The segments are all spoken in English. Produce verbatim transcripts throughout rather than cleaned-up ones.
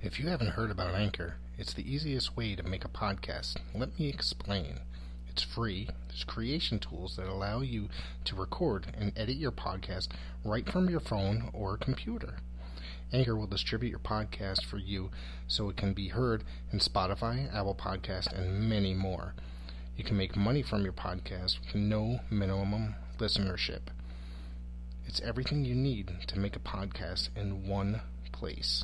If you haven't heard about Anchor, it's the easiest way to make a podcast. Let me explain. It's free. There's creation tools that allow you to record and edit your podcast right from your phone or computer. Anchor will distribute your podcast for you so it can be heard in Spotify, Apple Podcast, and many more. You can make money from your podcast with no minimum listenership. It's everything you need to make a podcast in one place.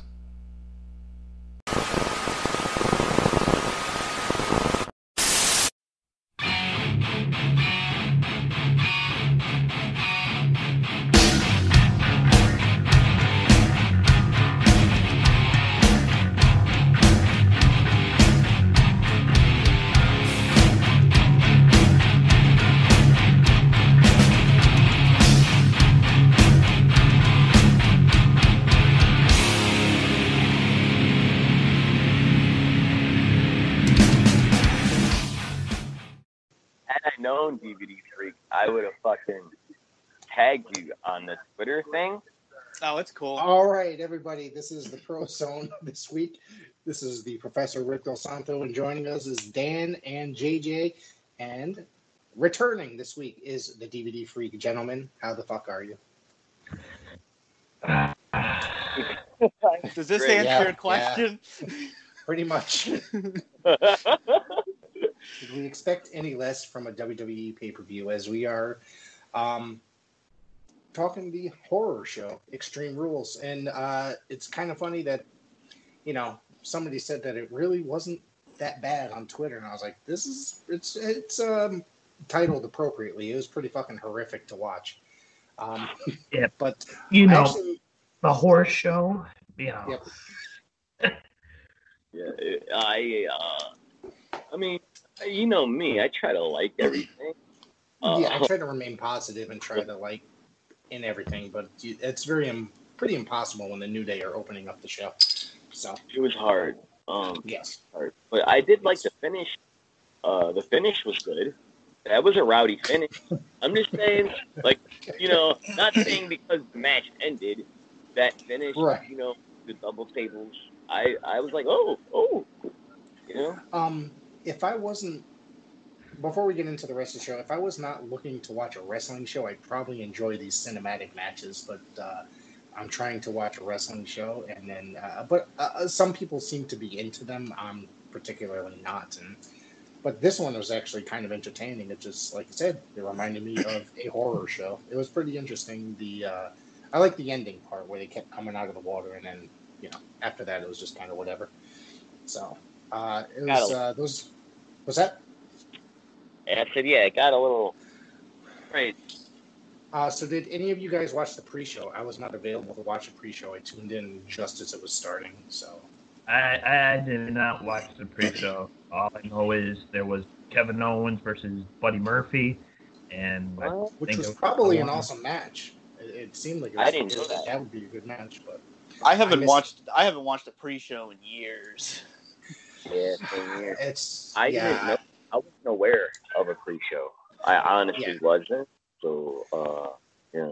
D V D Freak, I would have fucking tagged you on the Twitter thing. Oh, it's cool. All right, everybody, this is the Pro Zone this week. This is the Professor Rick Del Santo, and joining us is Dan and J J. And returning this week is the D V D Freak. Gentlemen, how the fuck are you? Does this Great. answer Yeah, your question? Yeah. Pretty much. Did we expect any less from a W W E pay-per-view, as we are um, talking the horror show, Extreme Rules. And uh, it's kind of funny that, you know, somebody said that it really wasn't that bad on Twitter. And I was like, this is, it's it's um, titled appropriately. It was pretty fucking horrific to watch. Um, yeah, but you know, actually, the horse show, you know. Yep. Yeah, I, uh, I mean, you know me, I try to like everything. Uh, Yeah, I try to remain positive and try to like in everything, but it's very um, pretty impossible when the New Day are opening up the show. So it was hard. Um, yes, hard. But I did like the finish. Uh, the finish was good. That was a rowdy finish. I'm just saying, like, you know, not saying because the match ended, that finish, right. you know, the double tables. I, I was like, oh, oh, you know. Um, if I wasn't, before we get into the rest of the show, if I was not looking to watch a wrestling show, I'd probably enjoy these cinematic matches. But uh, I'm trying to watch a wrestling show, and then, uh, but uh, some people seem to be into them. I'm particularly not, and but this one was actually kind of entertaining. It just, like I said, it reminded me of a horror show. It was pretty interesting. The uh, I like the ending part where they kept coming out of the water, and then, you know, after that it was just kind of whatever. So uh, it was uh, those. Was that? And I said, yeah, it got a little right. Uh, so did any of you guys watch the pre-show? I was not available to watch the pre-show. I tuned in just as it was starting. So I, I did not watch the pre-show. All I know is there was Kevin Owens versus Buddy Murphy, and I which think was it probably an Owens. awesome match. It, it seemed like it was, I didn't it know was- that. that would be a good match, but I haven't I missed- watched. I haven't watched a pre-show in years. Yeah, same here. it's I yeah. didn't know. I wasn't aware of a pre-show. I honestly Yeah. wasn't. So, uh, yeah.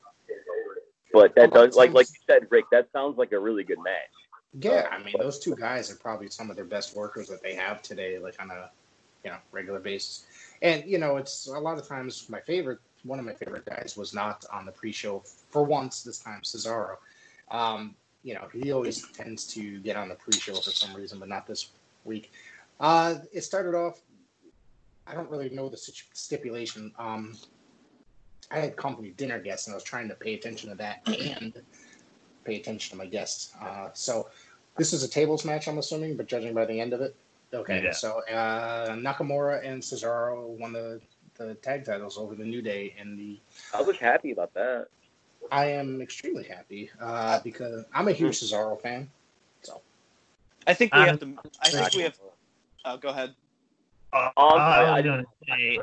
But that does, like, like you said, Rick. That sounds like a really good match. Yeah, I mean, those two guys are probably some of their best workers that they have today, like on a, you know, regular basis. And, you know, it's a lot of times my favorite, one of my favorite guys was not on the pre-show for once, this time Cesaro. Um, you know, he always tends to get on the pre-show for some reason, but not this week. Uh, it started off, I don't really know the stipulation. Um, I had company dinner guests, and I was trying to pay attention to that and pay attention to my guests. Uh, so this is a tables match, I'm assuming, but judging by the end of it. Okay, Yeah. so uh, Nakamura and Cesaro won the, the tag titles over the New Day. And the I was happy about that. I am extremely happy uh, because I'm a huge Cesaro fan. So I think we Um, have to. I think we have. Oh, go ahead. Uh, Oh, I I- was gonna say.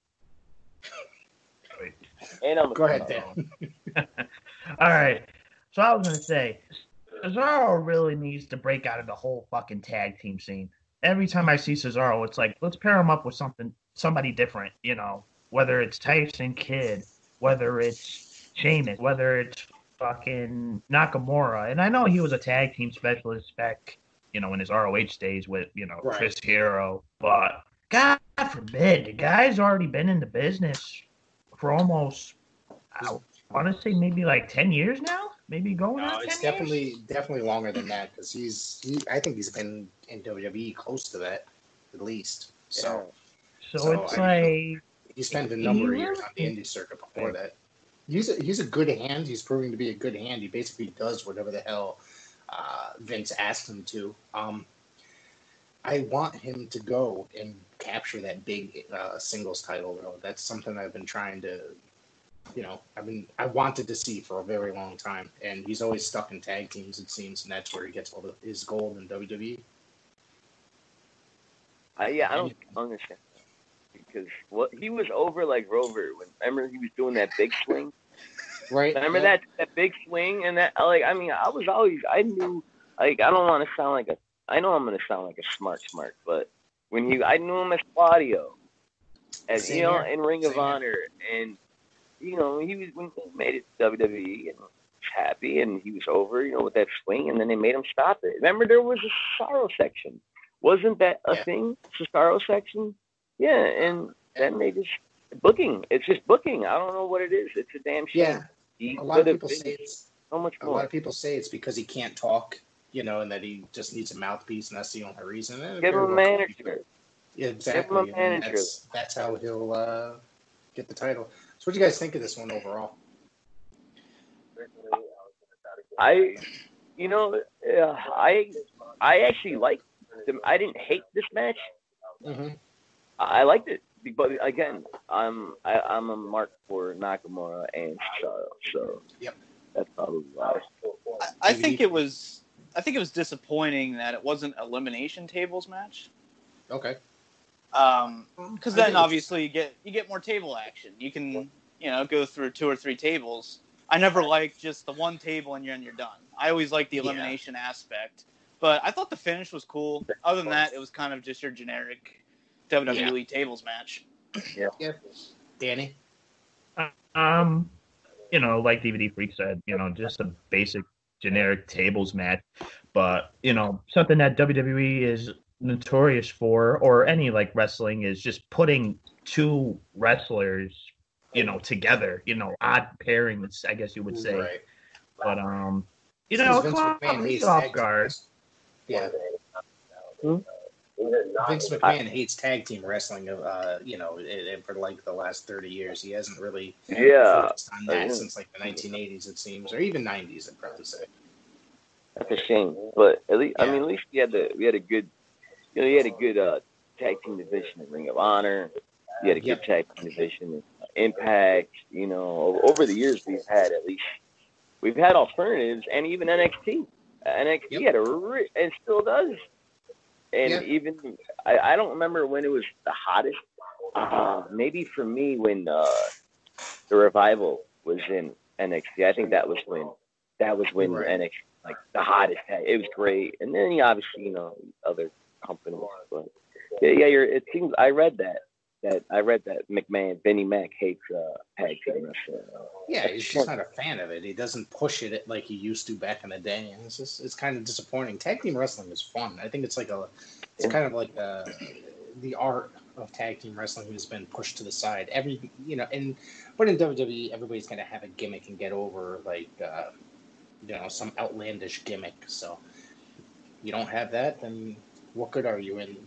Wait. And I'm go ahead, Dan. All right. So I was gonna say, Cesaro really needs to break out of the whole fucking tag team scene. Every time I see Cesaro, it's like, let's pair him up with something, somebody different. You know, whether it's Tyson Kidd, whether it's Sheamus, whether it's fucking Nakamura, and I know he was a tag team specialist back, you know, in his R O H days with, you know, Right. Chris Hero, but God forbid, the guy's already been in the business for almost, I want to say maybe like ten years now, maybe going No, on it's ten years. definitely definitely longer than that because he's he. I think he's been in W W E close to that, at least. So So, so it's I- like, he spent a He number of really- years on the indie circuit before that. He's a, he's a good hand. He's proving to be a good hand. He basically does whatever the hell uh, Vince asked him to. Um, I want him to go and capture that big uh, singles title, though. That's something I've been trying to, you know, I've been I wanted to see for a very long time, and he's always stuck in tag teams, it seems, and that's where he gets all the, his gold in W W E. I, yeah, I don't understand because what he was over like Rover. When remember he was doing that big swing. Right? Remember Yeah. that that big swing and that like I mean I was always I knew like I don't want to sound like a I know I'm gonna sound like a smart smart but when he I knew him as Claudio, as Same you know here. in Ring of Same here. Honor, and you know he was when he made it to W W E and was happy and he was over, you know, with that swing, and then they made him stop it. Remember there was a Cesaro section, wasn't that a Yeah. thing? Cesaro section, yeah, and then they just booking. It's just booking. I don't know what it is. It's a damn shame. Yeah. He A lot of could have people been say it's so much a more. lot of people say it's because he can't talk, you know, and that he just needs a mouthpiece, and that's the only reason. And it Give him very a well could be. manager. Yeah, exactly. Give him a and manager. That's, that's how he'll uh, get the title. So, what do you guys think of this one overall? I, you know, uh, I, I actually liked them. I didn't hate this match. Mm-hmm. I liked it, but again, I'm I, I'm a mark for Nakamura and Cesaro, so Yep. that's probably why. I, I think it was. I think it was disappointing that it wasn't elimination tables match. Okay. Um, because I then think- obviously you get you get more table action. You can you know go through two or three tables. I never liked just the one table and you're and you're done. I always liked the Yeah. elimination aspect, but I thought the finish was cool. Other than that, it was kind of just your generic W W E tables match. Danny? Um, you know, like D V D Freak said, you know, just a basic generic tables match, but you know, something that W W E is notorious for, or any like wrestling, is just putting two wrestlers, you know, together. You know, odd pairings, I guess you would say. Right. But um, you Since know, Vince caught McMahon me hates off tag guard. teams. Yeah. Hmm? Vince McMahon hates tag team wrestling, uh, you know, it, it, for like the last thirty years. He hasn't really Yeah, focused on that Yeah. since like the nineteen eighties, it seems, or even nineties, I'd probably say. that's a shame. But at least I Yeah. mean, at least we had the we had a good, you know, you had a good uh, tag team division in Ring of Honor. You had a good Yep. tag team division in Impact. You know, over the years we've had at least we've had alternatives, and even N X T. N X T Yep. had a re- and still does. And Yeah. even I, I don't remember when it was the hottest. Uh, maybe for me when uh, the Revival was in N X T. I think that was when that was when Right. N X T like the hottest. It was great. And then you obviously you know other companies, but yeah, yeah. You're, it seems I read that that I read that McMahon Vinnie Mac hates uh, tag team wrestling. Yeah, he's just not a fan of it. He doesn't push it like he used to back in the day, and it's just it's kind of disappointing. Tag team wrestling is fun. I think it's like a, it's kind of like uh the art of tag team wrestling has been pushed to the side. Every you know, and but in W W E, everybody's gonna have a gimmick and get over like uh, you know some outlandish gimmick. So you don't have that, then what good are you in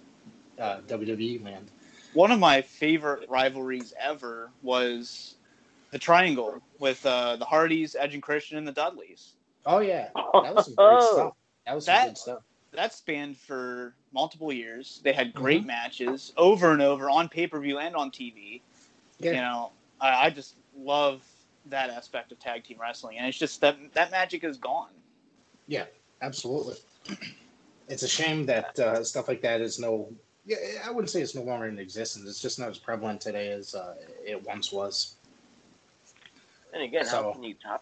uh, W W E land? One of my favorite rivalries ever was the Triangle with uh, the Hardys, Edge and Christian, and the Dudleys. Oh yeah, that was some great Oh. stuff. That was some That- good stuff. That spanned for multiple years. They had great matches over and over on pay-per-view and on T V. Yeah. You know, I, I just love that aspect of tag team wrestling, and it's just that that magic is gone. Yeah, absolutely. It's a shame that uh, stuff like that is no. Yeah, I wouldn't say it's no longer in existence. It's just not as prevalent today as uh, it once was. And again, So- how can you top?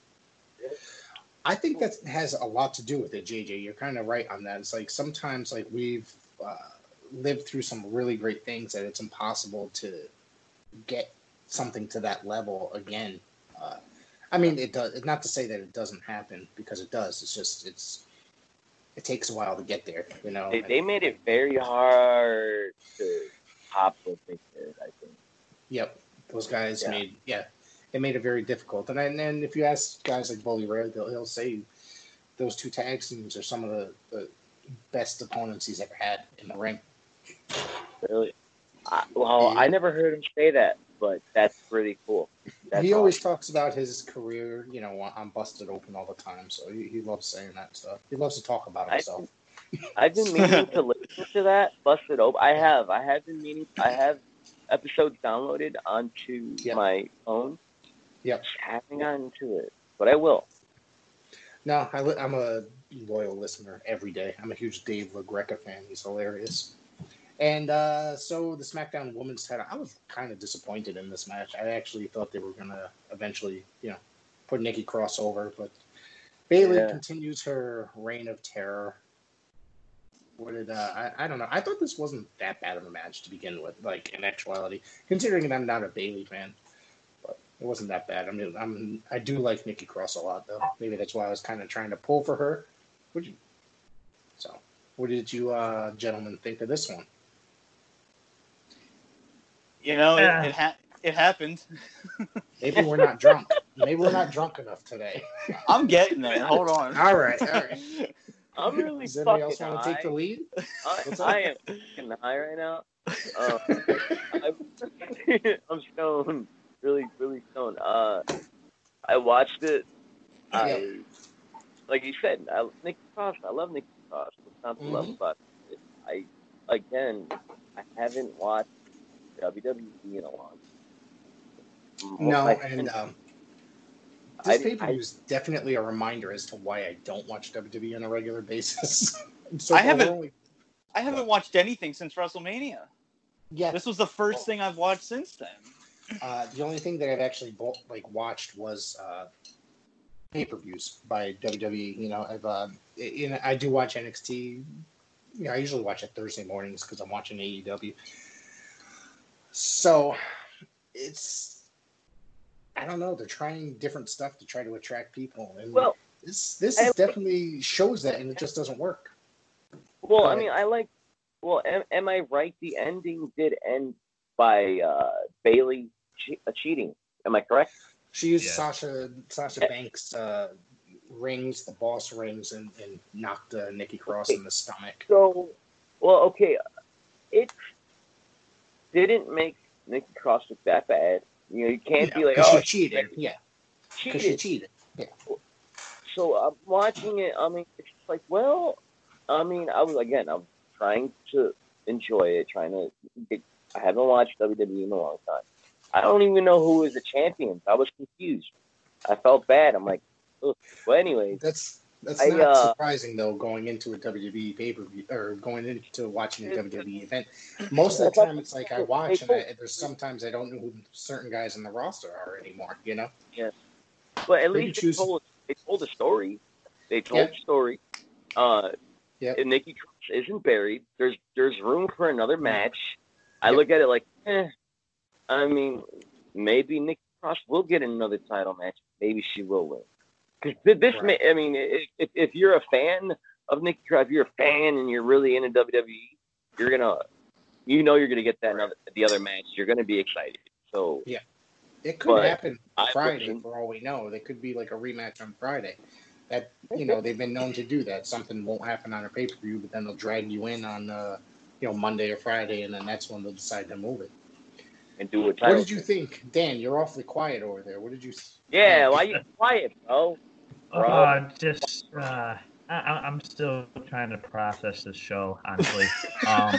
I think that has a lot to do with it, J J. You're kind of right on that. It's like sometimes like we've uh, lived through some really great things that it's impossible to get something to that level again. Uh, I mean, it does. Not to say that it doesn't happen, because it does. It's just it's it takes a while to get there. You know, They, they made it very hard to top what they did, I think. Yep, those guys Yeah. made yeah, they made it very difficult. And then and if you ask guys like Bully Ray, they'll he'll say those two tag teams are some of the, the best opponents he's ever had in the ring. Really? I, well, Yeah. I never heard him say that, but that's pretty cool. That's he always awesome. talks about his career, you know, on Busted Open all the time. So he, he loves saying that stuff. He loves to talk about I, himself. I've been meaning to listen to that, Busted Open. I have. I have been meaning. I have episodes downloaded onto Yep. my phone. Yep. Just haven't gotten to it, but I will. No, I, li- I'm a loyal listener every day. I'm a huge Dave LaGreca fan. He's hilarious. And uh, so the SmackDown Women's title, I was kind of disappointed in this match. I actually thought they were going to eventually, you know, put Nikki Cross over. But Bayley Yeah. continues her reign of terror. What did, uh, I, I don't know. I thought this wasn't that bad of a match to begin with, like, in actuality, considering that I'm not a Bayley fan. But it wasn't that bad. I mean, I'm, I do like Nikki Cross a lot, though. Maybe that's why I was kind of trying to pull for her. What did you, so, what did you uh, gentlemen think of this one? You know, Yeah. it it, ha- it happened. Maybe we're not drunk. Maybe we're not drunk enough today. I'm getting there. Hold on. All right, all right. I'm really Does anybody fucking else want high. to take the lead? I, What's up? I am fucking high right now. Um, I'm, I'm stoned, really, really stoned. Uh, I watched it. I, like you said, I, Nikki Cross. I love Nikki Cross. What's not to love Mhm. about it? I, again, I haven't watched W W E in a long time. No, My and friends- um, I- this pay per view is definitely a reminder as to why I don't watch W W E on a regular basis. so I far, haven't- we're Only, I haven't watched anything since WrestleMania. yeah, This was the first thing I've watched since then. uh, the only thing that I've actually bo- like watched was uh, pay per views by W W E. You know, I've uh, you know, I do watch N X T. You know, I usually watch it Thursday mornings because I'm watching A E W. So it's, I don't know. They're trying different stuff to try to attract people, and Well, this this I- is definitely shows that, and it just doesn't work. Well, Go I ahead. mean, I like. Well, am, am I right? The ending did end by uh, Bailey che- uh, cheating. Am I correct? She used Yeah. Sasha Sasha Banks uh, rings, the boss rings, and, and knocked uh, Nikki Cross in the stomach. So, well, okay, it didn't make Nikki Cross look that bad. You know, you can't be like, because oh, she cheated. Yeah, because she cheated. cheated. So I'm watching it. I mean, it's just like, well, I mean, I was again, I'm trying to enjoy it, trying to. Get, I haven't watched W W E in a long time. I don't even know who was the champion. I was confused. I felt bad. I'm like, ugh. Well, anyway, That's that's I, not uh, surprising though. Going into a W W E pay per view or going into watching a W W E event, most of the time it's like I watch and I, there's sometimes I don't know who certain guys in the roster are anymore. You know. but at They least can they choose- told, they told a story. They told Yeah. a story. Uh, Yep. and Nikki Cross isn't buried. There's there's room for another match. I Yep. look at it like, eh. I mean, maybe Nikki Cross will get another title match. Maybe she will win. Because this, Right. may, I mean, if, if you're a fan of Nikki Cross, if you're a fan and you're really into W W E, you're gonna, you know, you're gonna get that Right. another, the other match. You're gonna be excited. So It could But happen I Friday wasn't. for all we know. There could be like a rematch on Friday. That you know they've been known to do that. Something won't happen on a pay per view, but then they'll drag you in on uh, you know Monday or Friday, and then that's when they'll decide to move it. and do a What title. did you think, Dan? You're awfully quiet over there. What did you? Yeah, why you quiet, bro? Bro. Uh, just uh, I, I- I'm still trying to process this show, honestly. Um,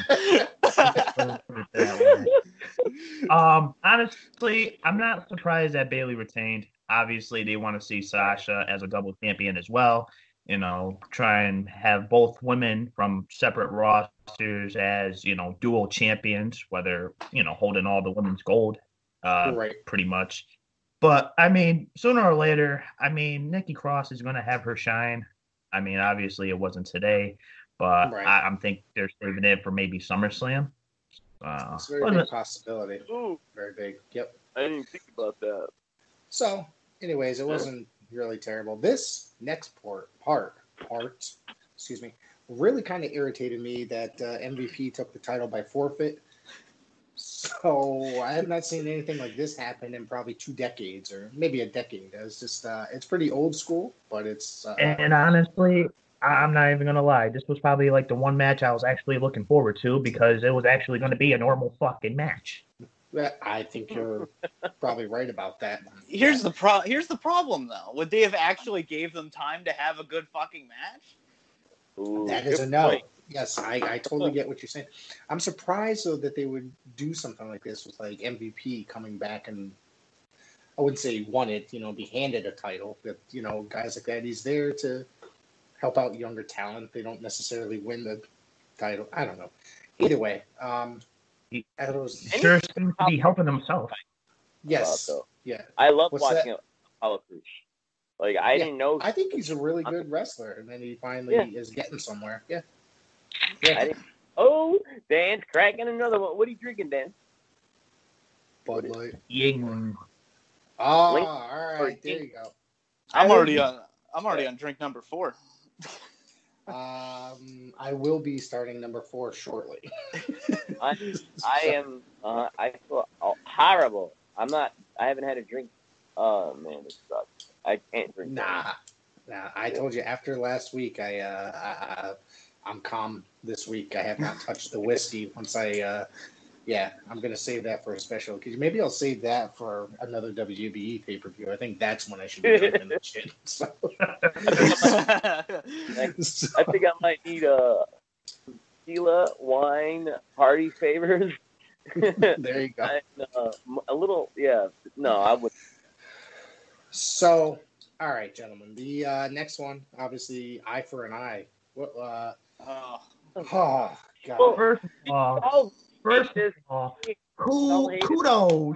put it that way. um, honestly, I'm not surprised that Bailey retained. Obviously, they want to see Sasha as a double champion as well. You know, try and have both women from separate rosters as, you know, dual champions, whether, you know, holding all the women's gold, uh, Right. pretty much. But, I mean, sooner or later, I mean, Nikki Cross is going to have her shine. I mean, obviously, it wasn't today, but Right. I, I'm think they're saving it for maybe SummerSlam. Uh, It's a very but- big possibility. Ooh, Very big. Yep. I didn't even think about that. So anyways, it wasn't really terrible. This next part, part, part, excuse me, really kind of irritated me that uh, M V P took the title by forfeit. So I have not seen anything like this happen in probably two decades or maybe a decade. It's just, uh, it's pretty old school, but it's. Uh, And honestly, I'm not even gonna lie. This was probably like the one match I was actually looking forward to because it was actually going to be a normal fucking match. I think you're probably right about that. Here's the pro. Here's the problem, though. Would they have actually gave them time to have a good fucking match? Ooh, That is a good no. point. Yes, I, I totally get what you're saying. I'm surprised though that they would do something like this with like M V P coming back and I wouldn't say won it, you know, be handed a title. But you know, guys like that, he's there to help out younger talent. They don't necessarily win the title. I don't know. Either way, um, He I was, sure seems to be helping himself. yes, Wow, so- yeah. I love What's watching that? Apollo Crews. Like I Yeah, didn't know. I think he's a really good wrestler, and then he finally Yeah. is getting somewhere. Yeah. I Yeah. didn't, oh, Dan's cracking another one. What are you drinking, Dan? Bud Light. Yingling. Oh, Link- all right. There you go. I'm I already would- on. I'm already on drink number four. Um, I will be starting number four shortly. I, I am. Uh, I feel horrible. I'm not. I haven't had a drink. Oh man, it sucks. I can't drink. Nah, nah. I told you after last week, I, uh, I, I I'm calm this week. I have not touched the whiskey. Once I, uh, yeah, I'm gonna save that for a special occasion. Maybe I'll save that for another W W E pay per view. I think that's when I should be drinking that shit. So, so- I think I might need a tequila, wine, party favors. there you go. and, uh, a little, yeah. No, I would. So, all right, gentlemen. The uh, next one, obviously, eye for an eye. What? Uh, Oh, oh God. Well, First of all, Oh, first this- of all, Don't cool, hate it. kudos,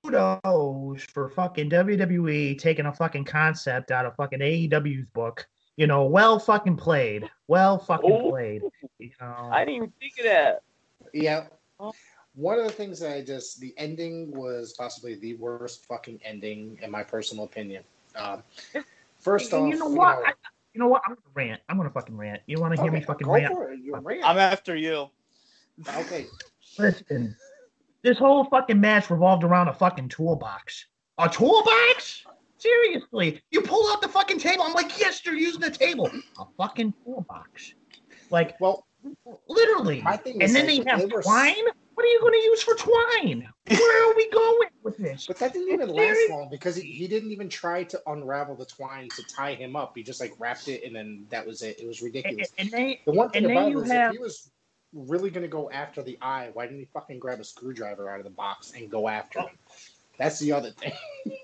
kudos for fucking W W E taking a fucking concept out of fucking A E W's book. You know, well fucking played. Well fucking Oh. played. You know, I didn't even think of that. Yeah. Oh. One of the things that I just, the ending was possibly the worst fucking ending, in my personal opinion. Um, first And off, you know what? you I, you know what? I'm gonna rant. I'm gonna fucking rant. You want to hear okay, me fucking go rant? for it. You're rant. I'm after you. Okay. Listen, this whole fucking match revolved around a fucking toolbox. A toolbox? Seriously, you pull out the fucking table. I'm like, yes, you're using the table. A fucking toolbox. Like, Well, literally. my thing And is then like, they have they were- twine? What are you going to use for twine? Where are we going with this? but that didn't even It's last very- long because he, he didn't even try to unravel the twine to tie him up. He just like wrapped it and then that was it. It was And, ridiculous. and they, The one thing and then about it you is have- if he was really going to go after the eye, why didn't he fucking grab a screwdriver out of the box and go after him? That's the other thing.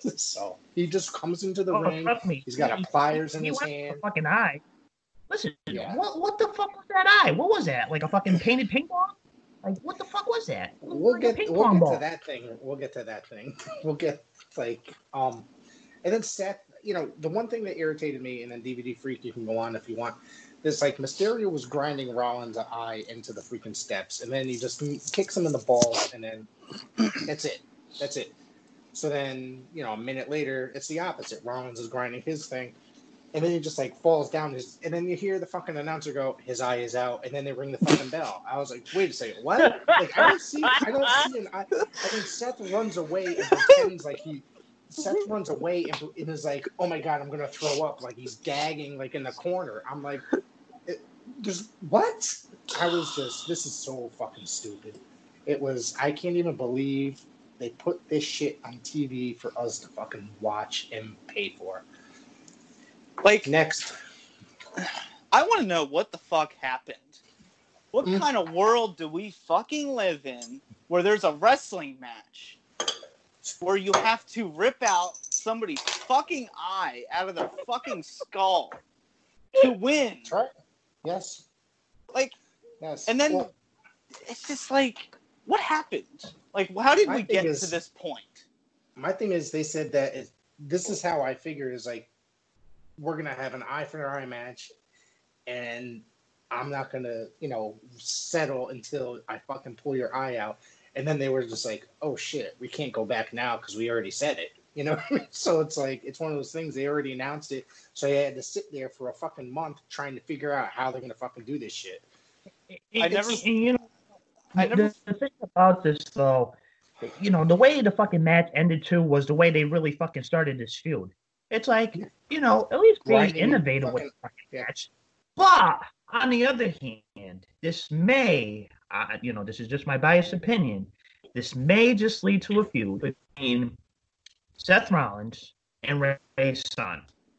So he just comes into the oh, ring. trust me. He's got a he- pliers in he his went for hand. the fucking eye. Listen, Yeah. what what the fuck was that eye? What was that? Like a fucking painted ping pong? Like what the fuck was that? It was We'll like a get ping we'll pong get ball. to that thing. We'll get to that thing. We'll get like um, and then Seth. You know, the one thing that irritated me, and then D V D Freak, you can go on if you want. Is like Mysterio was grinding Rollins' eye into the freaking steps, and then he just kicks him in the balls, and then that's it. That's it. So then, you know, a minute later, it's the opposite. Rollins is grinding his thing, and then he just like falls down. His, and then you hear the fucking announcer go, "His eye is out," and then they ring the fucking bell. I was like, "Wait a second, what?" Like I don't see, I don't see an eye. And then Seth runs away and pretends like he. Seth runs away and, and is like, "Oh my god, I'm gonna throw up!" Like he's gagging, like in the corner. I'm like, it, "There's what?" I was just, this is so fucking stupid. It was. I can't even believe they put this shit on T V for us to fucking watch and pay for. Like, Next, I want to know what the fuck happened. What Mm. kind of world do we fucking live in where there's a wrestling match where you have to rip out somebody's fucking eye out of their fucking skull to win? that's right. Yes, Like, yes. and then Well, it's just like, what happened? Like, how did My we thing get is- to this point? my thing is, they said that it, this is how I figured is like, we're gonna have an eye for an eye match, and I'm not gonna, you know, settle until I fucking pull your eye out. And then they were just like, "Oh shit, we can't go back now because we already said it." You know, so it's like it's one of those things. They already announced it, so they had to sit there for a fucking month trying to figure out how they're gonna fucking do this shit. I never, And, you know, I never. the, the thing about this though, you know, the way the fucking match ended too was the way they really fucking started this feud. It's like, you know, at least be Right, innovative with fucking- the fucking yeah. match. But on the other hand, this may, uh, you know, this is just my biased opinion. This may just lead to a feud between Seth Rollins and Ray's son.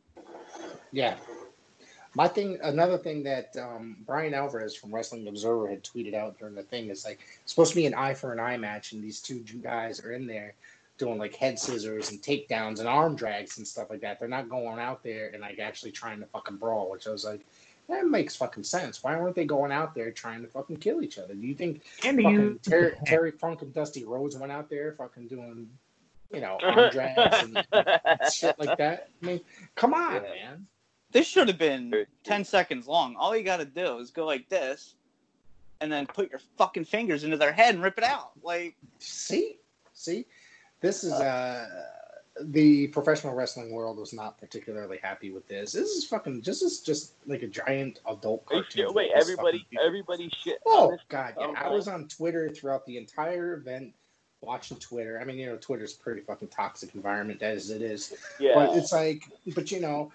Yeah. My thing, another thing that um, Brian Alvarez from Wrestling Observer had tweeted out during the thing is like, it's supposed to be an eye for an eye match, and these two guys are in there doing like head scissors and takedowns and arm drags and stuff like that. They're not going out there and like actually trying to fucking brawl, which I was like, that makes fucking sense. Why weren't they going out there trying to fucking kill each other? Do you think And fucking you, Terry, Terry Funk and Dusty Rhodes went out there fucking doing, you know, arm drags and shit like that? I mean, come on, Yeah. man. This should have been ten seconds long. All you got to do is go like this, and then put your fucking fingers into their head and rip it out. Like, See, see, this is uh the professional wrestling world was not particularly happy with this. This is fucking just is just like a giant adult Hey, cartoon. shit, wait, with everybody, fucking people. everybody shit. Oh on this. god, yeah. I was on Twitter throughout the entire event, watching Twitter. I mean, you know, Twitter's a pretty fucking toxic environment as it is. Yeah. But it's like, but you know,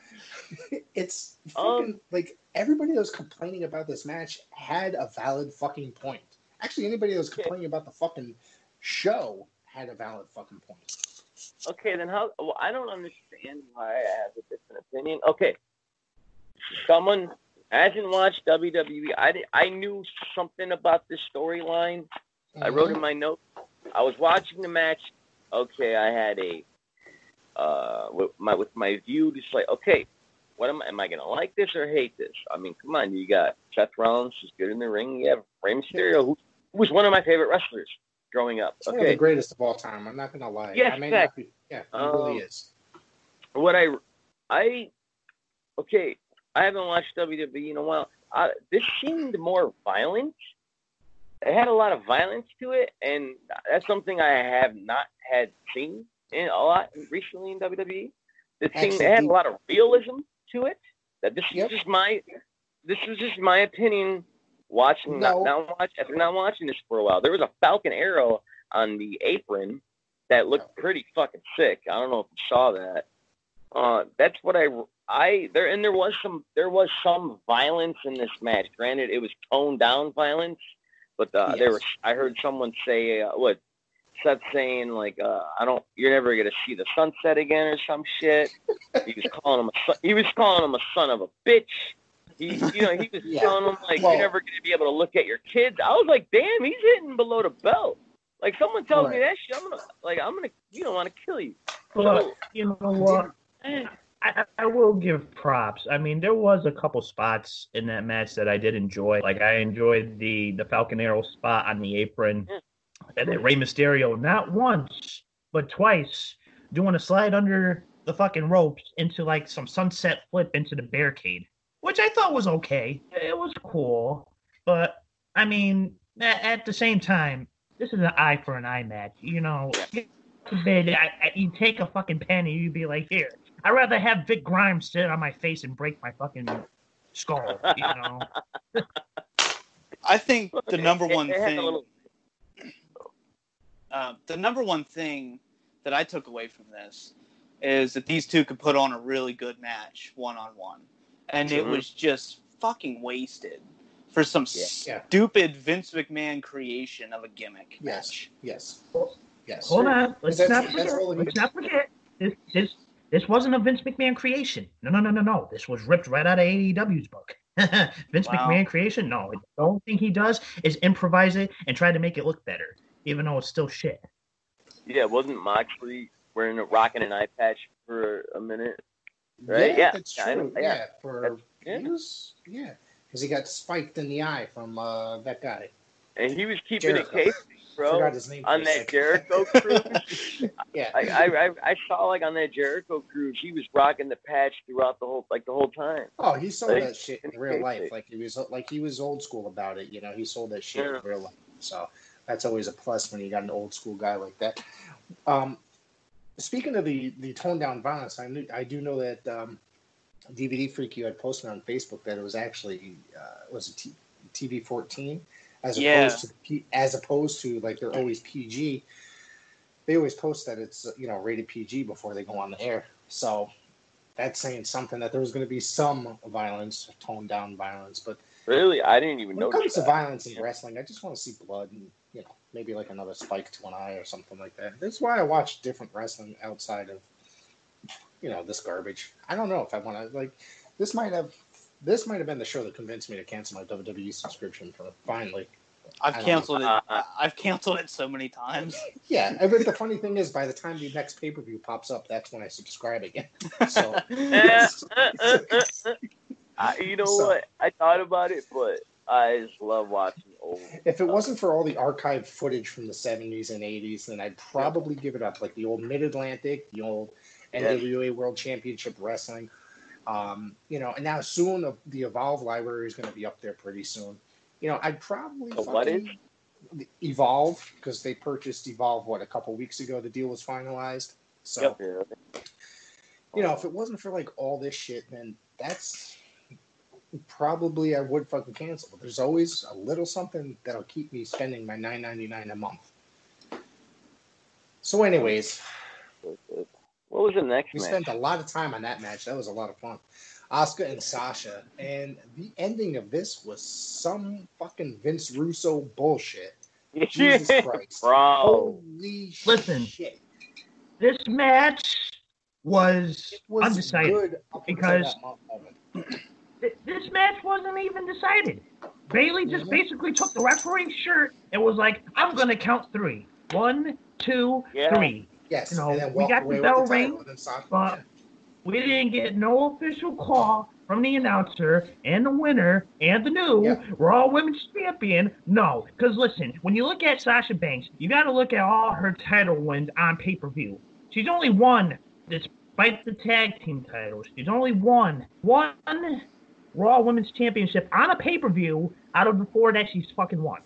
it's fucking Um, like everybody that was complaining about this match had a valid fucking point. Actually, anybody that was Okay. complaining about the fucking show had a valid fucking point. Okay, then how? Well, I don't understand why I have a different opinion. Okay, someone hasn't watched W W E. I, di- I knew something about this storyline. I wrote in my notes. I was watching the match. Okay, I had a uh with my with my view just like, okay, what am I? Am I gonna like this or hate this? I mean, come on, you got Seth Rollins, who's good in the ring. You have Rey Mysterio, who, who was one of my favorite wrestlers growing up. It's one of the Okay, greatest of all time. I'm not gonna lie. Yes, I may exactly. not be. Yeah, it Um, really is. what I I okay, I haven't watched W W E in a while. I, this seemed more violent. It had a lot of violence to it, and that's something I have not had seen in a lot recently in W W E. This thing Actually, it had the- a lot of realism to it. That this Yep. is just my this is just my opinion. Watching No. not, not watch after not watching this for a while. There was a Falcon arrow on the apron that looked pretty fucking sick. I don't know if you saw that. Uh, that's what I I there and there was some there was some violence in this match. Granted, it was toned down violence, but uh, there Yes. was I heard someone say uh, what Seth saying like uh, I don't you're never gonna see the sunset again or some shit. He was calling him a son, he was calling him a son of a bitch. He you know he was Yeah. telling him like Well- you're never gonna be able to look at your kids. I was like, damn, he's hitting below the belt. Like someone tells me Right. that shit, I'm gonna like I'm gonna you don't want to kill you. But you know what? Eh, I, I will give props. I mean, there was a couple spots in that match that I did enjoy. Like I enjoyed the the Falcon Arrow spot on the apron, and then Rey Mysterio not once but twice doing a slide under the fucking ropes into like some sunset flip into the barricade, which I thought was okay. It was cool, but I mean, at, at the same time, this is an eye for an eye match. You know, I, I, you take a fucking pen and you'd be like, here, I'd rather have Vic Grimes sit on my face and break my fucking skull, you know? I think the number It- it one had a thing, little- uh, the number one thing that I took away from this is that these two could put on a really good match one on one, and it Mhm. was just fucking wasted for some Yeah. Yeah. stupid Vince McMahon creation of a gimmick Yes. match. Yes. Yes. Hold on. Let's That's- not that's forget. all he- Let's not forget. This, this, this wasn't a Vince McMahon creation. No, no, no, no, no. This was ripped right out of A E W's book. Vince Wow. McMahon creation? No. The only thing he does is improvise it and try to make it look better, even though it's still shit. Yeah, wasn't Moxley wearing a rocking an eye patch for a minute? Right? Yeah, Yeah. that's Yeah, I true. know. Yeah, Yeah. for That's- yeah. he was yeah, because he got spiked in the eye from uh, that guy. And he was keeping Jericho. it case, bro, Forgot his name for on a that second. Jericho cruise. Yeah, I, I I I saw like on that Jericho cruise, he was rocking the patch throughout the whole like the whole time. oh, he sold Like, that shit in it's real life. basic. Like he was like he was old school about it. You know, he sold that shit Yeah. in real life. So that's always a plus when you got an old school guy like that. Um, Speaking of the the toned down violence, I knew I do know that um, D V D Freak you had posted on Facebook that it was actually uh, was a T- TV fourteen as Yeah. opposed to the P- as opposed to like they're always P G. They always post that it's you know rated P G before they go on the air. So that's saying something that there was going to be some violence, toned down violence. But Really, I didn't even when it notice comes to that. violence in wrestling, I just want to see blood and you know maybe like another spike to an eye or something like that. That's why I watch different wrestling outside of you know this garbage. I don't know if I want to like this might have this might have been the show that convinced me to cancel my W W E subscription for finally. I've I don't canceled it. know. I- I've canceled it so many times. Yeah, I bet the funny thing is by the time the next pay per view pops up, that's when I subscribe again. So I, you know So- what? I thought about it, but I just love watching old. if it wasn't for all the archived footage from the seventies and eighties, then I'd probably give it up. Like the old Mid Atlantic, the old N W A World Championship Wrestling. Um, you know, and now soon uh, the Evolve library is going to be up there pretty soon. You know, I'd probably So what is? fucking Evolve because they purchased Evolve what a couple weeks ago. The deal was finalized. So Yep. Yeah. you know, if it wasn't for like all this shit, then that's probably I would fucking cancel. But there's always a little something that'll keep me spending my nine ninety nine a month. So, anyways, What was the next we match? spent a lot of time on that match. That was a lot of fun. Asuka and Sasha, and the ending of this was some fucking Vince Russo bullshit. Jesus Christ, Bro. holy Listen. shit! This match was, It was undecided. good up until because- that moment. Th- This match wasn't even decided. Bailey just Mhm. basically took the referee's shirt and was like, "I'm gonna count three. One, two, Yeah. three." Yes, You know, and then we walked got the away bell with the title, ring, and then Sasha- but- yeah. We didn't get no official call from the announcer, and the winner and the new Yeah. Raw Women's Champion. No, because listen, when you look at Sasha Banks, you got to look at all her title wins on pay per view. She's only won, despite the tag team titles. She's only won one Raw Women's Championship on a pay per view out of the four that she's fucking won.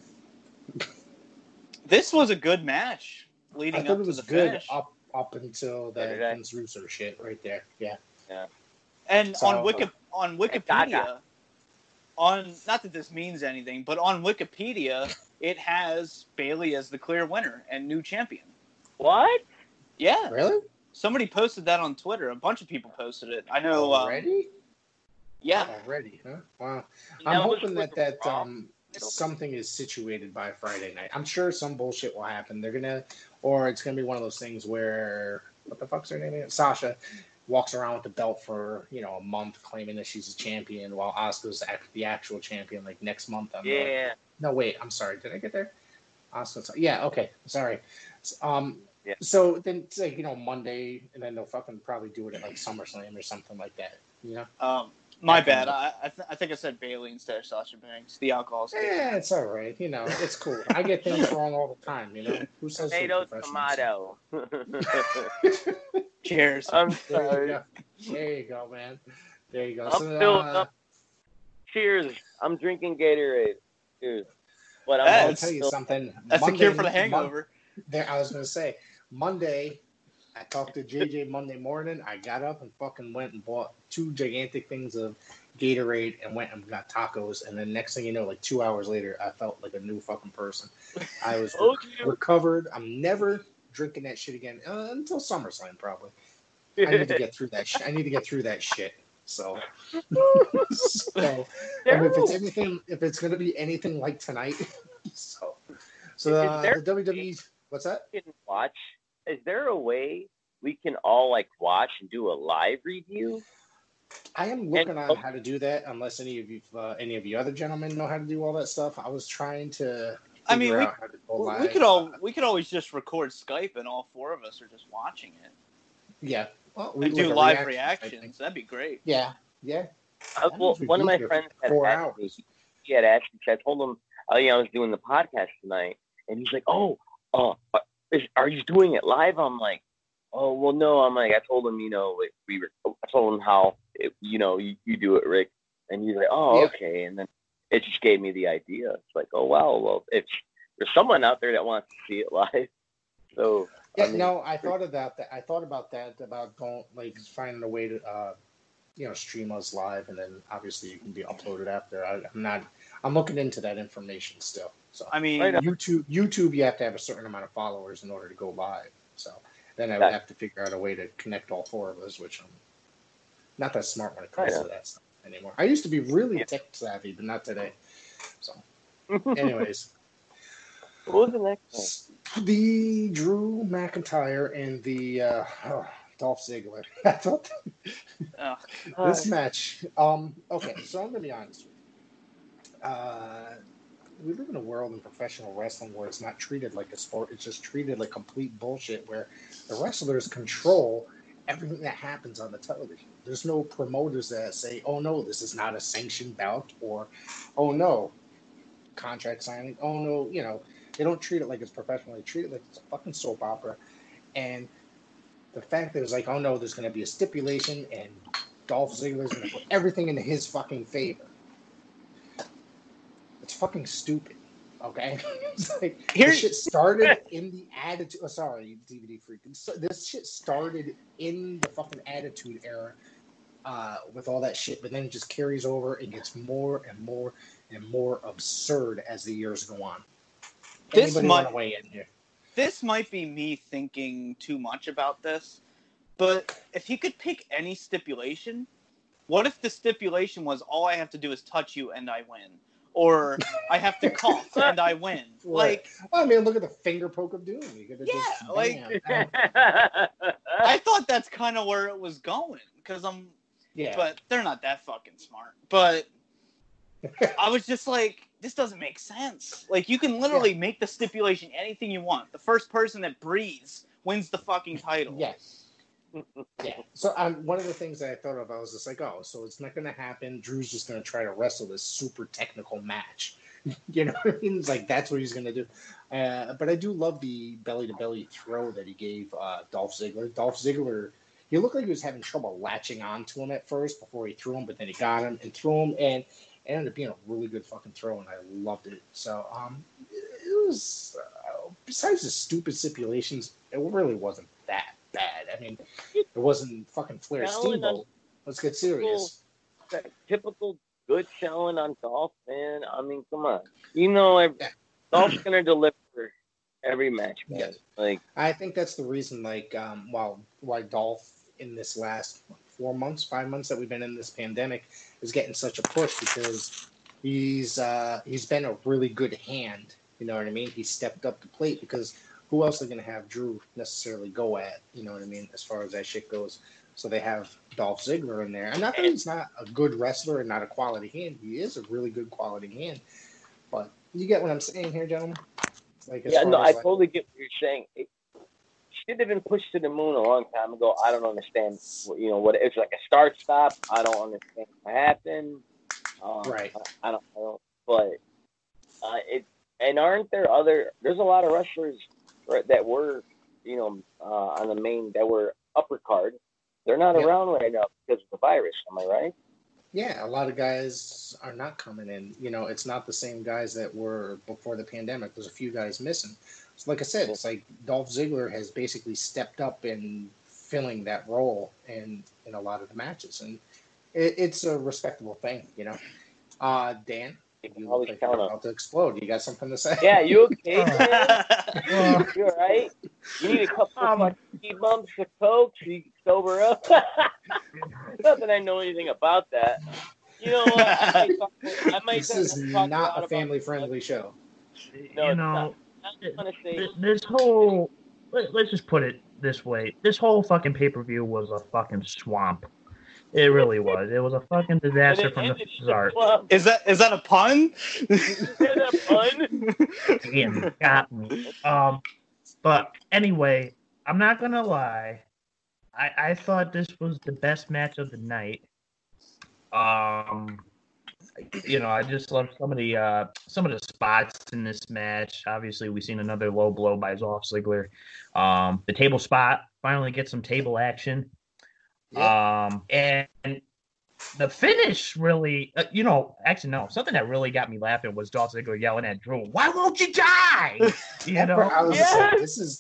This was a good match I leading thought up it to was the good finish. up up until that Saturday. Vince Russo shit right there. Yeah. And So- on Wiki on Gaga. Wikipedia, on not that this means anything, but on Wikipedia, it has Bailey as the clear winner and new champion. What? Yeah, Really? somebody posted that on Twitter. A bunch of people posted it. I know. Um, Already? yeah, Already, huh? Wow. And I'm that was hoping with that that Raw. um something is situated by Friday night. I'm sure some bullshit will happen. They're gonna, or it's gonna be one of those things where what the fuck's her name? Again? Sasha walks around with the belt for you know a month, claiming that she's a champion, while Asuka's act- the actual champion. Like next month, I'm like, Yeah. no, wait, I'm sorry. Did I get there? Asuka's, yeah, okay, sorry. Um, Yeah. so then it's like you know Monday, and then they'll fucking probably do it at like SummerSlam or something like that. You know? um, my Yeah. bad. I I, th- I think I said Bailey instead of Sasha Banks. The alcohol. Yeah, it's all right. You know, it's cool. I get things wrong all the time. You know, who says we're Tomato, professionals? tomato. Cheers. I'm There you sorry. go. There you go, man. There you go. I'm So, filled uh, up. Cheers. I'm drinking Gatorade. Cheers. But I'm That I'll is tell you still- something. That's Monday, the cure for the Mon- hangover. there, I was gonna say Monday. I talked to J J Monday morning. I got up and fucking went and bought two gigantic things of Gatorade and went and got tacos. And then next thing you know, like two hours later, I felt like a new fucking person. I was Oh, rec- recovered. I'm never drinking that shit again uh, until SummerSlam probably. I need to get through that. Sh- I need to get through that shit. So, so and if it's anything, if it's gonna be anything like tonight, so, so Is uh, there- the W W E. What's that? can watch. Is there a way we can all like watch and do a live review? I am looking And- on how to do that. Unless any of you, uh, any of you other gentlemen know how to do all that stuff. I was trying to. I mean, figure we- out how to go We live. could all we could always just record Skype and all four of us are just watching it Yeah. Well, we and like do a live reaction type reactions. thing. That'd be great. Yeah. Yeah. Uh, That well, means we'd one of be my here friends for had four asked me. hours. He had asked me. I told him, uh, you know, I was doing the podcast tonight, and he's like, "Oh, uh, is, are you doing it live?" I'm like, "Oh, well, no." I'm like, I told him, you know, we, we were. I told him how, it, you know, you, you do it, Rick, and he's like, "Oh, Yeah. okay." And then it just gave me the idea. It's like, oh wow, well, if there's someone out there that wants to see it live, so Yeah, I mean, no, I thought about that. I thought about that about going like finding a way to, uh, you know, stream us live, and then obviously you can be uploaded after. I, I'm not. I'm looking into that information still. So I mean, Right on. YouTube, YouTube, you have to have a certain amount of followers in order to go live. So then I would have to figure out a way to connect all four of us, which I'm not that smart when it comes Right on. to that stuff anymore. I used to be really Yeah. tech savvy, but not today. So, anyways. What was the next one? The Drew McIntyre and the uh, oh, Dolph Ziggler. I thought ugh. this match. Um, okay, so I'm gonna be honest with you. Uh, we live in a world in professional wrestling where it's not treated like a sport; it's just treated like complete bullshit. Where the wrestlers control everything that happens on the television. There's no promoters that say, "Oh no, this is not a sanctioned bout," or "Oh no, contract signing." "Oh no," you know. They don't treat it like it's professional. They treat it like it's a fucking soap opera. And the fact that it's like, oh no, there's going to be a stipulation and Dolph Ziggler's going to put everything into his fucking favor. It's fucking stupid. Okay? It's like, Here- this shit started in the attitude. Oh, sorry, D V D freak. This shit started in the fucking attitude era uh, with all that shit, but then it just carries over and gets more and more and more absurd as the years go on. This Anybody might- want to weigh in here? This might be me thinking too much about this, but if you could pick any stipulation, what if the stipulation was all I have to do is touch you and I win? Or I have to cough and I win? Like, I mean, look at the finger poke of doom. You could have Yeah, just, like- bam. I thought that's kind of where it was going, because I'm, yeah, but they're not that fucking smart. But I was just like, this doesn't make sense. Like, you can literally make the stipulation anything you want. The first person that breathes wins the fucking title. yes. Yeah. So um, one of the things that I thought of, I was just like, oh, so it's not going to happen. Drew's just going to try to wrestle this super technical match. You know what I mean? It's like, that's what he's going to do. Uh, but I do love the belly-to-belly throw that he gave uh, Dolph Ziggler. Dolph Ziggler, he looked like he was having trouble latching onto him at first before he threw him, but then he got him and threw him, and it ended up being a really good fucking throw, and I loved it. So um, it was, uh, besides the stupid stipulations, it really wasn't that bad. I mean, it wasn't fucking Flair Steamboat. Let's get serious. That typical good selling on Dolph, man. I mean, come on. You know, every, Yeah. Dolph's gonna deliver every match, man. Yes. Like, I think that's the reason, like, um, while why Dolph in this last four months, five months that we've been in this pandemic is getting such a push because he's uh, he's been a really good hand. You know what I mean? He stepped up the plate because who else are going to have Drew necessarily go at? You know what I mean? As far as that shit goes. So they have Dolph Ziggler in there. And not that he's not a good wrestler and not a quality hand. He is a really good quality hand. But you get what I'm saying here, gentlemen? Like, as yeah, far no, as, I like, totally get what you're saying. It should have been pushed to the moon a long time ago. I don't understand. You know what? It's like a start stop. I don't understand what happened. Um, Right. I, I don't know, but uh, it. And aren't there other? There's a lot of wrestlers that were, you know, uh, on the main that were upper card. They're not Yeah. around right now because of the virus. Am I right? Yeah, a lot of guys are not coming in. You know, it's not the same guys that were before the pandemic. There's a few guys missing. So like I said, it's like Dolph Ziggler has basically stepped up in filling that role in, in a lot of the matches. And it, it's a respectable thing, you know. Uh, Dan, you look like you're about to explode. You got something to say? Yeah, you okay, man? Uh, You all right? You need a couple Um, of speed bumps of coke so you can sober up? Not that I know anything about that. You know what? I might talk, I might This talk, is talk not about a family-friendly show. No, you it's know, not. I want to say, th- this whole let, let's just put it this way: this whole fucking pay per view was a fucking swamp. It really was. It was a fucking disaster from the start. Is that is that a pun? Is that a pun? Again, got me. Um, but anyway, I'm not gonna lie. I I thought this was the best match of the night. Um, you know, I just love some of the uh some of the spots in this match. Obviously, we've seen another low blow by Dolph Ziggler. Um, the table spot finally gets some table action. Yeah. Um, and the finish really, uh, you know, actually no, something that really got me laughing was Dolph Ziggler yelling at Drew, "Why won't you die?" You know, I was Yeah. like, this is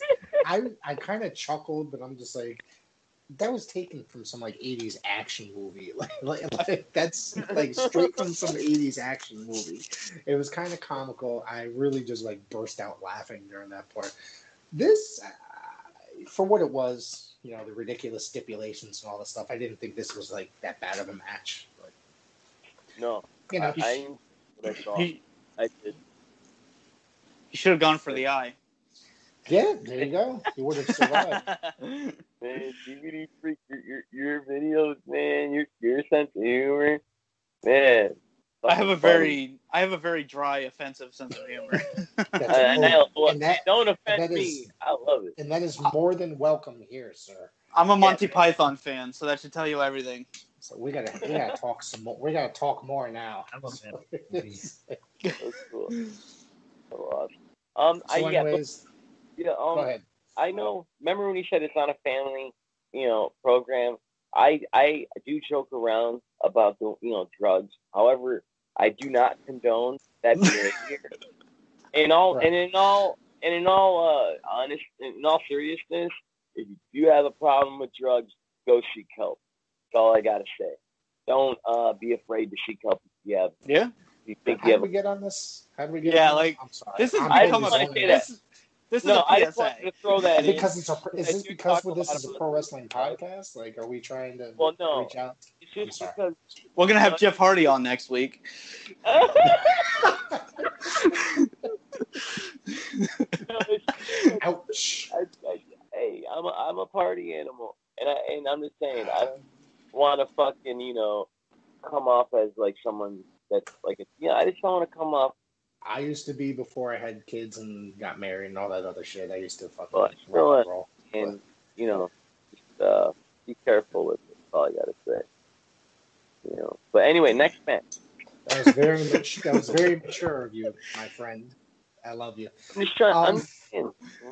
I I kind of chuckled, but I'm just like, that was taken from some like eighties action movie. Like, like, like that's like straight from some eighties action movie. It was kind of comical. I really just like burst out laughing during that part. This, uh, for what it was, you know, the ridiculous stipulations and all the stuff. I didn't think this was like that bad of a match. But, No, you know, I, I, what I saw. He, I did. he should have gone for the eye. yeah, there you go. You would have survived. Man, D V D freak, your, your your videos, man, your your sense of humor, man. I have a fucking very, I have a very dry, offensive sense of humor. That's funny. I, I, oh, well, and that don't and offend that me. is I love it. and that is more than welcome here, sir. I'm a Monty Yeah. Python fan, so that should tell you everything. So we gotta we gotta talk some more. We gotta talk more now. I love that movie. That's cool. So awesome. Um, I, So yeah, but, anyways, yeah, um, go ahead. I know. Remember when you said it's not a family, you know, program? I I do joke around about the you know drugs. However, I do not condone that behavior. In all Right. and in all and in all uh honest in all seriousness, if you have a problem with drugs, go seek help. That's all I gotta say. Don't uh be afraid to seek help if you have Yeah. if you think How you did have we a get on this? How did we get? Yeah, on like, I'm sorry. This has I'm I become just a. wanna totally say zoned that. This, this is No, a I P just S A. wanted to throw that out. in. Because it's a. Is I this do because talk with this about is a it. pro wrestling podcast? Like, are we trying to Well, no. reach out? It's I'm just sorry. because We're gonna have Jeff Hardy on next week. Ouch. I, I, hey, I'm a I'm a party animal, and I and I'm just saying I don't want to fucking you know come off as like someone that's like a, you know I just don't want to come off. I used to be before I had kids and got married and all that other shit. I used to fucking But rock still, and roll. and you know, just uh, be careful with it. That's all I gotta say. You know. But anyway, next match. That was very much. That was very mature of you, my friend. I love you. I'm just trying. Um, I'm just saying,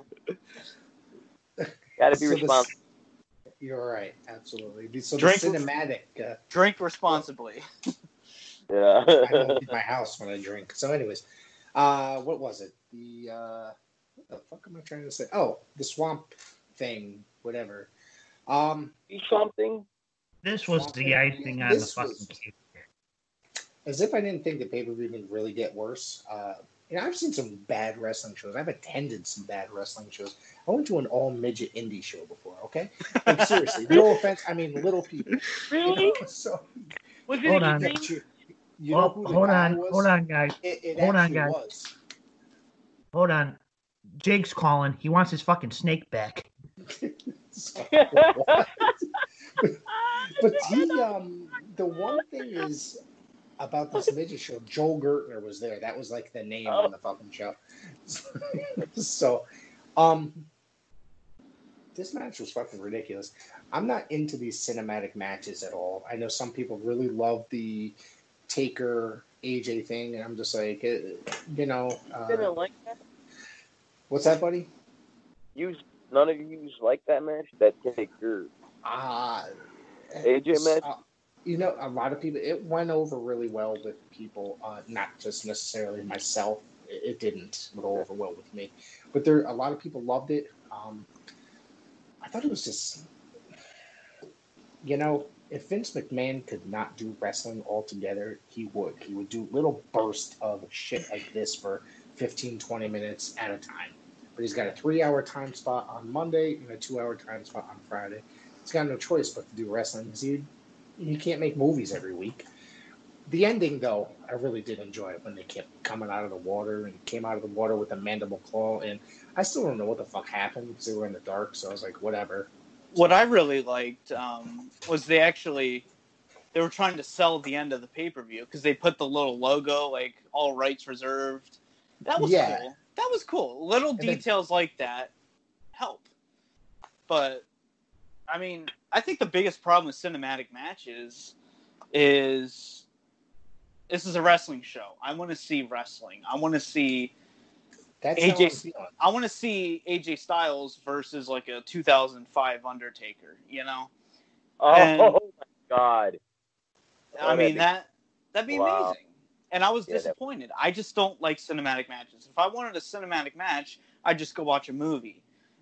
gotta be so this- responsible. You're right, absolutely. So Drink- the cinematic. Uh, Drink responsibly. Yeah. I don't leave my house when I drink. So, anyways, uh, what was it? The uh, what the fuck am I trying to say? Oh, the swamp thing, whatever. Um, See something? This was the icing on This the fucking was- cake. as if I didn't think the pay per view would really get worse. Uh, you know, I've seen some bad wrestling shows. I've attended some bad wrestling shows. I went to an all midget indie show before. Okay, like seriously, no offense. I mean, little people. Really? You know, so Was it Hold a on. dream? you, you Oh, know who the hold guy on, was? hold on, guys. It, it Hold on, actually guys. was. Hold on. Jake's calling. He wants his fucking snake back. So, what? But he, um, the one thing is about this midget show, Joel Gertner was there. That was like the name on the fucking show. So, um, this match was fucking ridiculous. I'm not into these cinematic matches at all. I know some people really love the Taker A J thing, and I'm just like, uh, you know, uh, Didn't like that? what's that, buddy? You none of you like that match? That Taker Uh, A J match? uh, you know, a lot of people, it went over really well with people, uh, not just necessarily myself. It, it didn't go over well with me. But there, a lot of people loved it. Um, I thought it was just, you know, if Vince McMahon could not do wrestling altogether, he would. He would do little bursts of shit like this for fifteen, twenty minutes at a time. But he's got a three-hour time spot on Monday and a two-hour time spot on Friday. He's got no choice but to do wrestling because he, he can't make movies every week. The ending, though, I really did enjoy it when they kept coming out of the water and came out of the water with a mandible claw. And I still don't know what the fuck happened because they were in the dark. So I was like, whatever. What I really liked um, was they actually they were trying to sell the end of the pay per view because they put the little logo like all rights reserved. That was Yeah. cool. That was cool. Little And then- details like that help. But I mean, I think the biggest problem with cinematic matches is this is a wrestling show. I want to see wrestling. I want to see That's A J how I'm feeling. I want to see A J Styles versus like a two thousand five Undertaker, you know? Oh And- my god. I Oh, mean, that'd be- that, that'd be Wow. amazing. And I was Yeah, that- disappointed. I just don't like cinematic matches. If I wanted a cinematic match, I'd just go watch a movie.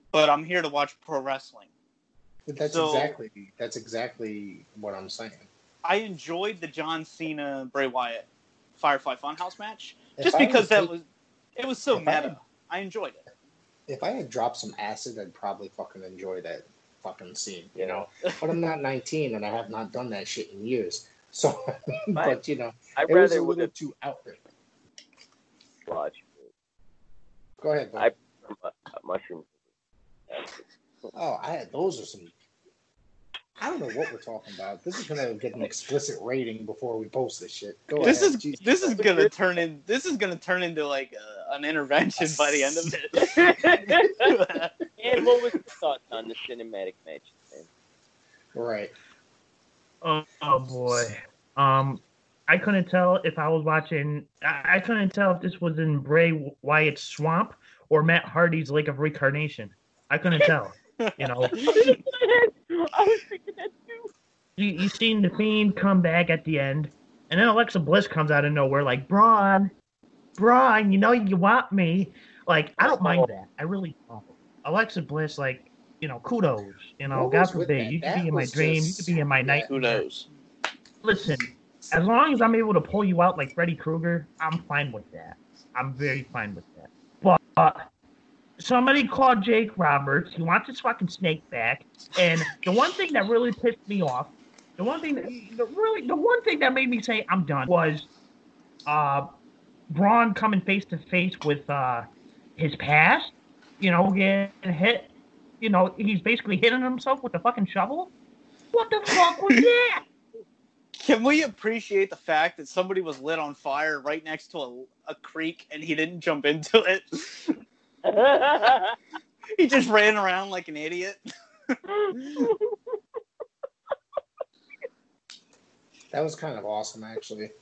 but I'm here to watch pro wrestling. But that's So- exactly that's exactly what I'm saying. I enjoyed the John Cena Bray Wyatt Firefly Funhouse match If just I because had that take- was it was so if I meta. had- I enjoyed it. If I had dropped some acid, I'd probably fucking enjoy that fucking scene, you Yeah. know. But I'm not nineteen, and I have not done that shit in years. So, but you know, I'd it was a rather would little have too out there. watched Go ahead, bud. I- uh, mushroom. Oh, I had those are some. I don't know what we're talking about. This is gonna get an explicit rating before we post this shit. Go This ahead. is Jesus. this is gonna turn in this is gonna turn into like a, an intervention by the end of it. And what was your thoughts on the cinematic match? Man? Right. Oh, oh boy. Um, I couldn't tell if I was watching. I, I couldn't tell if this was in Bray Wyatt's swamp or Matt Hardy's Lake of Reincarnation. I couldn't tell. You know, I was thinking that too. you you seen the Fiend come back at the end, and then Alexa Bliss comes out of nowhere like, Braun, Braun, you know you want me. Like, I don't mind that. I really don't. Alexa Bliss, like, you know, kudos. You know, What God was with forbid, that? you could That be in my was dream, just- you could be in my yeah. night. Who knows? Listen, as long as I'm able to pull you out like Freddy Krueger, I'm fine with that. I'm very fine with that. But uh, somebody called Jake Roberts. He wants his fucking snake back. And the one thing that really pissed me off, the one thing that the really the one thing that made me say I'm done was uh Braun coming face to face with uh his past. You know, getting hit. You know, he's basically hitting himself with a fucking shovel. What the fuck was that? Can we appreciate the fact that somebody was lit on fire right next to a, a creek and he didn't jump into it? He just ran around like an idiot. That was kind of awesome, actually.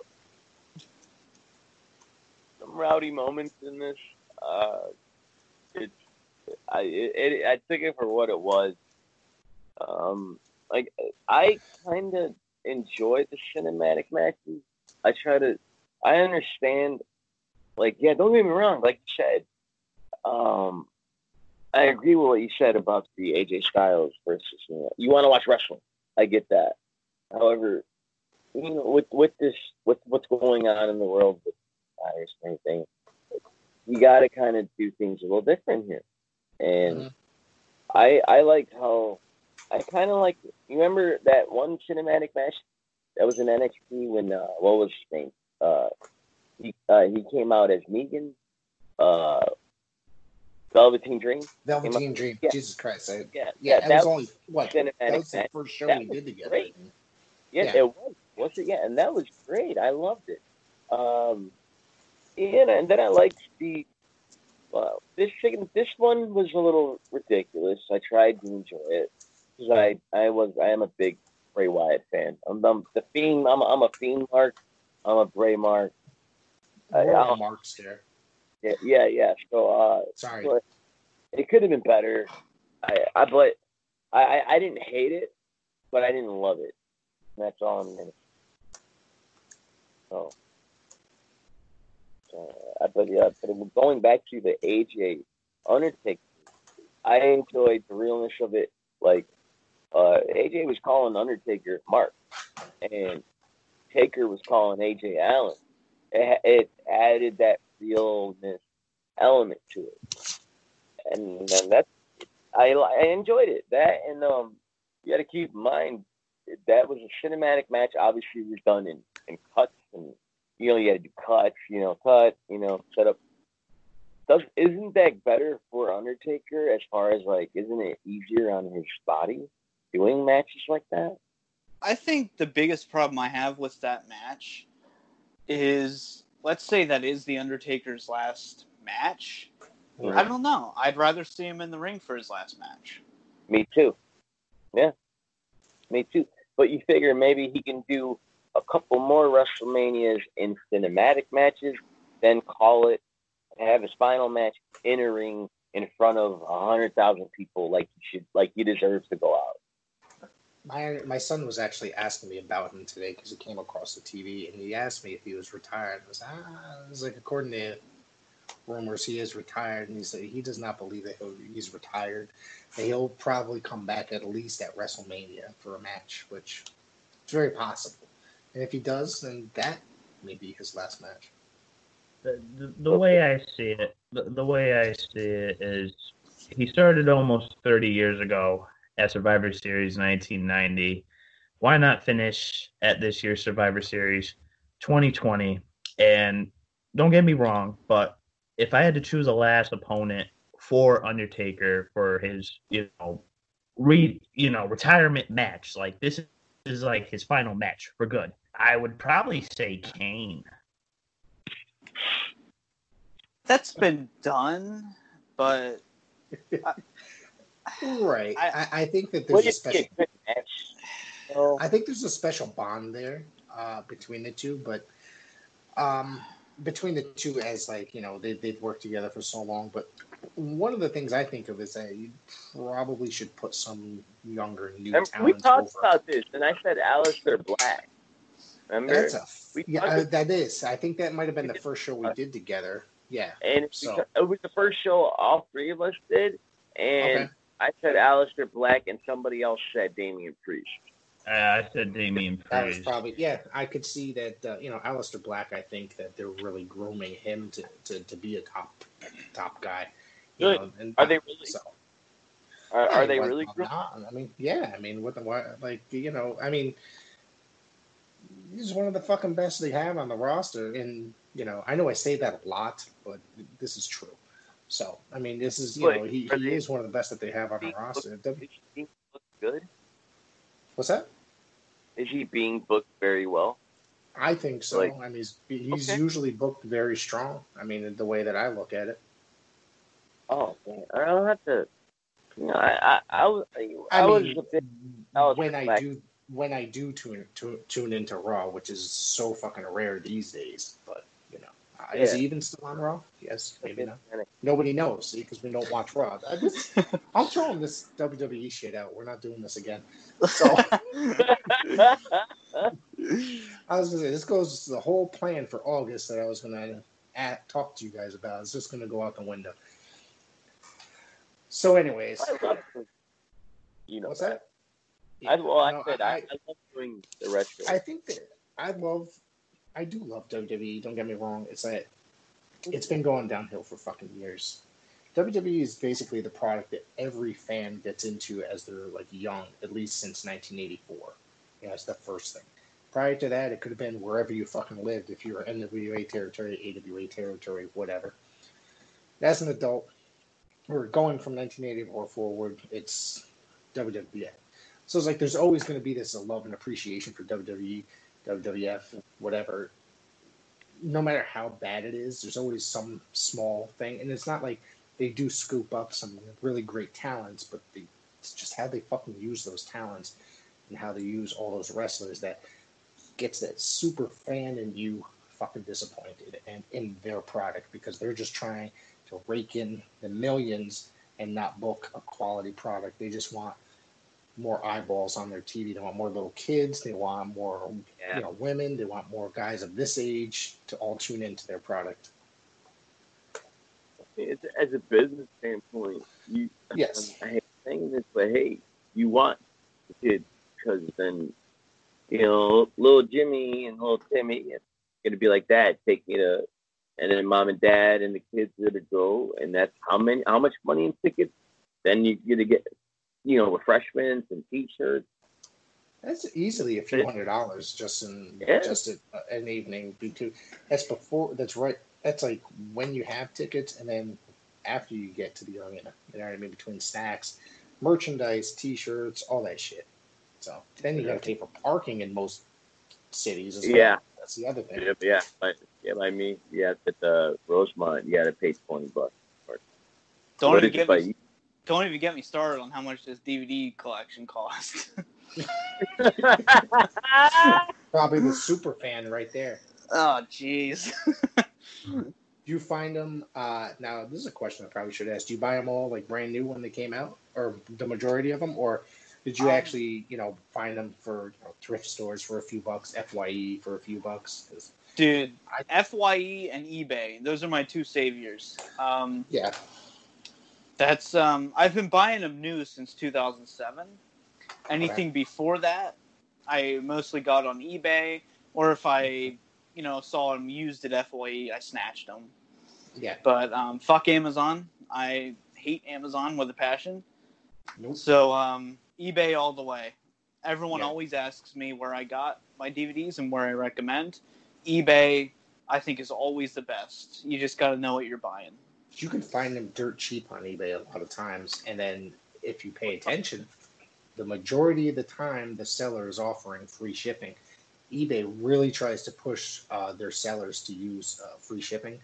Some rowdy moments in this. Uh, it's I it, it, I took it for what it was. Um, like I kind of enjoy the cinematic matches. I try to. I understand. Like, yeah, don't get me wrong. Like you said, um, I agree with what you said about the A J Styles versus. You know, you want to watch wrestling. I get that. However, you know, with with this, with what's going on in the world with virus and everything, you got to kind of do things a little different here. And Mhm. I I like how I kind of like. You remember that one cinematic match that was in N X T when uh, what was his name? Uh, he uh, he came out as Negan, uh, Velveteen Dream. Velveteen Dream. Yeah. Jesus Christ. I, Yeah, yeah, that, that was that only, what, cinematic that was the match. first show That we was did together. great. Yeah, Yeah. it was. Was it? Yeah, and that was great. I loved it. Um, yeah, and then I liked the. Well, this thing, this one was a little ridiculous. I tried to enjoy it because I, I was, I am a big Bray Wyatt fan. I'm, I'm the Fiend. I'm, a, I'm a Fiend mark. I'm a Bray mark. I- We're all I'll- marks there. Yeah, yeah, yeah. So, uh, Sorry. but it could have been better. I, I, but I, I, I didn't hate it, but I didn't love it. And that's all I'm gonna. So, so uh, but yeah, but going back to the A J Undertaker, I enjoyed the realness of it. Like, uh, A J was calling Undertaker Mark, and Taker was calling A J Allen. It, it added that realness element to it, and, and that's I I enjoyed it. That and um, you got to keep in mind that was a cinematic match. Obviously, it was done in, in cuts, and you know you got to do cuts. You know, cut. You know, set up. Does isn't that better for Undertaker as far as like isn't it easier on his body doing matches like that? I think the biggest problem I have with that match is, let's say that is the Undertaker's last match. Right. I don't know. I'd rather see him in the ring for his last match. Me too. Yeah, me too. But you figure maybe he can do a couple more WrestleManias in cinematic matches, then call it, have his final match in a ring in front of a hundred thousand people, like he should, like he deserves to go out. My my son was actually asking me about him today because he came across the T V and he asked me if he was retired. I was, ah, I was like, according to rumors he is retired, and he said he does not believe that he'll, he's retired. And he'll probably come back at least at WrestleMania for a match, which is very possible. And if he does, then that may be his last match. The, the, the way I see it, the, the way I see it is, he started almost thirty years ago at Survivor Series nineteen ninety. Why not finish at this year's Survivor Series twenty twenty? And don't get me wrong, but if I had to choose a last opponent for Undertaker for his, you know, re, you know, retirement match, like this is like his final match for good, I would probably say Kane. That's been done, but I, right. I, I, I think that Well, there's a you special. get good match. So, I think there's a special bond there uh, between the two, but um, between the two, as like you know, they they've worked together for so long. But one of the things I think of is that you probably should put some younger, new remember, talent we talked over. about this, and I said Aleister Black. Remember? That's a We yeah, talked uh, about- that is. I think that might have been We the did- first show we did together. Yeah. And So- because it was the first show all three of us did, and Okay. I said Aleister Black, and somebody else said Damian Priest. Uh, I said Damian That was Priest. probably yeah. I could see that uh, you know Aleister Black. I think that they're really grooming him to, to, to be a top top guy. You Good. know, and Are they really? So, Are, yeah, are they why really? not? Good? I mean, yeah. I mean, what the what? Like you know, I mean, he's one of the fucking best they have on the roster. And you know, I know I say that a lot, but this is true. So, I mean, this is you Wait, know, he, are he they- is one of the best that they have on the Being roster. booked- Is he being booked good? What's that? Is he being booked very well? I think so. Like- I mean, he's, he's Okay. usually booked very strong. I mean, the way that I look at it. Oh, man. I don't have to. You know, I I, I was I, I was mean, a bit. Aleister when I Black. do when I do tune to, tune into Raw, which is so fucking rare these days, but you know, uh, is Yeah. he even still on Raw? Yes, maybe not. Nobody knows, see, because we don't watch Raw. I just, I'm throwing this W W E shit out. We're not doing this again. So I was gonna say this goes the whole plan for August that I was gonna at, talk to you guys about. It's just gonna go out the window. So, anyways, I love it. You know what's that? I, well, I No, said I, I love doing the retro. I think that I love, I do love W W E. Don't get me wrong. It's that it's been going downhill for fucking years. W W E is basically the product that every fan gets into as they're like young, at least since nineteen eighty-four. You know, that's the first thing. Prior to that, it could have been wherever you fucking lived. If you were N W A territory, A W A territory, whatever. As an adult, we're going from nineteen eighty-four forward. It's W W F. So it's like there's always going to be this love and appreciation for W W E, W W F, whatever. No matter how bad it is, there's always some small thing. And it's not like they do scoop up some really great talents, but they, it's just how they fucking use those talents and how they use all those wrestlers that gets that super fan in you fucking disappointed and in their product because they're just trying to rake in the millions and not book a quality product. They just want more eyeballs on their T V. They want more little kids. They want more, Yeah. you know, women. They want more guys of this age to all tune into their product. It's, as a business standpoint, you. Yes. I hate saying this, but hey, you want the kids because then, you know, little Jimmy and little Timmy, it's gonna be like that. Take you to, and then mom and dad and the kids are gonna go, and that's how many, how much money in tickets. Then you're gonna get, you know, refreshments and T-shirts. That's easily a few hundred dollars just in Yeah. just a, an evening. Because that's before. That's right. That's like when you have tickets, and then after you get to the arena. You know what I mean? Between snacks, merchandise, T-shirts, all that shit. So then you got to pay for parking in most cities as well. Yeah. That's the other thing. Yeah, yeah, but yeah, I mean, yeah, at the Rosemont, you got to pay twenty bucks. Don't What even is it get by me. Don't even get me started on how much this D V D collection cost. Probably the super fan right there. Oh, jeez. Do you find them? Uh, now, this is a question I probably should ask. Do you buy them all like brand new when they came out, or the majority of them, or did you Um, actually, you know, find them for you know, thrift stores for a few bucks, F Y E for a few bucks? 'Cause Dude, I- F Y E and eBay, those are my two saviors. Um, Yeah. that's um, I've been buying them new since two thousand seven. Anything Okay. before that, I mostly got on eBay, or if I, you know, saw them used at F Y E, I snatched them. Yeah. But um, fuck Amazon. I hate Amazon with a passion. Nope. So um, eBay all the way. Everyone Yeah. always asks me where I got my D V Ds and where I recommend. eBay, I think, is always the best. You just got to know what you're buying. You can find them dirt cheap on eBay a lot of times, and then if you pay attention, the majority of the time the seller is offering free shipping. eBay really tries to push uh, their sellers to use uh, free shipping.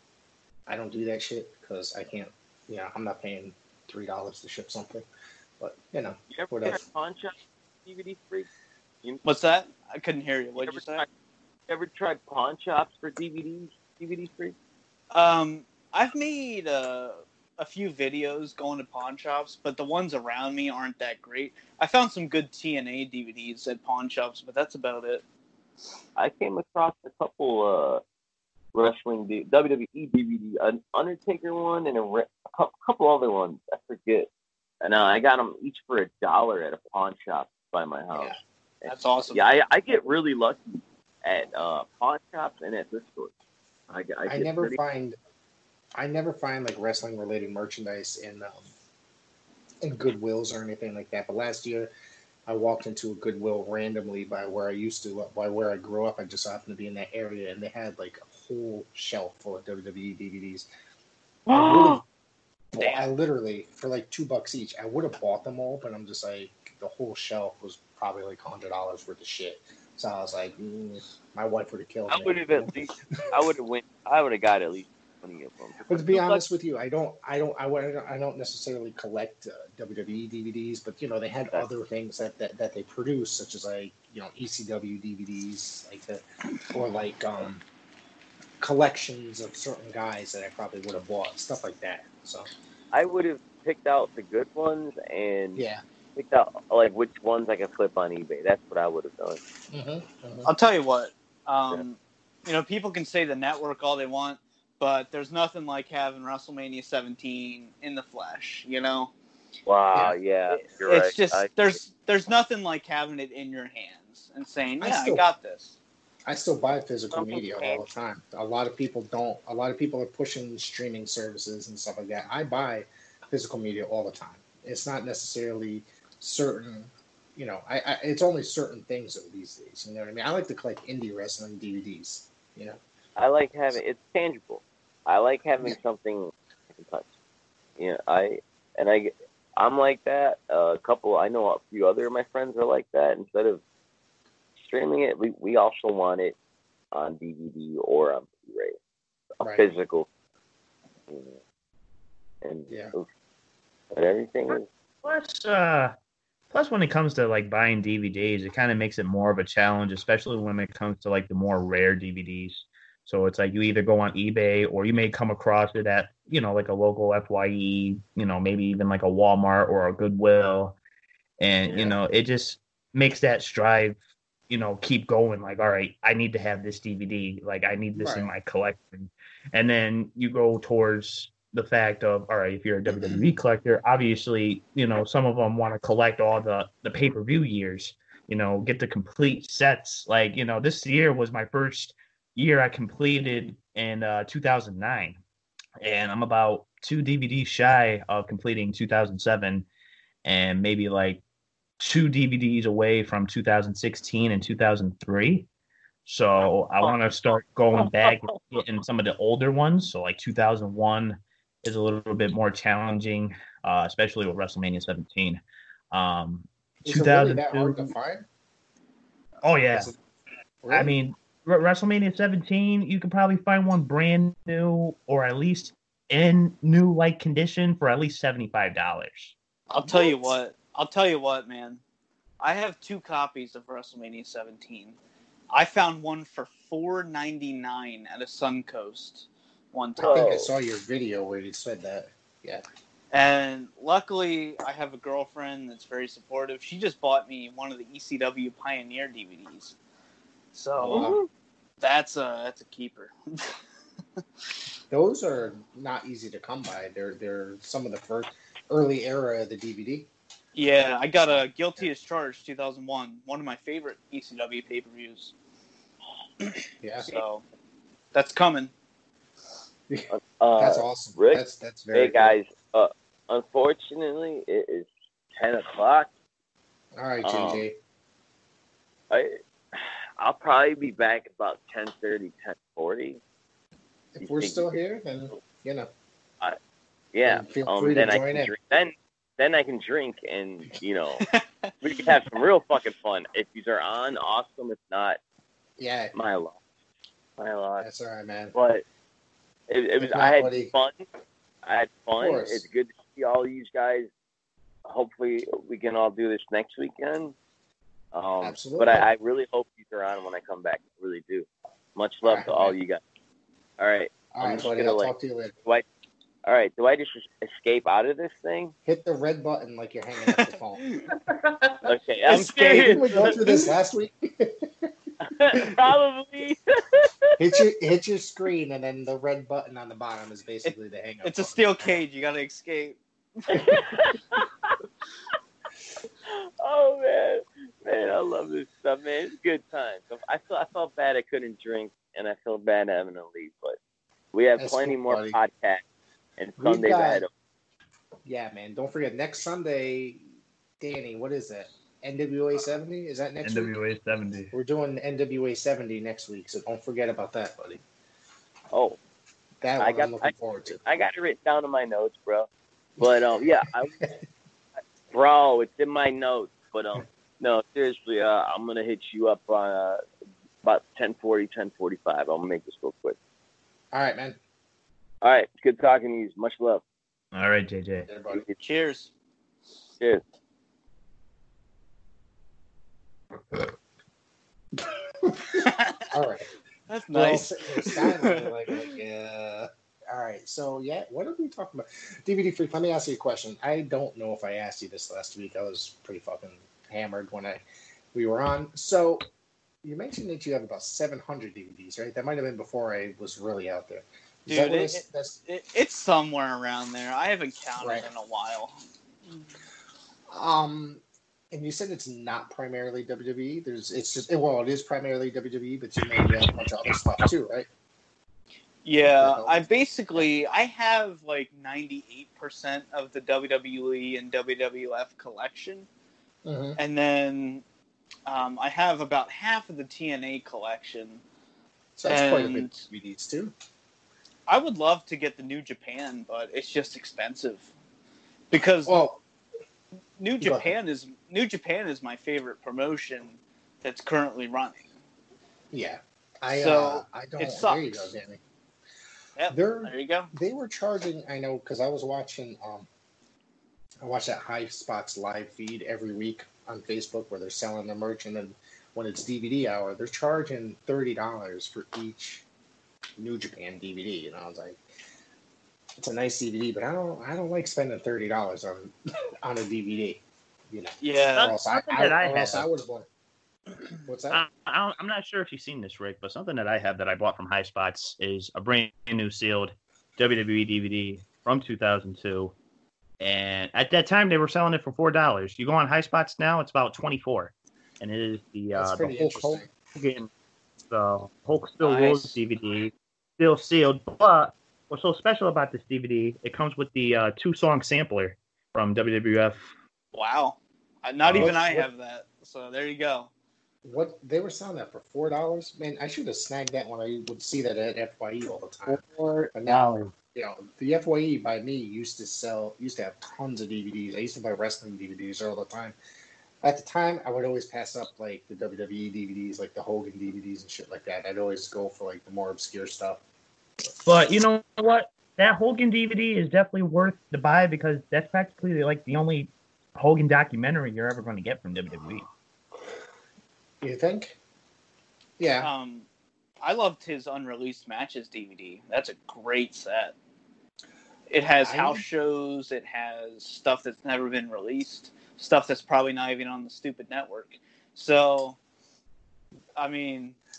I don't do that shit because I can't. You know, I'm not paying three dollars to ship something. But you know, You ever whatever. tried pawn shop D V D free? You, What's that? I couldn't hear you. What did ever you say? tried, you ever tried pawn shops for D V Ds? D V Ds free? Um, I've made uh, a few videos going to pawn shops, but the ones around me aren't that great. I found some good T N A D V Ds at pawn shops, but that's about it. I came across a couple uh, wrestling D- W W E D V D, an Undertaker one and a, re- a cou- couple other ones. I forget. And uh, I got them each for a dollar at a pawn shop by my house. Yeah. That's awesome. Yeah, I, I get really lucky at uh, pawn shops and at thrift stores. I, I, I get never pretty- find, I never find like wrestling related merchandise in um, in Goodwills or anything like that. But last year, I walked into a Goodwill randomly by where I used to, by where I grew up. I just happened to be in that area, and they had like a whole shelf full of W W E D V Ds. I would have, Damn. I literally for like two bucks each, I would have bought them all, but I'm just like the whole shelf was probably like hundred dollars worth of shit. So I was like, mm, my wife would have killed I me. would have at least, I would have went, I would have got at least twenty of them. But to be honest with you, I don't, I don't, I, would- I don't necessarily collect uh, W W E D V Ds, but you know they had other things that, that, that they produce, such as like you know E C W D V Ds, like the, or like um, collections of certain guys that I probably would have bought, stuff like that. So I would have picked out the good ones and yeah, picked out like which ones I could flip on eBay. That's what I would have done. mm-hmm, mm-hmm. I'll tell you what. Um, you know, people can say the network all they want, but there's nothing like having WrestleMania seventeen in the flesh. You know, Wow, yeah, you're it's right. just I- there's there's nothing like having it in your hands and saying, I "Yeah, I, still- got this." I still buy physical Some media people all the time. A lot of people don't. A lot of people are pushing streaming services and stuff like that. I buy physical media all the time. It's not necessarily certain, you know, I, I it's only certain things though these days. You know what I mean? I like to collect indie wrestling D V Ds. You know, I like having it's tangible. I like having Yeah. something I can touch. Yeah, I and I I'm like that. Uh, a couple I know a few other of my friends are like that. Instead of streaming it, we, we also want it on D V D or on Blu-ray, a Right. physical. You know, and Yeah. but everything is Plus, uh, plus when it comes to like buying D V Ds, it kind of makes it more of a challenge, especially when it comes to like the more rare D V Ds. So it's like you either go on eBay or you may come across it at, you know, like a local F Y E, you know, maybe even like a Walmart or a Goodwill. And, Yeah. you know, it just makes that strive, you know, keep going. Like, all right, I need to have this D V D. Like, I need this in Right. my collection. And then you go towards the fact of, all right, if you're a W W E collector, obviously, you know, some of them want to collect all the, the pay-per-view years, you know, get the complete sets. Like, you know, this year was my first year I completed in uh, two thousand nine. And I'm about two D V Ds shy of completing two thousand seven and maybe like two D V Ds away from two thousand sixteen and two thousand three. So I want to start going back and getting some of the older ones. So like two thousand one is a little bit more challenging, uh, especially with WrestleMania seventeen. Um, is it really that two thousand two hard to find? Oh yeah, Is it- I really? mean R- WrestleMania seventeen, you could probably find one brand new or at least in new like condition for at least seventy-five dollars. I'll tell you What? what. I'll tell you what, man. I have two copies of WrestleMania seventeen. I found one for four ninety-nine at a Suncoast one I time. think I Oh. saw your video where you said that. Yeah. And luckily, I have a girlfriend that's very supportive. She just bought me one of the E C W Pioneer D V Ds. So, Wow. That's a that's a keeper. Those are not easy to come by. They're they're some of the first early era of the D V D. Yeah, I got a Guilty as Charged two thousand one, one of my favorite E C W pay-per-views. Yeah, So that's coming. Uh, that's awesome. Rick, That's that's very hey guys, uh, unfortunately, it is ten o'clock. cool. All right, um, J J. I, I'll probably be back about ten thirty, ten forty. If we're still here, then you know. Yeah, Feel um, free to then I join can in. drink. Then, then I can drink, and you know, we can have some real fucking fun. If these are on, awesome. If not, Yeah, my loss, my loss. that's all right, man. But it, it was. If not, I had buddy. fun. I had fun. course. It's good to see all you guys. Hopefully, we can all do this next weekend. Um, Absolutely. But I, I really hope these are on when I come back. I really do. Much love All right, to all man. you guys. All right. All I'm right, just buddy. gonna, I'll like, talk to you later. Do I, all right. Do I just escape out of this thing? Hit the red button like you're hanging up the phone. Okay. I'm Escape. Didn't we go scared. through this last week? Probably. hit your hit your screen, and then the red button on the bottom is basically the hang up. It's a button. steel cage. You gotta escape. Oh man, man, I love this stuff, man. It's good times. I felt I felt bad I couldn't drink, and I felt bad having to leave, but we have That's plenty cool, more buddy. podcasts and We've Sundays got- ahead of. Yeah, man. Don't forget next Sunday, Danny. What is that? N W A seventy? Is that next week? N W A seventy. We're doing N W A seventy next week, so don't forget about that, buddy. Oh, That I one got- I'm looking I- forward to. I got it written down in my notes, bro. But um, yeah, I, bro, it's in my notes. But um, no, seriously, uh, I'm gonna hit you up on uh, about ten forty, ten forty-five. I'm gonna make this go quick. All right, man. All right, good talking to you. Much love. All right, J J. Everybody. Cheers. Cheers. All right. That's We're all nice. sitting there silently, like, like, yeah. All right. So yeah, what are we talking about? D V D Freak. Let me ask you a question. I don't know if I asked you this last week. I was pretty fucking hammered when I we were on. So you mentioned that you have about seven hundred D V Ds, right? That might have been before I was really out there. Is Dude, that what it- it's- that's It, it's somewhere around there. I haven't counted Right. in a while. um. And you said it's not primarily W W E. There's, it's just, well, it is primarily W W E, but you maybe have a bunch of other stuff too, right? Yeah, Yeah. I basically I have like ninety-eight percent of the W W E and W W F collection, Mm-hmm. and then um, I have about half of the T N A collection. So that's quite a bit And- of D V Ds too. I would love to get the New Japan, but it's just expensive because Well, New go ahead. Japan is New Japan is my favorite promotion that's currently running. yeah. I So, uh, I don't. it There you go, sucks. Danny. Yep, They're there you go. they were charging. I know because I was watching. Um, I watch that High Spots live feed every week on Facebook where they're selling their merch, and then when it's D V D hour, they're charging thirty dollars for each New Japan D V D. And I was like, it's a nice D V D, but I don't. I don't like spending thirty dollars on on a D V D. You know, or Yeah, else I, something I, that I or else have. I would have bought it. What's that? I, I don't, I'm not sure if you've seen this, Rick, but something that I have that I bought from High Spots is a brand new sealed W W E D V D from two thousand two. And at that time, they were selling it for four dollars. You go on High Spots now, it's about twenty-four dollars. And it is the, That's uh, the pretty Hulk interesting. Hogan, the Hulk Still Nice. Rose D V D, still sealed. But what's so special about this D V D, it comes with the uh, two-song sampler from W W F. wow. Uh, Not Oh, even I what- have that. So there you go. What they were selling that for four dollars? Man, I should have snagged that when I would see that at F Y E all the time. Four But now, you know, the F Y E by me used to sell, used to have tons of D V Ds. I used to buy wrestling D V Ds all the time. At the time, I would always pass up like the W W E D V Ds, like the Hogan D V Ds and shit like that. I'd always go for like the more obscure stuff. But you know what? That Hogan D V D is definitely worth the buy because that's practically like the only Hogan documentary you're ever going to get from W W E. You think? Yeah. Um, I loved his unreleased matches D V D. That's a great set. It has I- house shows. It has stuff that's never been released. Stuff that's probably not even on the stupid network. So, I mean,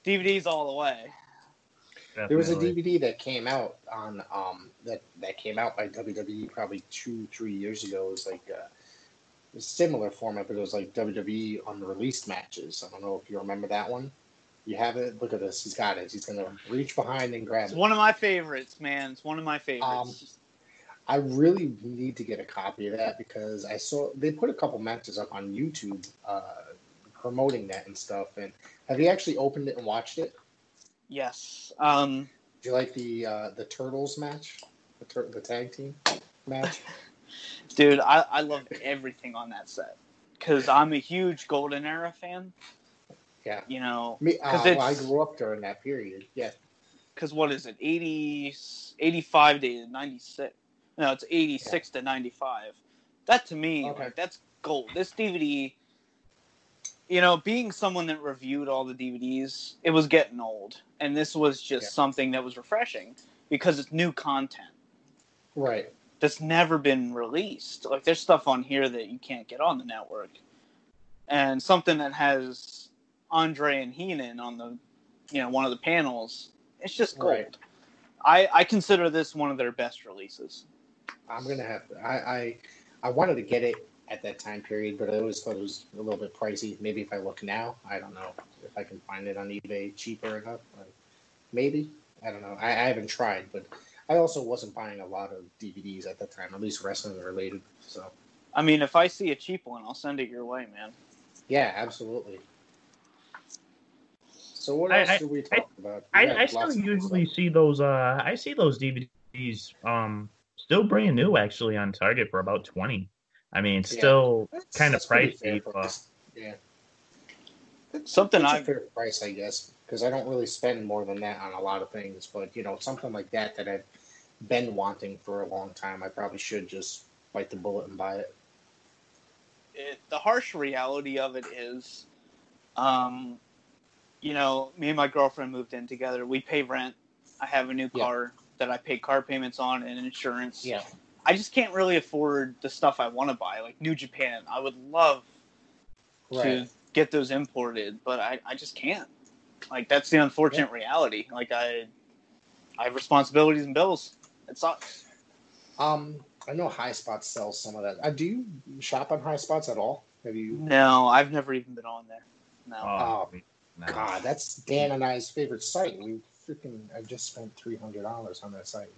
D V Ds all the way. There was a Definitely. D V D that came out on um that that came out by W W E probably two three years ago. It was like uh, a similar format, but it was like W W E unreleased matches. I don't know if you remember that one. You have it. Look at this. He's got it. He's gonna reach behind and grab It's it. one of my favorites, man. It's one of my favorites. Um, I really need to get a copy of that because I saw they put a couple matches up on YouTube uh, promoting that and stuff. And have you actually opened it and watched it? yes. Um, Do you like the uh, the Turtles match, the tur- the tag team match? dude, I, I loved everything on that set because I'm a huge Golden Era fan. Yeah. You know, Me, uh, 'Cause well, I it's- grew up during that period. Yeah. because what is it, eighty, eighty-five to ninety-six? No, it's eighty-six to ninety-five. That to me, Okay. like, that's gold. This D V D, you know, being someone that reviewed all the D V Ds, it was getting old. And this was just Yeah. something that was refreshing because it's new content Right. that's never been released. Like, there's stuff on here that you can't get on the network. And something that has Andre and Heenan on the, you know, one of the panels, it's just gold. Right. I, I consider this one of their best releases. I'm gonna have to. I, I I wanted to get it at that time period, but I always thought it was a little bit pricey. Maybe if I look now, I don't know if I can find it on eBay cheaper enough. Like, maybe I don't know. I, I haven't tried, but I also wasn't buying a lot of D V Ds at that time, at least wrestling related. So I mean, if I see a cheap one, I'll send it your way, man. yeah, absolutely. So what I- else I- do we talk about? I, Yeah, I still lots of usually stuff. see those. Uh, I see those D V Ds. Um, still brand new actually on Target for about twenty. I mean, Yeah. still That's- kind of that's pretty fair pricey, but price. Yeah. Something It's a I fair price, I guess, because I don't really spend more than that on a lot of things. But you know, something like that that I've been wanting for a long time, I probably should just bite the bullet and buy it. it, the harsh reality of it is, um, you know, me and my girlfriend moved in together. We pay rent. I have a new Yeah. car that I pay car payments on and insurance. Yeah, I just can't really afford the stuff I want to buy, like New Japan. I would love right. to get those imported, but I, I just can't. Like, that's the unfortunate reality. Like, I I have responsibilities and bills. It sucks. Um, I know High Spots sells some of that. Uh, do you shop on High Spots at all? Have you? No, I've never even been on there. No. Oh, no. God, that's Dan and I's favorite site. We freaking I just spent three hundred dollars on that site.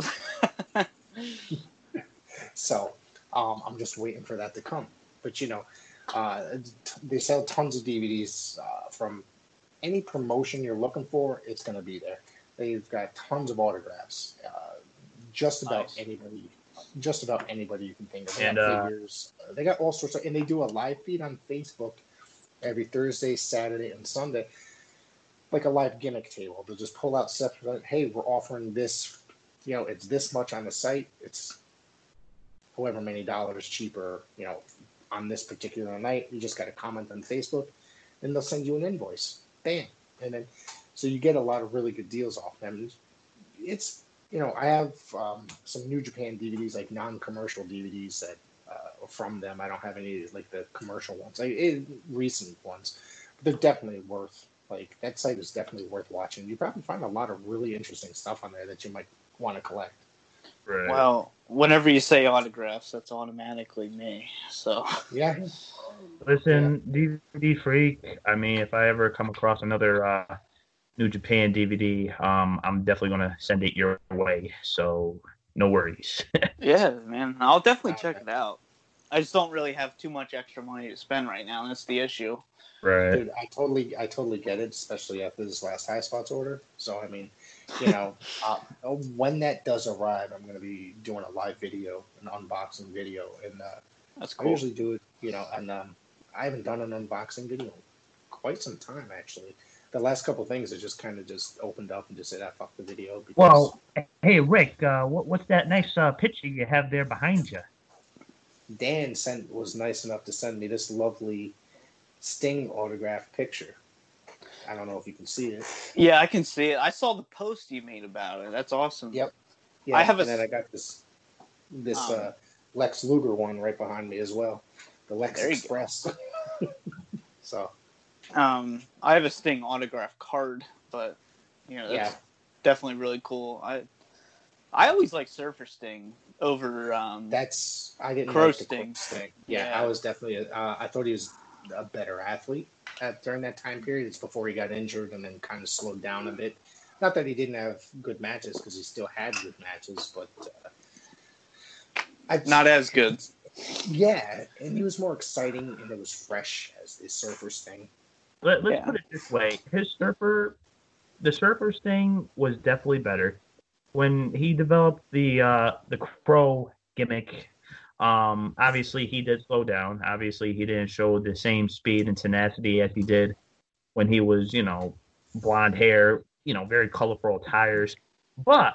So um, I'm just waiting for that to come. But you know, uh, they sell tons of D V Ds uh, from any promotion you're looking for. It's going to be there. They've got tons of autographs. Uh, just about Nice. anybody, just about anybody you can think of. They And, got uh, figures. They got all sorts of, and they do a live feed on Facebook every Thursday, Saturday, and Sunday. Like a live gimmick table. They'll just pull out stuff. Like, hey, we're offering this. You know, it's this much on the site. It's however many dollars cheaper. You know, on this particular night. You just got to comment on Facebook, and they'll send you an invoice. Bam, and then so you get a lot of really good deals off them. It's you know, I have um, some New Japan D V Ds, like non-commercial D V Ds that uh, from them. I don't have any like the commercial ones, like it, recent ones. But they're definitely worth. Like that site is definitely worth watching. You probably find a lot of really interesting stuff on there that you might want to collect. Right. Well, whenever you say autographs, that's automatically me. So Yeah, Listen, D V D freak. I mean, if I ever come across another uh, New Japan D V D, um, I'm definitely gonna send it your way. So no worries. yeah, man, I'll definitely check it out. I just don't really have too much extra money to spend right now. That's the issue. Right. dude, I totally, I totally get it, especially after this last High Spots order. So I mean, you know, uh, when that does arrive, I'm going to be doing a live video, an unboxing video, and uh, That's I cool. usually do it, you know, and um, I haven't done an unboxing video in quite some time actually. The last couple things I just kind of just opened up and just said, "Ah, fuck the video." Because, Well, hey Rick, uh, what, what's that nice uh, picture you have there behind you? Dan sent was nice enough to send me this lovely Sting autograph picture. I don't know if you can see it. Yeah, I can see it. I saw the post you made about it. That's awesome. Yep. Yeah, I have a and then s- I got this this Um, uh, Lex Luger one right behind me as well, the Lex There you go. Express. So Um, I have a Sting autograph card but you know, that's Yeah. definitely really cool. I I always like Surfer Sting over um, That's I didn't Crow like the Sting. Crow Sting. Yeah, Yeah. I was definitely. Uh, I thought he was a better athlete at, during that time period. It's before he got injured and then kind of slowed down a bit. Not that he didn't have good matches, because he still had good matches, but uh, I, Not as good. Yeah, and he was more exciting and it was fresh as the Surfer Sting. Let, let's Yeah. put it this way: his surfer, the surfer Sting was definitely better. When he developed the uh, the Crow gimmick, um, obviously he did slow down. Obviously, he didn't show the same speed and tenacity as he did when he was, you know, blonde hair, you know, very colorful attires. But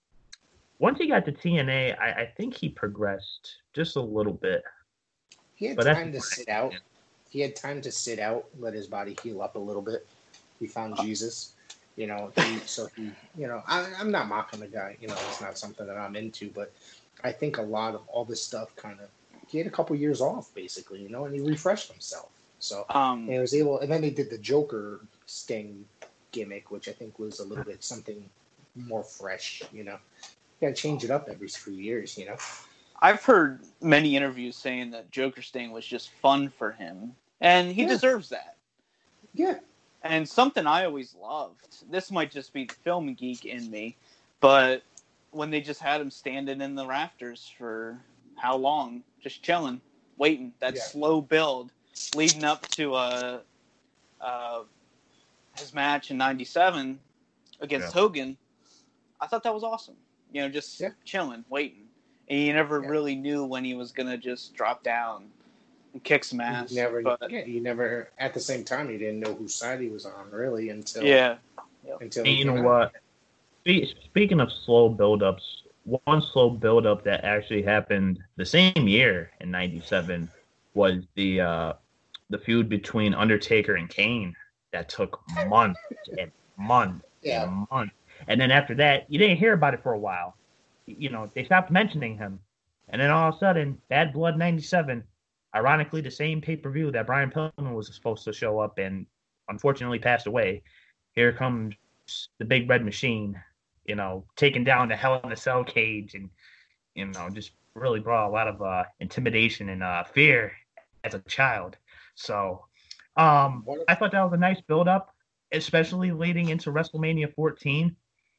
once he got to T N A, I, I think he progressed just a little bit. He had But that's time to my sit out. opinion. He had time to sit out, let his body heal up a little bit. He found Jesus, you know. He so he, you know, I, I'm not mocking the guy. You know, it's not something that I'm into, but I think a lot of all this stuff kind of he had a couple years off, basically, you know, and he refreshed himself. So Um, and he was able, and then they did the Joker Sting gimmick, which I think was a little bit something more fresh. You know, you got to change it up every few years. You know. I've heard many interviews saying that Joker Sting was just fun for him, and he Yeah. deserves that. Yeah. And something I always loved, this might just be the film geek in me, but when they just had him standing in the rafters for how long? Just chilling, waiting. That Yeah. slow build leading up to uh, uh, his match in ninety-seven against Yeah. Hogan. I thought that was awesome. You know, just Yeah. chilling, waiting. And you never Yeah. really knew when he was going to just drop down and kick some ass. You never, but, yeah, you never. At the same time, you didn't know whose side he was on, really, until yeah. until And he you know came what? out. Spe- Speaking of slow buildups, one slow buildup that actually happened the same year in ninety-seven was the uh, the feud between Undertaker and Kane that took months and months Yeah. and months. And then after that, you didn't hear about it for a while. You know, they stopped mentioning him. And then all of a sudden, Bad Blood ninety-seven, ironically the same pay-per-view that Brian Pillman was supposed to show up and unfortunately passed away. Here comes the Big Red Machine, you know, taking down the Hell in a Cell cage, and you know, just really brought a lot of uh, intimidation and uh, fear as a child. So, um, What- I thought that was a nice build-up, especially leading into WrestleMania fourteen.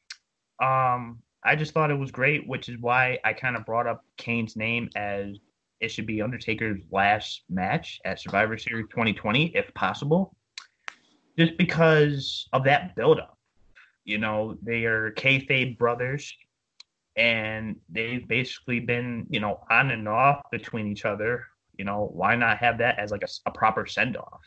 Um, I just thought it was great, which is why I kind of brought up Kane's name as it should be Undertaker's last match at Survivor Series twenty twenty, if possible, just because of that build-up. You know, they are kayfabe brothers, and they've basically been, you know, on and off between each other. You know, why not have that as like a, a proper send-off?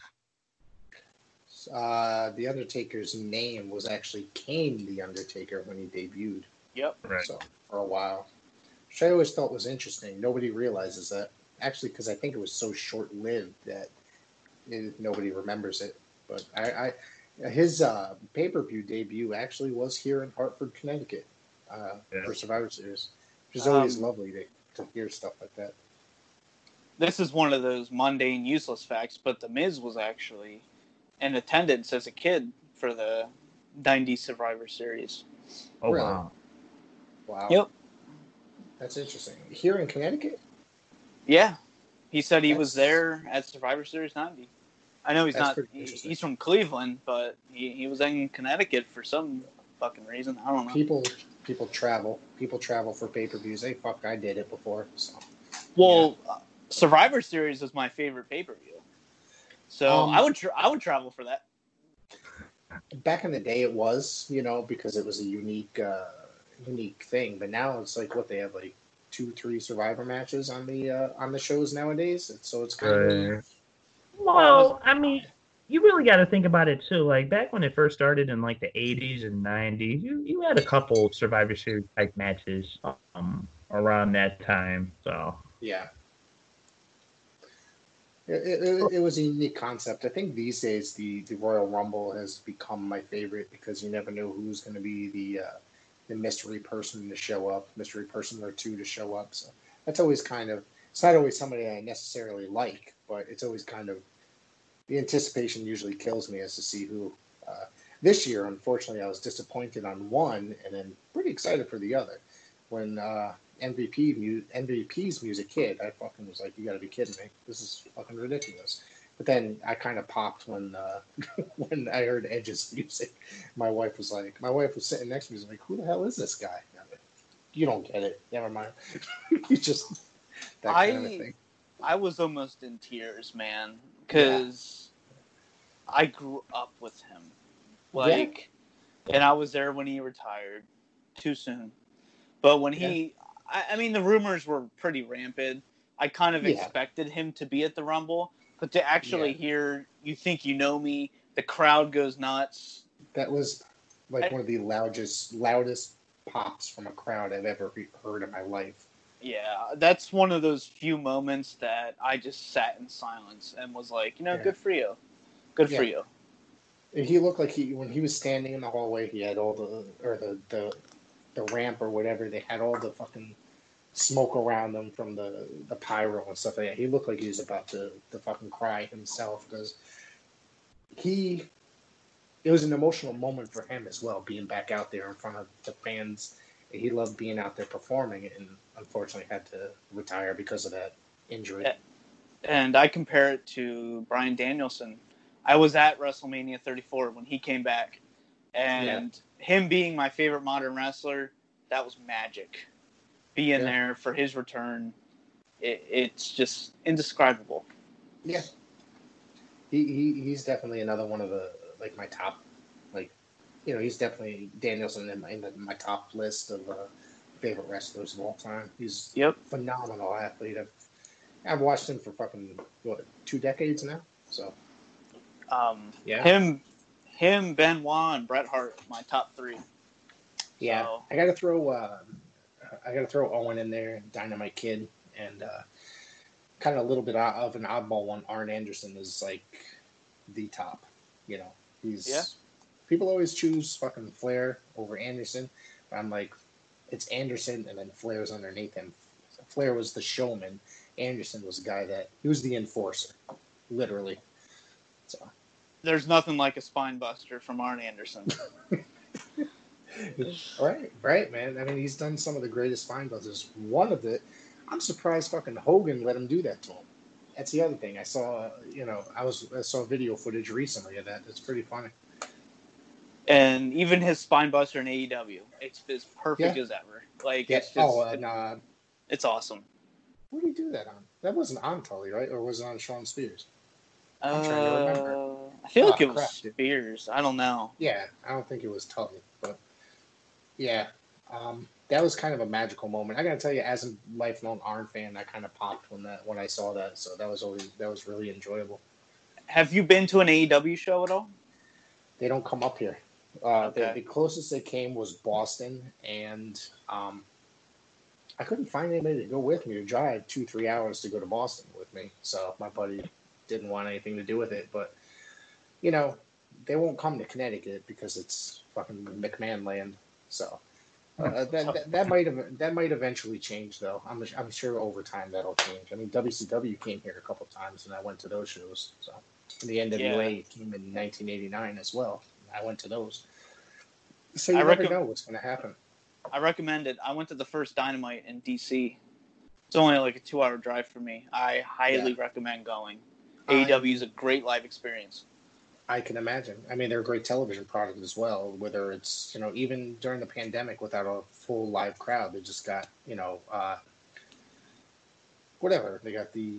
Uh, the Undertaker's name was actually Kane the Undertaker when he debuted. Yep. Right. So for a while, which I always thought was interesting. Nobody realizes that, actually, because I think it was so short-lived that it, nobody remembers it. But I, I his uh, pay-per-view debut actually was here in Hartford, Connecticut, uh, Yeah. for Survivor Series, which is always Um, lovely to, to hear stuff like that. This is one of those mundane, useless facts, but The Miz was actually in attendance as a kid for the nineties Survivor Series. Oh, Really? wow. Wow. Yep. That's interesting. Here in Connecticut? Yeah. He said he was That's- there at Survivor Series ninety. I know he's That's not, pretty he, interesting. he's from Cleveland, but he, he was in Connecticut for some fucking reason. I don't know. People people travel. People travel for pay-per-views. Hey, fuck, I did it before. So Well, uh, Survivor Series was my favorite pay-per-view. So Um, I would tra- I would travel for that. back in the day, it was, you know, because it was a unique uh, unique thing. But now it's like what they have, like two, three Survivor matches on the uh, on the shows nowadays. And so it's kind Right. of Well, I mean, you really got to think about it too. Like back when it first started in like the eighties and nineties, you, you had a couple Survivor Series type matches um around that time. So yeah. It, it, it was a unique concept. I think these days the, the Royal Rumble has become my favorite because you never know who's going to be the uh, the mystery person to show up, mystery person or two to show up. So that's always kind of, it's not always somebody I necessarily like, but it's always kind of, the anticipation usually kills me as to see who. Uh, This year, unfortunately, I was disappointed on one, and then pretty excited for the other. When uh, M V P mu- M V P's music hit, I fucking was like, "You got to be kidding me! This is fucking ridiculous." But then I kind of popped when uh, when I heard Edge's music. My wife was like, my wife was sitting next to me, was like, "Who the hell is this guy?" I'm like, you don't get it. Never mind. You just that I, kind of thing. I was almost in tears, man, because yeah. I grew up with him. Like, yeah. And I was there when he retired too soon. But when he, yeah. I, I mean, the rumors were pretty rampant. I kind of yeah. expected him to be at the Rumble, but to actually yeah. hear "You Think You Know Me," the crowd goes nuts. That was like I, one of the loudest, loudest pops from a crowd I've ever heard in my life. Yeah, that's one of those few moments that I just sat in silence and was like, you know, yeah. good for you. Good yeah. for you. He looked like he, when he was standing in the hallway, he had all the, or the, the, the ramp or whatever, they had all the fucking smoke around them from the, the pyro and stuff like that. He looked like he was about to, to fucking cry himself because he, it was an emotional moment for him as well, being back out there in front of the fans. He loved being out there performing and unfortunately had to retire because of that injury. And I compare it to Bryan Danielson. I was at WrestleMania thirty-four when he came back, and yeah. him being my favorite modern wrestler, that was magic. Being yeah. there for his return, it, it's just indescribable. Yeah, he, he he's definitely another one of the like my top, like you know he's definitely Danielson in my, in the, my top list of uh, favorite wrestlers of all time. He's yep. a phenomenal athlete. I've I've watched him for fucking what two decades now, so. Um, yeah. Him, him, Benoit, and Bret Hart, my top three. Yeah, so. I gotta throw, uh, I gotta throw Owen in there, Dynamite Kid, and uh, kind of a little bit of an oddball one. Arn Anderson is like the top. You know, he's. Yeah. People always choose fucking Flair over Anderson, but I'm like, it's Anderson, and then Flair's underneath him. Flair was the showman. Anderson was the guy that he was the enforcer, literally. So. There's nothing like a spine buster from Arn Anderson. right, right, man. I mean, he's done some of the greatest spine busters. One of it, I'm surprised fucking Hogan let him do that to him. That's the other thing. I saw, you know, I was I saw video footage recently of that. It's pretty funny. And even his spine buster in A E W, it's as perfect yeah. as ever. Like, yeah. it's just, oh, and, uh, it's awesome. What did he do that on? That wasn't on Tully, right? Or was it on Shawn Spears? I'm uh, trying to remember. I feel oh, like it was crap, Spears. Dude. I don't know. Yeah, I don't think it was Tully, but yeah, um, that was kind of a magical moment. I gotta tell you, as a lifelong Arn fan, I kind of popped when that when I saw that. So that was always that was really enjoyable. Have you been to an A E W show at all? They don't come up here. Uh, okay. the, the closest they came was Boston, and um, I couldn't find anybody to go with me to drive two, three hours to go to Boston with me. So my buddy didn't want anything to do with it. But, you know, they won't come to Connecticut because it's fucking McMahon land. So uh, that, that that might have that might eventually change, though. I'm I'm sure over time that'll change. I mean, W C W came here a couple times, and I went to those shows. So and the N W A yeah. came in nineteen eighty-nine as well. I went to those. So you I never rec- know what's going to happen. I recommend it. I went to the first Dynamite in D C. It's only like a two-hour drive for me. I highly yeah. recommend going. A E W is a great live experience. I can imagine. I mean, they're a great television product as well, whether it's, you know, even during the pandemic without a full live crowd, they just got, you know, uh, whatever. They got the,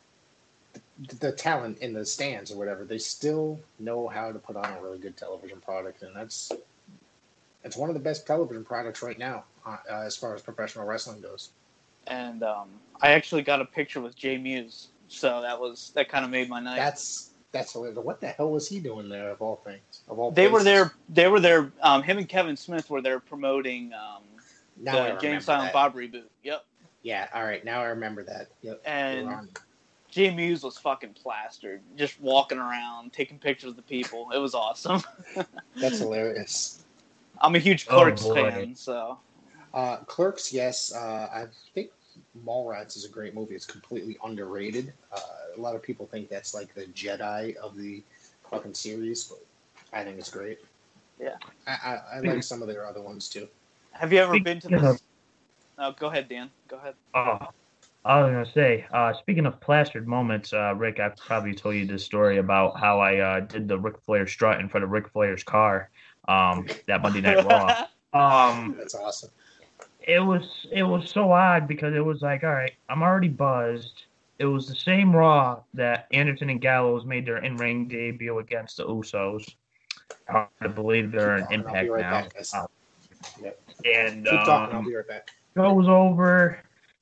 the the talent in the stands or whatever. They still know how to put on a really good television product, and that's it's one of the best television products right now uh, as far as professional wrestling goes. And um, I actually got a picture with Jay Muse. So that was that kind of made my night. That's that's hilarious. What the hell was he doing there? Of all things, of all they places? were there. They were there. Um, him and Kevin Smith were there promoting um, the James Silent Bob reboot. Yep. Yeah. All right. Now I remember that. Yep. And Jay Muse was fucking plastered, just walking around, taking pictures of the people. It was awesome. That's hilarious. I'm a huge Clerks oh, fan, so. Uh, Clerks, yes. Uh, I think Mallrats is a great movie. It's completely underrated. Uh, a lot of people think that's like the Jedi of the fucking series, but I think it's great. Yeah. I, I, I like some of their other ones too. Have you ever been to Speaking this? of- Oh, go ahead, Dan. Go ahead. Oh, I was gonna say, uh, speaking of plastered moments, uh, Rick, I've probably told you this story about how I uh, did the Ric Flair strut in front of Ric Flair's car, um, that Monday Night Raw. Um, That's awesome. it was it was so odd because it was like, all right, I'm already buzzed. It was the same Raw that Anderson and Gallows made their in-ring debut against the Usos. Hard to believe they're an Keep talking, I'll be Impact right now. back, guys. Uh, Yep. and Keep talking. I'll um, be right back. goes over,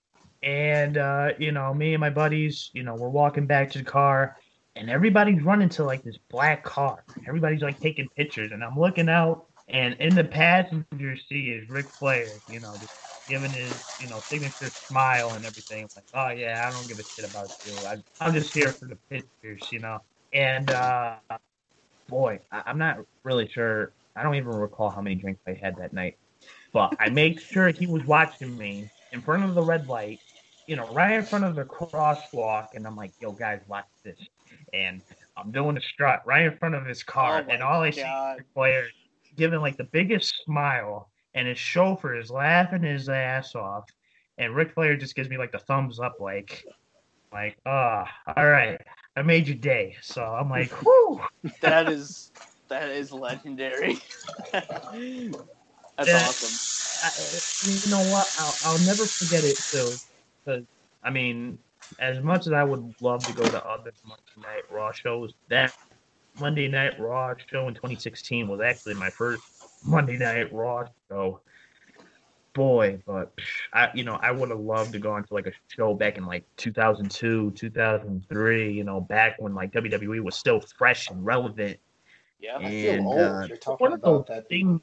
and uh, you know, me and my buddies, you know, we're walking back to the car, and everybody's running to like this black car. Everybody's like taking pictures, and I'm looking out, and in the passenger seat is Ric Flair, you know, just giving his, you know, signature smile and everything. Like, oh yeah, I don't give a shit about you. I, I'm just here for the pictures, you know. And uh, boy, I, I'm not really sure. I don't even recall how many drinks I had that night, but I made sure he was watching me in front of the red light, you know, right in front of the crosswalk, and I'm like, yo, guys, watch this. And I'm doing the strut right in front of his car, Oh my and all I see is God. the player giving like the biggest smile, and his chauffeur is laughing his ass off, and Ric Flair just gives me like the thumbs up, like, like, ah, oh, all right, I made your day. So I'm like, whoo. That is that is legendary. That's Yeah. awesome. I, you know what? I'll, I'll never forget it too. Because I mean, as much as I would love to go to other Monday Night Raw shows, that Monday Night Raw show in twenty sixteen was actually my first Monday Night Raw show. Boy, but I, you know, I would have loved to go into like a show back in like two thousand two, two thousand three. You know, back when like W W E was still fresh and relevant. Yeah. I feel And old. uh, You're talking one of those about that. things.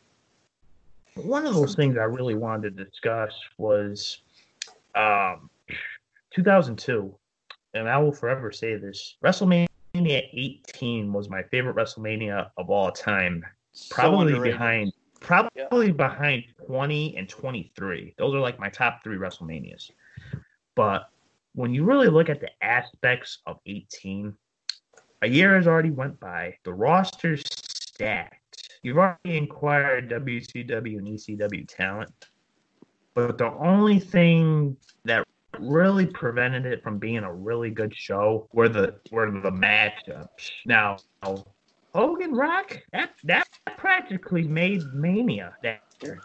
One of those things I really wanted to discuss was um, two thousand two, and I will forever say this: WrestleMania eighteen was my favorite WrestleMania of all time. So Probably underrated. behind, probably behind twenty and twenty-three. Those are like my top three WrestleManias. But when you really look at the aspects of eighteen, a year has already went by. The roster's stacked. You've already acquired W C W and E C W talent, but the only thing that really prevented it from being a really good show were the were the matchups. Now, Hogan Rock, that that practically made Mania that year.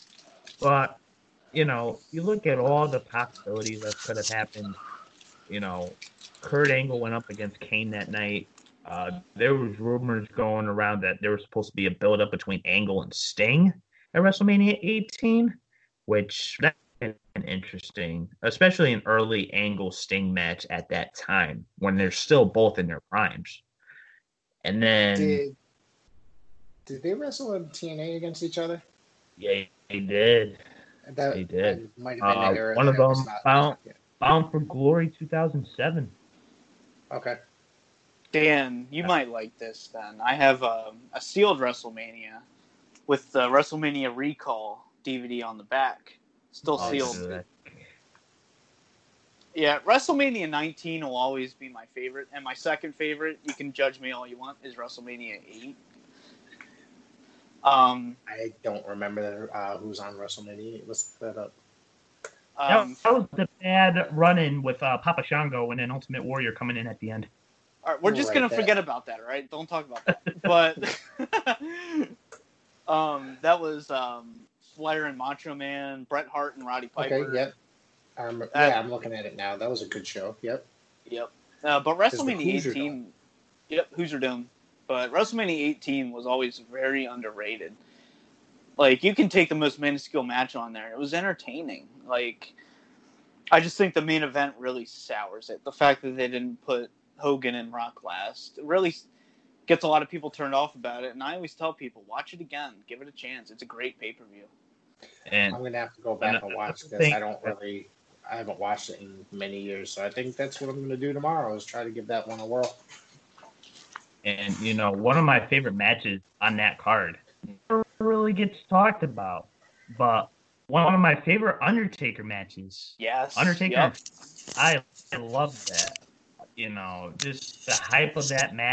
But you know, you look at all the possibilities that could have happened. You know, Kurt Angle went up against Kane that night. Uh, there was rumors going around that there was supposed to be a build-up between Angle and Sting at WrestleMania eighteen, which that is interesting, especially an early Angle Sting match at that time when they're still both in their primes. And then, Did did they wrestle in T N A against each other? yeah, they did. That, They did. that might have been Uh, the era one of that I was them not- found yeah. Bound for Glory two thousand seven. Okay. Dan, you might like this then. I have um, a sealed WrestleMania with the WrestleMania Recall D V D on the back. Still Oh, sealed. yeah. Yeah, WrestleMania nineteen will always be my favorite. And my second favorite, you can judge me all you want, is WrestleMania eight. Um, I don't remember uh, who's on WrestleMania. Let's look that up. um, that was the bad run-in with uh, Papa Shango and then Ultimate Warrior coming in at the end. all right, we're just Right going to there. forget about that, all right? Don't talk about that. But um, that was um, Flair and Macho Man, Bret Hart and Roddy Piper. Okay, yep. Um, yeah, I'm looking at it now. That was a good show. Yep. Yep. Uh, but Is the WrestleMania Hoosier eighteen, yep, Hoosier Dome. But WrestleMania eighteen was always very underrated. Like, you can take the most minuscule match on there. It was entertaining. Like, I just think the main event really sours it. The fact that they didn't put Hogan and Rock last really gets a lot of people turned off about it. And I always tell people, watch it again. Give it a chance. It's a great pay-per-view. And I'm gonna have to go back and and watch this. think- I don't really, I haven't watched it in many years, so I think that's what I'm gonna do tomorrow. Is try to give that one a whirl. And, you know, one of my favorite matches on that card never really gets talked about, but one of my favorite Undertaker matches. Yes. Undertaker, Yep. I, I love that. You know, just the hype of that match.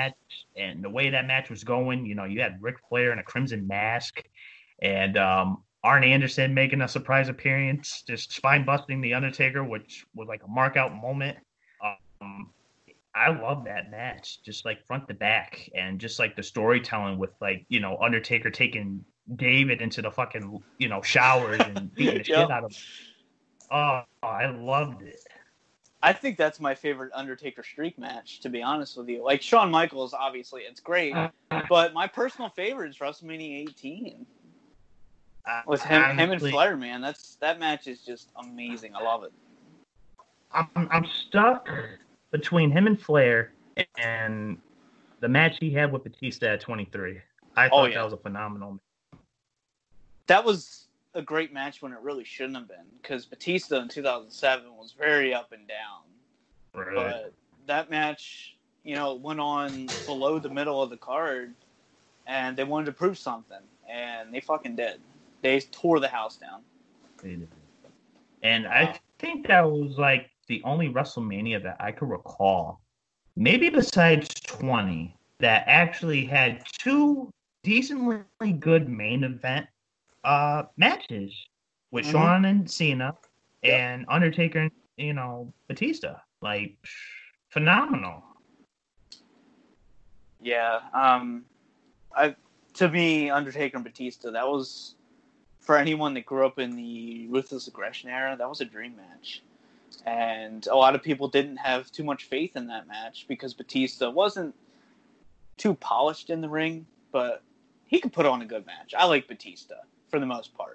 and the way that match was going, you know, you had Ric Flair in a crimson mask, and um, Arn Anderson making a surprise appearance, just spine busting the Undertaker, which was like a mark out moment. Um, I love that match, just like front to back, and just like the storytelling with like you know Undertaker taking David into the fucking you know showers and beating the Yep. shit out of him. Oh, I loved it. I think that's my favorite Undertaker streak match, to be honest with you. Like Shawn Michaels, obviously, it's great, but my personal favorite is WrestleMania eighteen with him, Honestly, him and Flair. Man, that's that match is just amazing. I love it. I'm I'm stuck between him and Flair and the match he had with Batista at twenty-three. I thought Oh, yeah. that was a phenomenal match. That was a great match when it really shouldn't have been, because Batista in two thousand seven was very up and down. Right. But that match, you know, went on below the middle of the card, and they wanted to prove something, and they fucking did. They tore the house down. And I think that was like the only WrestleMania that I could recall, maybe besides twenty, that actually had two decently good main event uh, matches with Mhm. Shawn and Cena Yep. and Undertaker and, you know, Batista. Like, phenomenal. Yeah. Um, I to me, Undertaker and Batista, that was, for anyone that grew up in the Ruthless Aggression era, that was a dream match. And a lot of people didn't have too much faith in that match because Batista wasn't too polished in the ring, but he could put on a good match. I like Batista for the most part.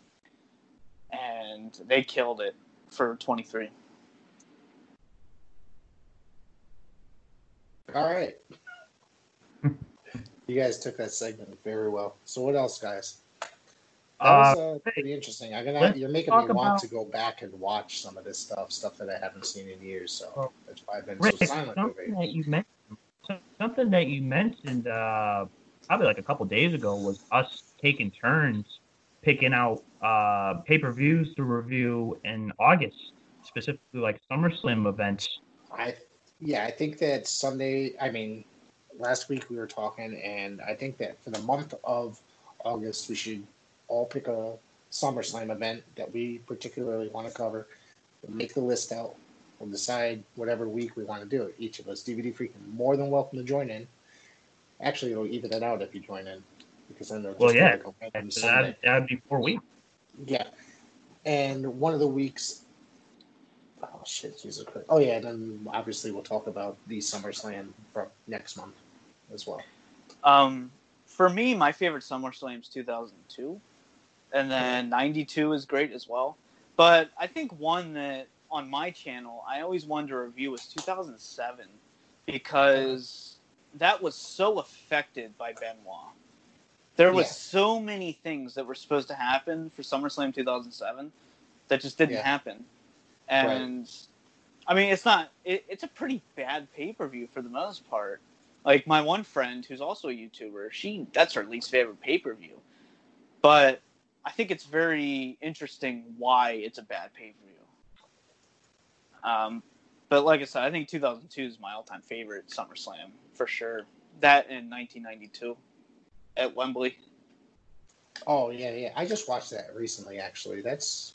And they killed it for twenty-three. All right. You guys took that segment very well. So what else, guys? That was uh, pretty interesting. I'm gonna. let's You're making talk me want about- to go back and watch some of this stuff, stuff that I haven't seen in years. So Well, that's why I've been Rick, so silent over something here. that you mentioned, something that you mentioned uh, probably like a couple days ago was us taking turns picking out uh, pay-per-views to review in August, specifically like SummerSlam events. I yeah, I think that Sunday. I mean, last week we were talking, and I think that for the month of August we should all pick a SummerSlam event that we particularly want to cover. We'll make the list out. We'll decide whatever week we want to do it. Each of us, D V D Freak, more than welcome to join in. Actually, it'll even that out if you join in, because then they'll just Well, do yeah, like a random Sunday. that would be four weeks. Yeah, and one of the weeks. Oh shit, Jesus Christ! Oh yeah, and then obviously we'll talk about the SummerSlam from next month as well. Um, for me, my favorite SummerSlam is two thousand two, and then ninety-two is great as well. But I think one that on my channel I always wanted to review was two thousand seven, because that was so affected by Benoit. There was Yeah. so many things that were supposed to happen for SummerSlam two thousand seven that just didn't Yeah. happen. And I mean, it's not. It, it's a pretty bad pay per view for the most part. Like my one friend, who's also a YouTuber, she that's her least favorite pay per view. But I think it's very interesting why it's a bad pay per view. Um, but like I said, I think two thousand two is my all time favorite SummerSlam for sure. That in nineteen ninety-two at Wembley. Oh yeah, yeah. I just watched that recently. Actually, that's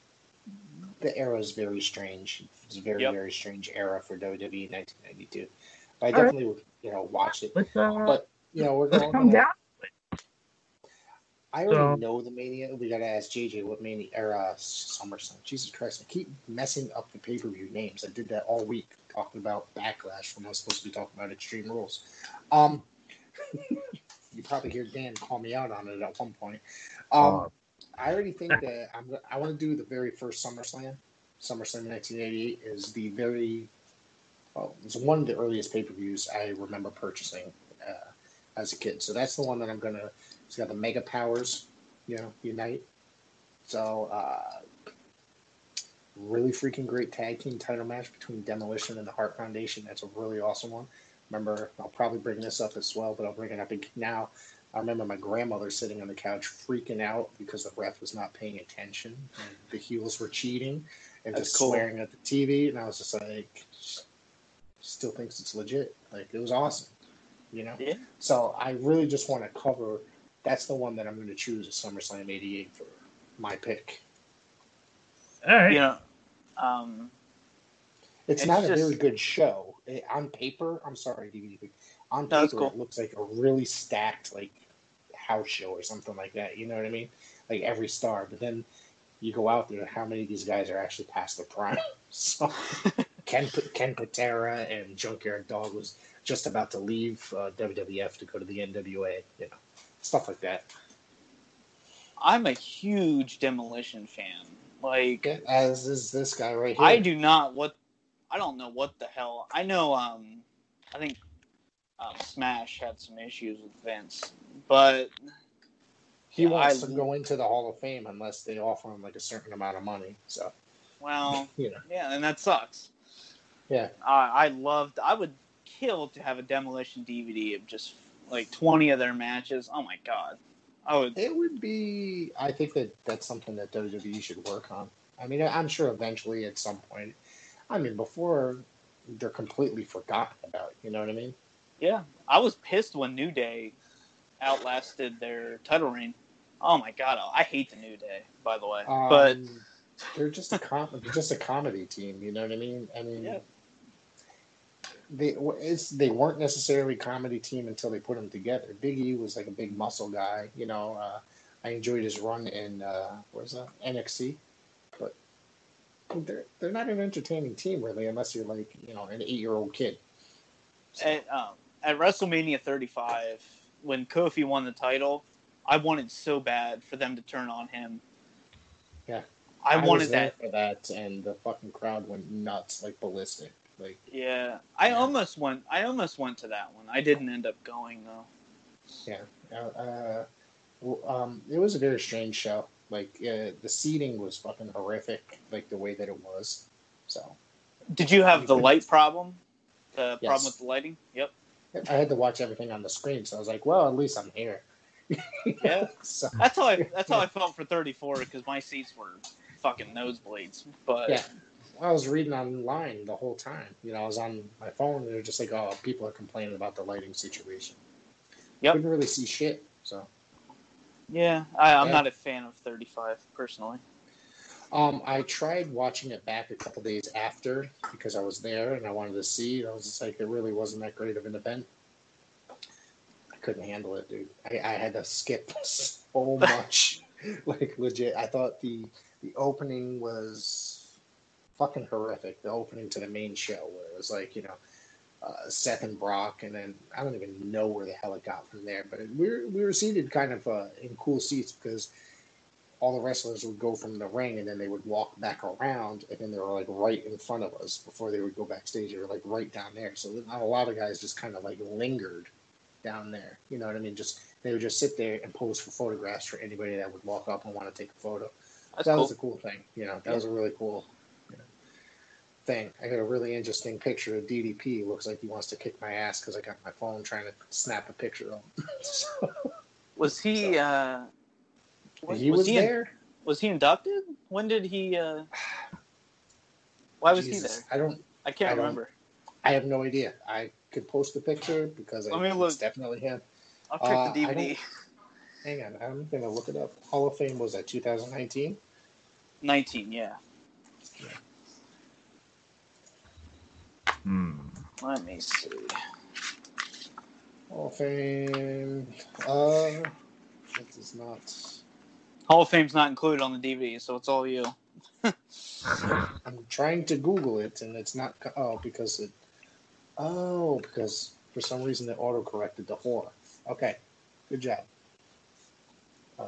the era is very strange. It's a very Yep. very strange era for W W E in nineteen ninety-two. But I All right. definitely would, you know, watch it. Let's uh, But you know, we're let's going. come down. I already So- know the Mania. We gotta ask J J what Mania era SummerSlam. Jesus Christ! I keep messing up the pay per view names. I did that all week talking about Backlash when I was supposed to be talking about Extreme Rules. Um, you probably hear Dan call me out on it at one point. Um, Uh, I already think that I'm. go- I want to do the very first SummerSlam. SummerSlam nineteen eighty-eight is the very. Well, it's one of the earliest pay per views I remember purchasing uh, as a kid. So that's the one that I'm gonna. It's got the Mega Powers, you know, unite. So uh, really freaking great tag team title match between Demolition and the Hart Foundation. That's a really awesome one. Remember, I'll probably bring this up as well, but I'll bring it up now. I remember my grandmother sitting on the couch freaking out because the ref was not paying attention and the heels were cheating and That's just cool. swearing at the T V. And I was just like, still thinks it's legit. Like, it was awesome. you know? Yeah. So I really just want to cover, that's the one that I'm going to choose at SummerSlam eighty-eight for my pick. All right. You know, um, It's, It's not a just- very good show. It- on paper, I'm sorry, D V D. On No, that's paper, cool. it looks like a really stacked, like, house show or something like that. You know what I mean? Like every star. But then you go out there, how many of these guys are actually past their prime? So Ken Ken Patera and Junkyard Dog was just about to leave uh, W W F to go to the N W A. You know, stuff like that. I'm a huge Demolition fan. Like, Yeah, as is this guy right here. I do not what I don't know what the hell. I know um I think um, Smash had some issues with Vince, but He yeah, wants I- to go into the Hall of Fame unless they offer him like a certain amount of money. So well, you know, yeah, and that sucks. yeah. I I loved. I would kill to have a Demolition D V D of just like twenty of their matches. Oh my god, I would. It would be. I think that that's something that W W E should work on. I mean, I'm sure eventually at some point. I mean, before they're completely forgotten about. You know what I mean? Yeah, I was pissed when New Day outlasted their title reign. Oh my god, I hate the New Day, by the way. Um, but they're just a com- they're just a comedy team. You know what I mean? I mean, Yeah. they it's they weren't necessarily a comedy team until they put them together. Big E was like a big muscle guy. You know, uh, I enjoyed his run in uh, where's that N X T, but they're they're not an entertaining team really, unless you're like you know an eight year old kid. So, at, um, at WrestleMania thirty-five, when Kofi won the title, I wanted so bad for them to turn on him. Yeah. I, was wanted there that. for that, and the fucking crowd went nuts, like ballistic. Like, Yeah, I Yeah. almost went. I almost went to that one. I didn't end up going though. yeah, uh, uh, well, um, it was a very strange show. Like, uh, the seating was fucking horrific, like the way that it was. So, Did you have You the couldn't- light problem? The Yes. problem with the lighting? Yep. I had to watch everything on the screen, so I was like, well, at least I'm here. Yeah. So, That's how I. That's how I felt for thirty-four because my seats were fucking nosebleeds. But yeah. I was reading online the whole time. You know, I was on my phone, and they're just like, oh, people are complaining about the lighting situation. Yep. Couldn't really see shit, so. yeah, I, I'm Yeah. not a fan of thirty-five personally. Um, I tried watching it back a couple days after because I was there and I wanted to see. I was just like, it really wasn't that great of an event. I couldn't handle it, dude. I, I had to skip so much. Like, legit. I thought the the opening was fucking horrific. The opening to the main show, where it was like, you know, uh, Seth and Brock, and then I don't even know where the hell it got from there. But we were we were seated kind of uh, in cool seats because all the wrestlers would go from the ring and then they would walk back around, and then they were like right in front of us before they would go backstage. They were like right down there. So a lot of guys just kind of like lingered down there. You know what I mean? Just they would just sit there and pose for photographs for anybody that would walk up and want to take a photo. That's that cool. was a cool thing. You know, that Yeah. was a really cool you know, thing. I got a really interesting picture of D D P. Looks like he wants to kick my ass because I got my phone trying to snap a picture of him. So, Was he? So- Uh, was, he was, he in- there. was he inducted? When did he? Uh, why was Jesus, he there? I don't. I can't I don't- remember. I have no idea. I could post the picture because Let I, me it's look. definitely him. I'll check Uh, the I D V D. Hang on, I'm gonna look it up. Hall of Fame was that twenty nineteen? nineteen, yeah. Hmm. Let me see. Hall of Fame. Uh, that is not. Hall of Fame's not included on the D V D, so it's all you. I'm trying to Google it, and it's not. co- Oh, because it. Oh, because for some reason it auto corrected the horror. Okay, good job. Uh,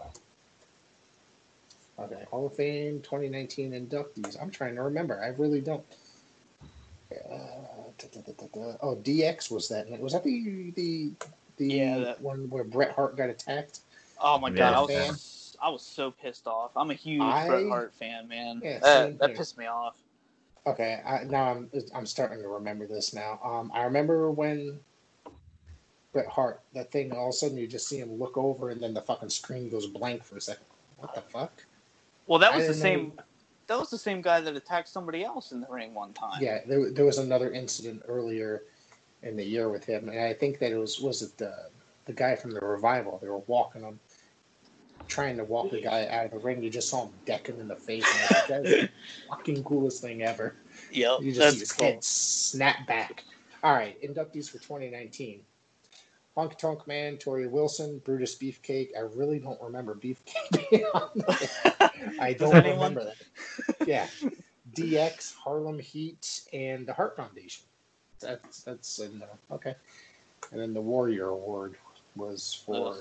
okay, Hall of Fame twenty nineteen inductees. I'm trying to remember. I really don't. Uh, da, da, da, da, da. Oh, D X was that? Was that the the the Yeah, that- one where Bret Hart got attacked? Oh my Yeah, god, I was fan. I was so pissed off. I'm a huge I- Bret Hart fan, man. Yeah, same that that here. pissed me off. Okay, I, now I'm I'm starting to remember this now. Um, I remember when Bret Hart, that thing, all of a sudden you just see him look over, and then the fucking screen goes blank for a second. What the fuck? Well, that I was the didn't same. know- That was the same guy that attacked somebody else in the ring one time. Yeah, there, there was another incident earlier in the year with him, and I think that it was was it the the guy from the Revival. They were walking him, trying to walk the guy out of the ring. You just saw him deck him in the face. And I was like, that's the fucking coolest thing ever. Yep, You just that's see his cool. head snap back. All right, inductees for twenty nineteen. Honky Tonk Man, Tori Wilson, Brutus Beefcake. I really don't remember Beefcake being on there. I Does don't anyone? remember that. Yeah. D X, Harlem Heat, and the Hart Foundation. That's that's in there. Okay. And then the Warrior Award was for.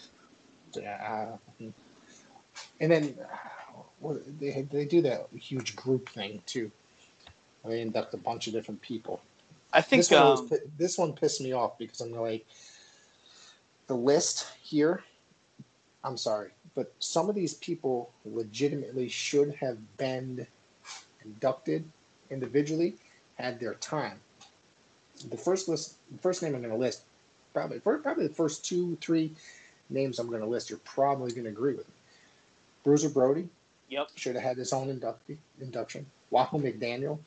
Uh, and then uh, what, they they do that huge group thing too. They induct a bunch of different people. I think This one, was, um, this one pissed me off because I'm like, the list here, I'm sorry, but some of these people legitimately should have been inducted individually, had their time. The first list, the first name I'm going to list, probably probably the first two, three names I'm going to list, you're probably going to agree with me. Bruiser Brody yep. should have had his own inductee, induction. Wahoo McDaniel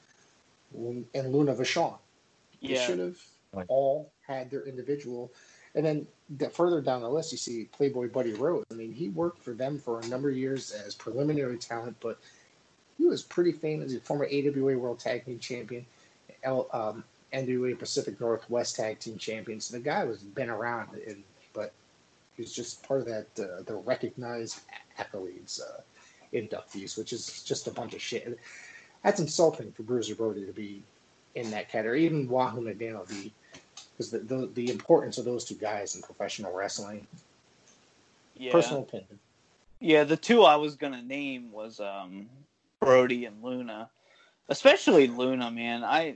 and Luna Vachon. They Yeah. should have Right. all had their individual. And then the, further down the list, you see Playboy Buddy Rose. I mean, he worked for them for a number of years as preliminary talent, but he was pretty famous. He's a former A W A World Tag Team Champion, L, um, N W A Pacific Northwest Tag Team Champion. So the guy was been around, and, but he's just part of that uh, the recognized accolades uh, inductees, which is just a bunch of shit. That's insulting for Bruiser Brody to be in that category. Even Wahoo McDaniel, the because the, the the importance of those two guys in professional wrestling. Yeah. Personal opinion. Yeah, the two I was gonna name was um, Brody and Luna, especially Luna. Man, I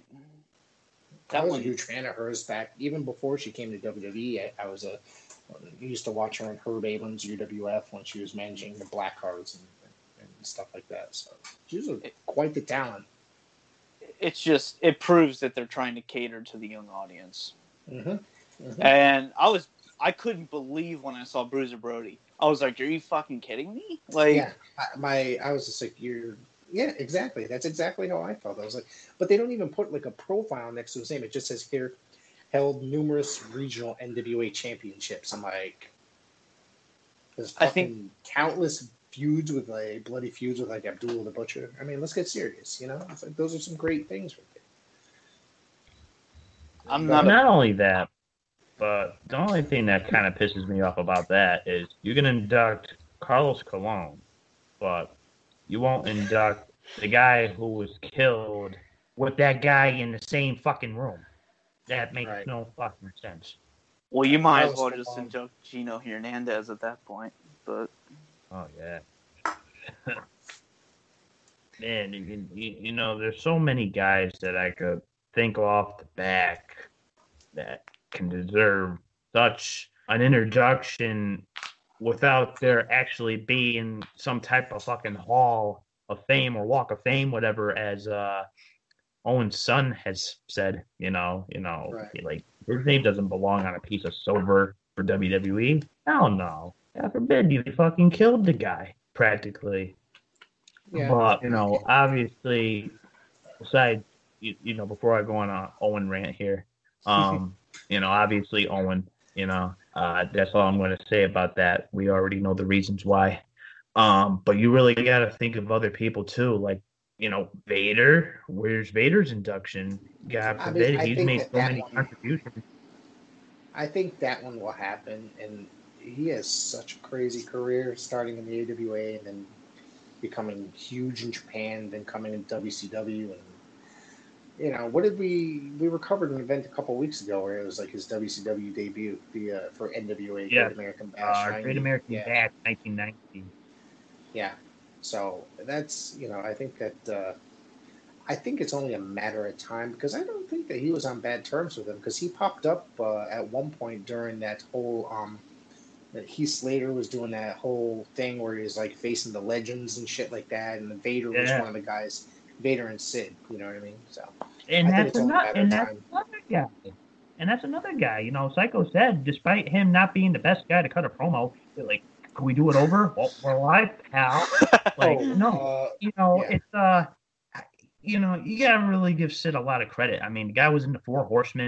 that I was one. a huge fan of hers back even before she came to W W E. I, I was a I used to watch her in Herb Abrams' U W F when she was managing the Blackhearts and, and stuff like that. So she was a, quite the talent. It's just it proves that they're trying to cater to the young audience. Mm-hmm. Mm-hmm. And I was I couldn't believe when I saw Bruiser Brody. I was like, "Are you fucking kidding me?" Like, Yeah, I, my I was just like, "You're." Yeah, exactly. That's exactly how I felt. I was like, but they don't even put like a profile next to his name. It just says here, held numerous regional N W A championships. I'm like, there's fucking I think- countless feuds with like bloody feuds with like Abdullah the Butcher. I mean, let's get serious. You know, it's like those are some great things right there. I'm Not, not. A, only that, but the only thing that kind of pisses me off about that is you can induct Carlos Colon, but you won't induct the guy who was killed with that guy in the same fucking room. That makes Right. no fucking sense. well, you might That as was well so just long. induct Gino Hernandez at that point. But Oh, yeah. Man, you, you, you know, there's so many guys that I could think off the back that can deserve such an introduction without there actually being some type of fucking hall of fame or walk of fame, whatever, as uh, Owen's son has said, you know, you know, Right. like his name doesn't belong on a piece of silver for W W E. Hell no. God forbid you fucking killed the guy, practically. Yeah. But, you know, obviously, besides, you, you know, before I go on a Owen rant here, um, you know, obviously Owen, you know, uh, that's all I'm going to say about that. We already know the reasons why. Um, but you really got to think of other people too, like, you know, Vader. Where's Vader's induction? God I mean, forbid, I he's think made that so that many one- contributions. I think that one will happen, and he has such a crazy career, starting in the A W A and then becoming huge in Japan, then coming in W C W, and you know, what did we we were covered an event a couple weeks ago where it was like his W C W debut, the uh, for N W A Yeah. Great American Bash. Uh, ninety. Great American yeah, Bash, nineteen ninety. yeah. So that's you know, I think that uh, I think it's only a matter of time because I don't think that he was on bad terms with him because he popped up uh, at one point during that whole um, that Heath Slater was doing that whole thing where he was like facing the legends and shit like that, and Vader was Yeah. one of the guys, Vader and Sid. You know what I mean? So And I think that's it's only a another, matter and of that's time. another guy. And that's another guy. You know, Psycho said, despite him not being the best guy to cut a promo, they're like, can we do it over? Well, we're live, pal. Like, Oh, no, uh, you know, yeah. it's uh, you know, you gotta really give Sid a lot of credit. I mean, the guy was in the Four Horsemen.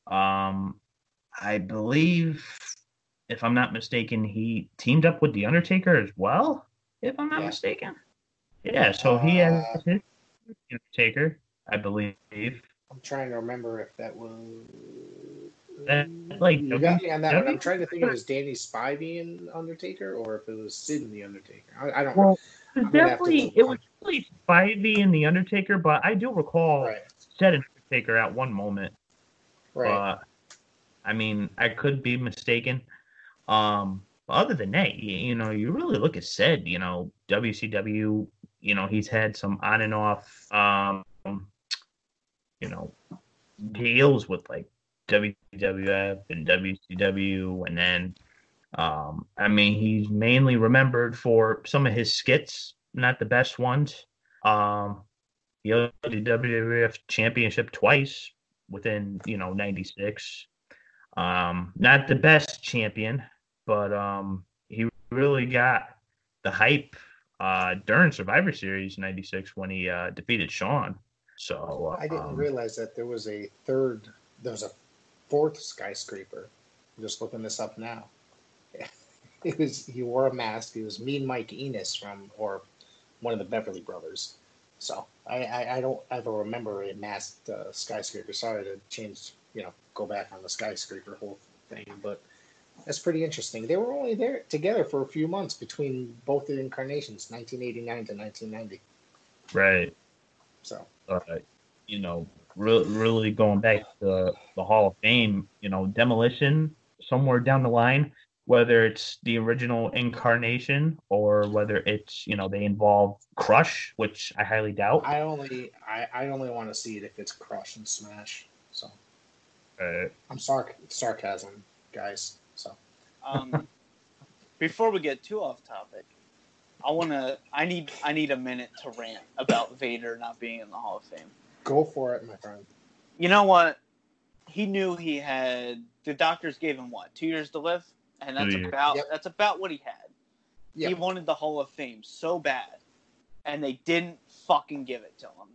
Um, I believe, if I'm not mistaken, he teamed up with The Undertaker as well, if I'm not Yeah. mistaken. Yeah, so he has Uh, his Undertaker, I believe. I'm trying to remember if that was. That, like, You got W me on that one. I'm W? trying to think if it was Danny Spivey and Undertaker or if it was Sid and the Undertaker. I, I don't. Well, it was I'm gonna have to definitely look. it was definitely Spivey and the Undertaker, but I do recall Right. said Undertaker at one moment. Right. But I mean, I could be mistaken. Um, other than that, you, you know, you really look at said, you know, W C W. You know, he's had some on and off, um, you know, deals with like W W F and W C W, and then Um, I mean, he's mainly remembered for some of his skits, not the best ones. Um, he held the W W F Championship twice within, you know, ninety-six. Um, not the best champion, but um, he really got the hype uh, during Survivor Series ninety-six when he uh, defeated Shawn. So I didn't um, realize that there was a third. There was a fourth skyscraper. I'm just looking this up now. It was he wore a mask. It was Mean Mike Enos from or one of the Beverly Brothers. So I, I, I don't ever remember a masked uh, skyscraper. Sorry to change, you know, go back on the skyscraper whole thing, but that's pretty interesting. They were only there together for a few months between both the incarnations, nineteen eighty-nine to nineteen ninety. right. So uh, you know, re- really going back to the Hall of Fame, you know, Demolition somewhere down the line, whether it's the original incarnation or whether it's, you know, they involve Crush, which I highly doubt. I only I, I only want to see it if it's Crush and Smash. So Uh, I'm sarc- sarcasm, guys. So Um, before we get too off topic, I wanna. I need. I need a minute to rant about Vader not being in the Hall of Fame. go for it, my friend. You know what? He knew he had. The doctors gave him what, two years to live, and that's Two years. about. Yep. That's about what he had. He Yep. wanted the Hall of Fame so bad, and they didn't fucking give it to him.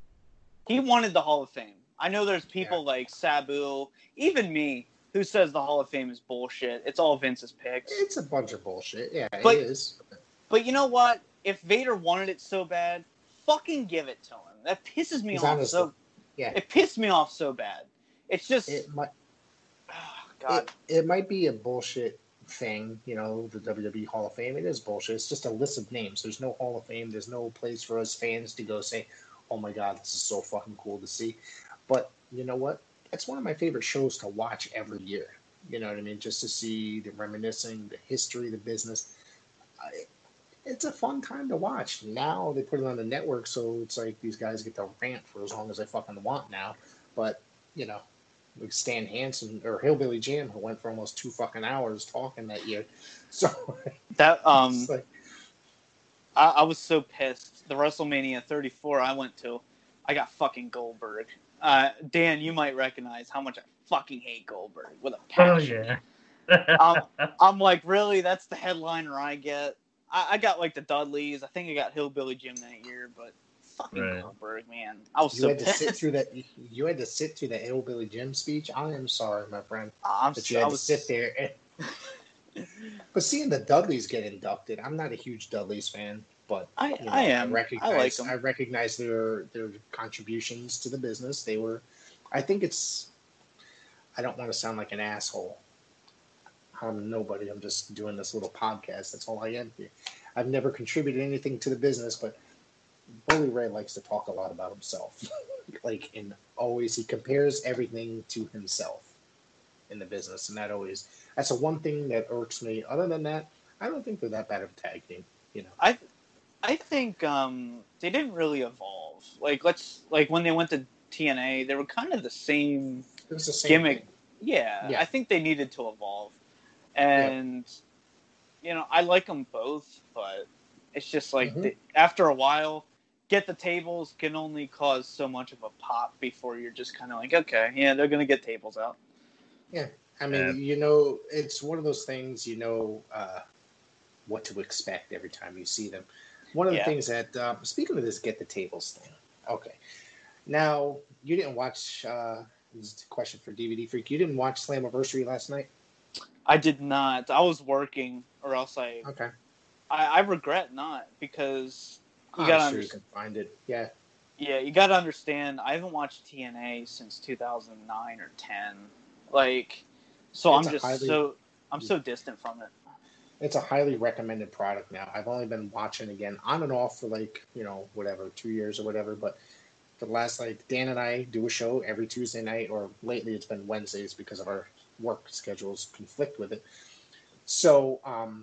He wanted the Hall of Fame. I know there's people like Sabu, even me, who says the Hall of Fame is bullshit. It's all Vince's picks. It's a bunch of bullshit. Yeah, But- it is. But you know what? If Vader wanted it so bad, fucking give it to him. That pisses me He's off honest. so. Yeah. It pissed me off so bad. It's just. It might oh, God. it, it might be a bullshit thing, you know, the W W E Hall of Fame. It is bullshit. It's just a list of names. There's no Hall of Fame. There's no place for us fans to go say, "Oh my God, this is so fucking cool to see." But you know what? It's one of my favorite shows to watch every year. You know what I mean? Just to see the reminiscing, the history, the business. I, it's a fun time to watch. Now they put it on the network, so it's like these guys get to rant for as long as they fucking want now. But, you know, like Stan Hansen or Hillbilly Jim, who went for almost two fucking hours talking that year. So That um, it's like, I, I was so pissed. The WrestleMania thirty-four I went to, I got fucking Goldberg. Uh, Dan, you might recognize how much I fucking hate Goldberg with a oh passion. yeah. um, I'm like, really? That's the headliner I get. I, I got like the Dudleys. I think I got Hillbilly Jim that year, but fucking Right. Goldberg, man, I was you so had to sit pissed. through that. You had to sit through that Hillbilly Jim speech. I am sorry, my friend, I'm that so, you had I was to sit there. And, but seeing the Dudleys get inducted, I'm not a huge Dudleys fan, but I, you know, I am. I recognize, I like them. I recognize their their contributions to the business. They were, I think it's. I don't want to sound like an asshole. I'm nobody. I'm just doing this little podcast. That's all I am here. I've never contributed anything to the business, but Bully Ray likes to talk a lot about himself. Like, and always he compares everything to himself in the business, and that always that's the one thing that irks me. Other than that, I don't think they're that bad of a tag team. You know, I I think um, they didn't really evolve. Like let's like when they went to T N A, they were kind of the same it was the same gimmick. thing. Yeah, Yeah. I think they needed to evolve, and you know I like them both, but it's just like Mhm. the, after a while, get the tables can only cause so much of a pop before you're just kind of like, okay, yeah, they're gonna get tables out. I mean, Yeah. you know, it's one of those things. You know uh, what to expect every time you see them. One of the Yeah. things that um, speaking of this, get the tables thing. Okay, now you didn't watch uh, this is a question for D V D Freak. You didn't watch Slammiversary last night? I did not. I was working, or else I. Okay. I, I regret not because you I'm gotta sure under- you can find it. Yeah. Yeah, you gotta understand. I haven't watched T N A since two thousand nine or ten. Like, so It's I'm a just highly- so I'm so distant from it. It's a highly recommended product now. I've only been watching again on and off for like, you know, whatever, two years or whatever. But for the last, like, Dan and I do a show every Tuesday night, or lately it's been Wednesdays because of our work schedules conflict with it. So um,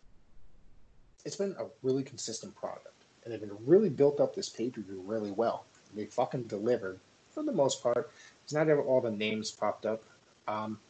it's been a really consistent product. And they've been really built up this pay-per-view really well. They fucking delivered for the most part. It's not ever all the names popped up. Um,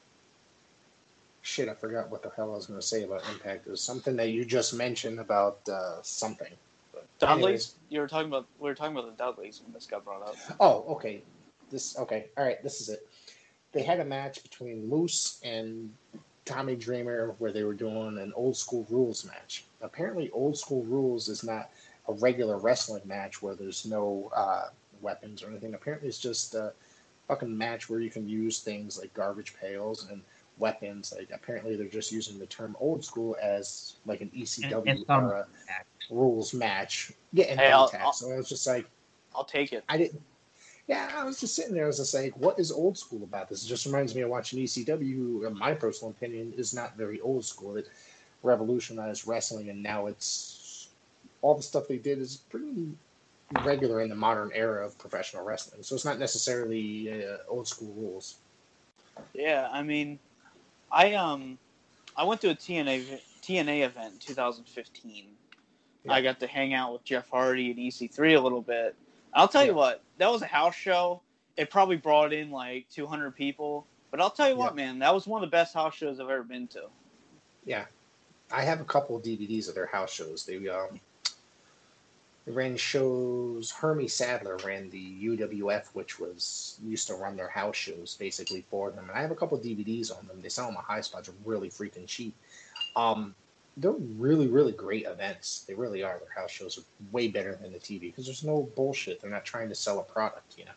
Shit, I forgot what the hell I was going to say about Impact. It was something that you just mentioned about uh, something. But Dudleys? anyways. You were talking about we were talking about the Dudleys when this got brought up. Oh, okay. This okay. All right, this is it. They had a match between Moose and Tommy Dreamer where they were doing an old school rules match. Apparently, old school rules is not a regular wrestling match where there's no uh, weapons or anything. Apparently, it's just a fucking match where you can use things like garbage pails and weapons. Like, apparently they're just using the term old school as like an E C W And- and some- era rules match. Yeah, and Hey, I'll- thumbtacks. I'll- So I was just like, I'll take it. I didn't. Yeah, I was just sitting there. I was just like, what is old school about this? It just reminds me of watching E C W, who, in my personal opinion, is not very old school. It revolutionized wrestling, and now it's all the stuff they did is pretty regular in the modern era of professional wrestling. So it's not necessarily uh, old school rules. Yeah, I mean, I um, I went to a T N A T N A event in two thousand fifteen. Yeah. I got to hang out with Jeff Hardy and E C three a little bit. I'll tell you Yeah. what, that was a house show. It probably brought in like two hundred people, but I'll tell you what, Yeah. man, that was one of the best house shows I've ever been to. Yeah, I have a couple of D V Ds of their house shows. They um, they ran shows. Hermie Sadler ran the U W F, which was used to run their house shows basically for them. And I have a couple of D V Ds on them. They sell them at high spots, are really freaking cheap. Um, they're really, really great events. They really are. Their house shows are way better than the T V because there's no bullshit. They're not trying to sell a product, you know.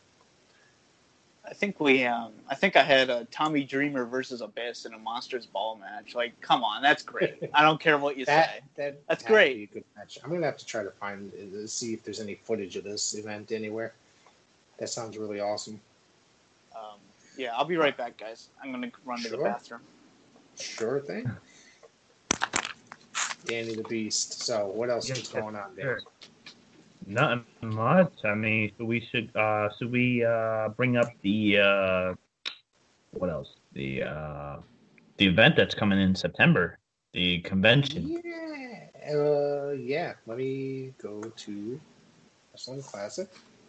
I think we, um, I think I had a Tommy Dreamer versus Abyss in a Monsters Ball match. Like, come on, that's great. I don't care what you That say. that That's had to great. be a good match. I'm gonna have to try to find uh, see if there's any footage of this event anywhere. That sounds really awesome. Um, yeah, I'll be right back, guys. I'm gonna run to the Sure. bathroom. Sure thing. Danny the Beast. So what else Yes, is going on there? sure. Nothing much. I mean, we should uh should we uh bring up the uh what else? The uh the event that's coming in September, the convention. Yeah. Uh, yeah. Let me go to Wrestling Classic.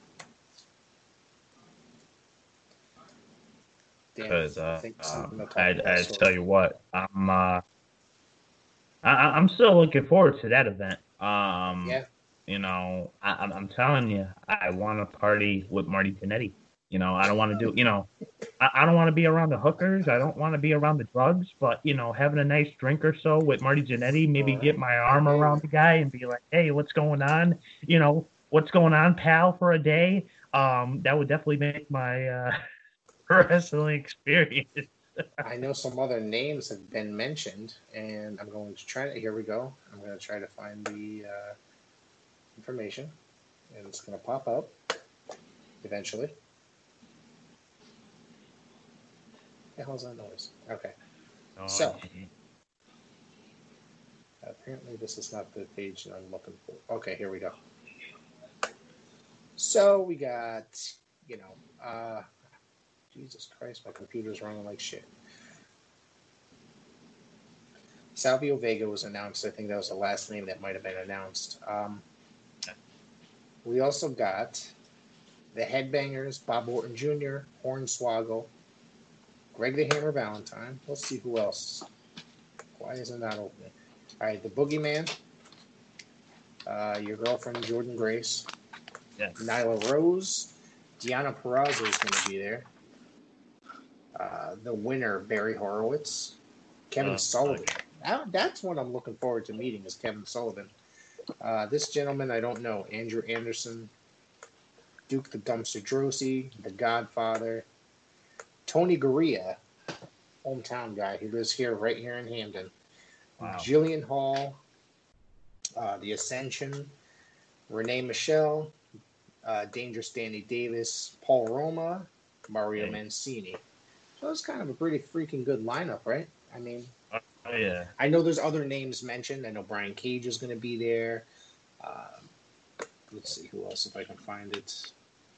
Dan, Because uh, think uh, something to talk I about, I so- tell you what, I'm uh I I- I'm still looking forward to that event. Um Yeah. You know, I, I'm I'm telling you, I want to party with Marty Jannetty. You know, I don't want to do, you know, I, I don't want to be around the hookers. I don't want to be around the drugs. But you know, having a nice drink or so with Marty Jannetty, maybe All right. get my arm around the guy and be like, "Hey, what's going on? You know, what's going on, pal, for a day?" Um, that would definitely make my uh, wrestling experience. I know some other names have been mentioned, and I'm going to try to. Here we go. I'm going to try to find the uh, information, and it's going to pop up eventually. The hell's that noise? Okay. So- Apparently, this is not the page that I'm looking for. Okay, here we go. So we got, you know, uh, Jesus Christ, my computer's running like shit. Salvio Vega was announced. I think that was the last name that might have been announced. Um, we also got the Headbangers, Bob Orton Junior, Hornswoggle, Greg the Hammer Valentine. Let's see who else. Why isn't that opening? All right, the Boogeyman, uh, your girlfriend Jordan Grace, Yes. Nyla Rose, Deanna Purrazzo is going to be there. Uh, the winner, Barry Horowitz, Kevin Oh, Sullivan. okay. That, that's what I'm looking forward to meeting is Kevin Sullivan. Uh, this gentleman, I don't know. Andrew Anderson, Duke the Dumpster Drosy, The Godfather, Tony Gurria, hometown guy. He lives here, right here in Hamden. Wow. Jillian Hall, uh, The Ascension, Renee Michelle, uh, Dangerous Danny Davis, Paul Roma, Mario Hey. Mancini. So it's kind of a pretty freaking good lineup, right? I mean, Oh, yeah. I know there's other names mentioned. I know Brian Cage is going to be there. Uh, let's see who else, if I can find it.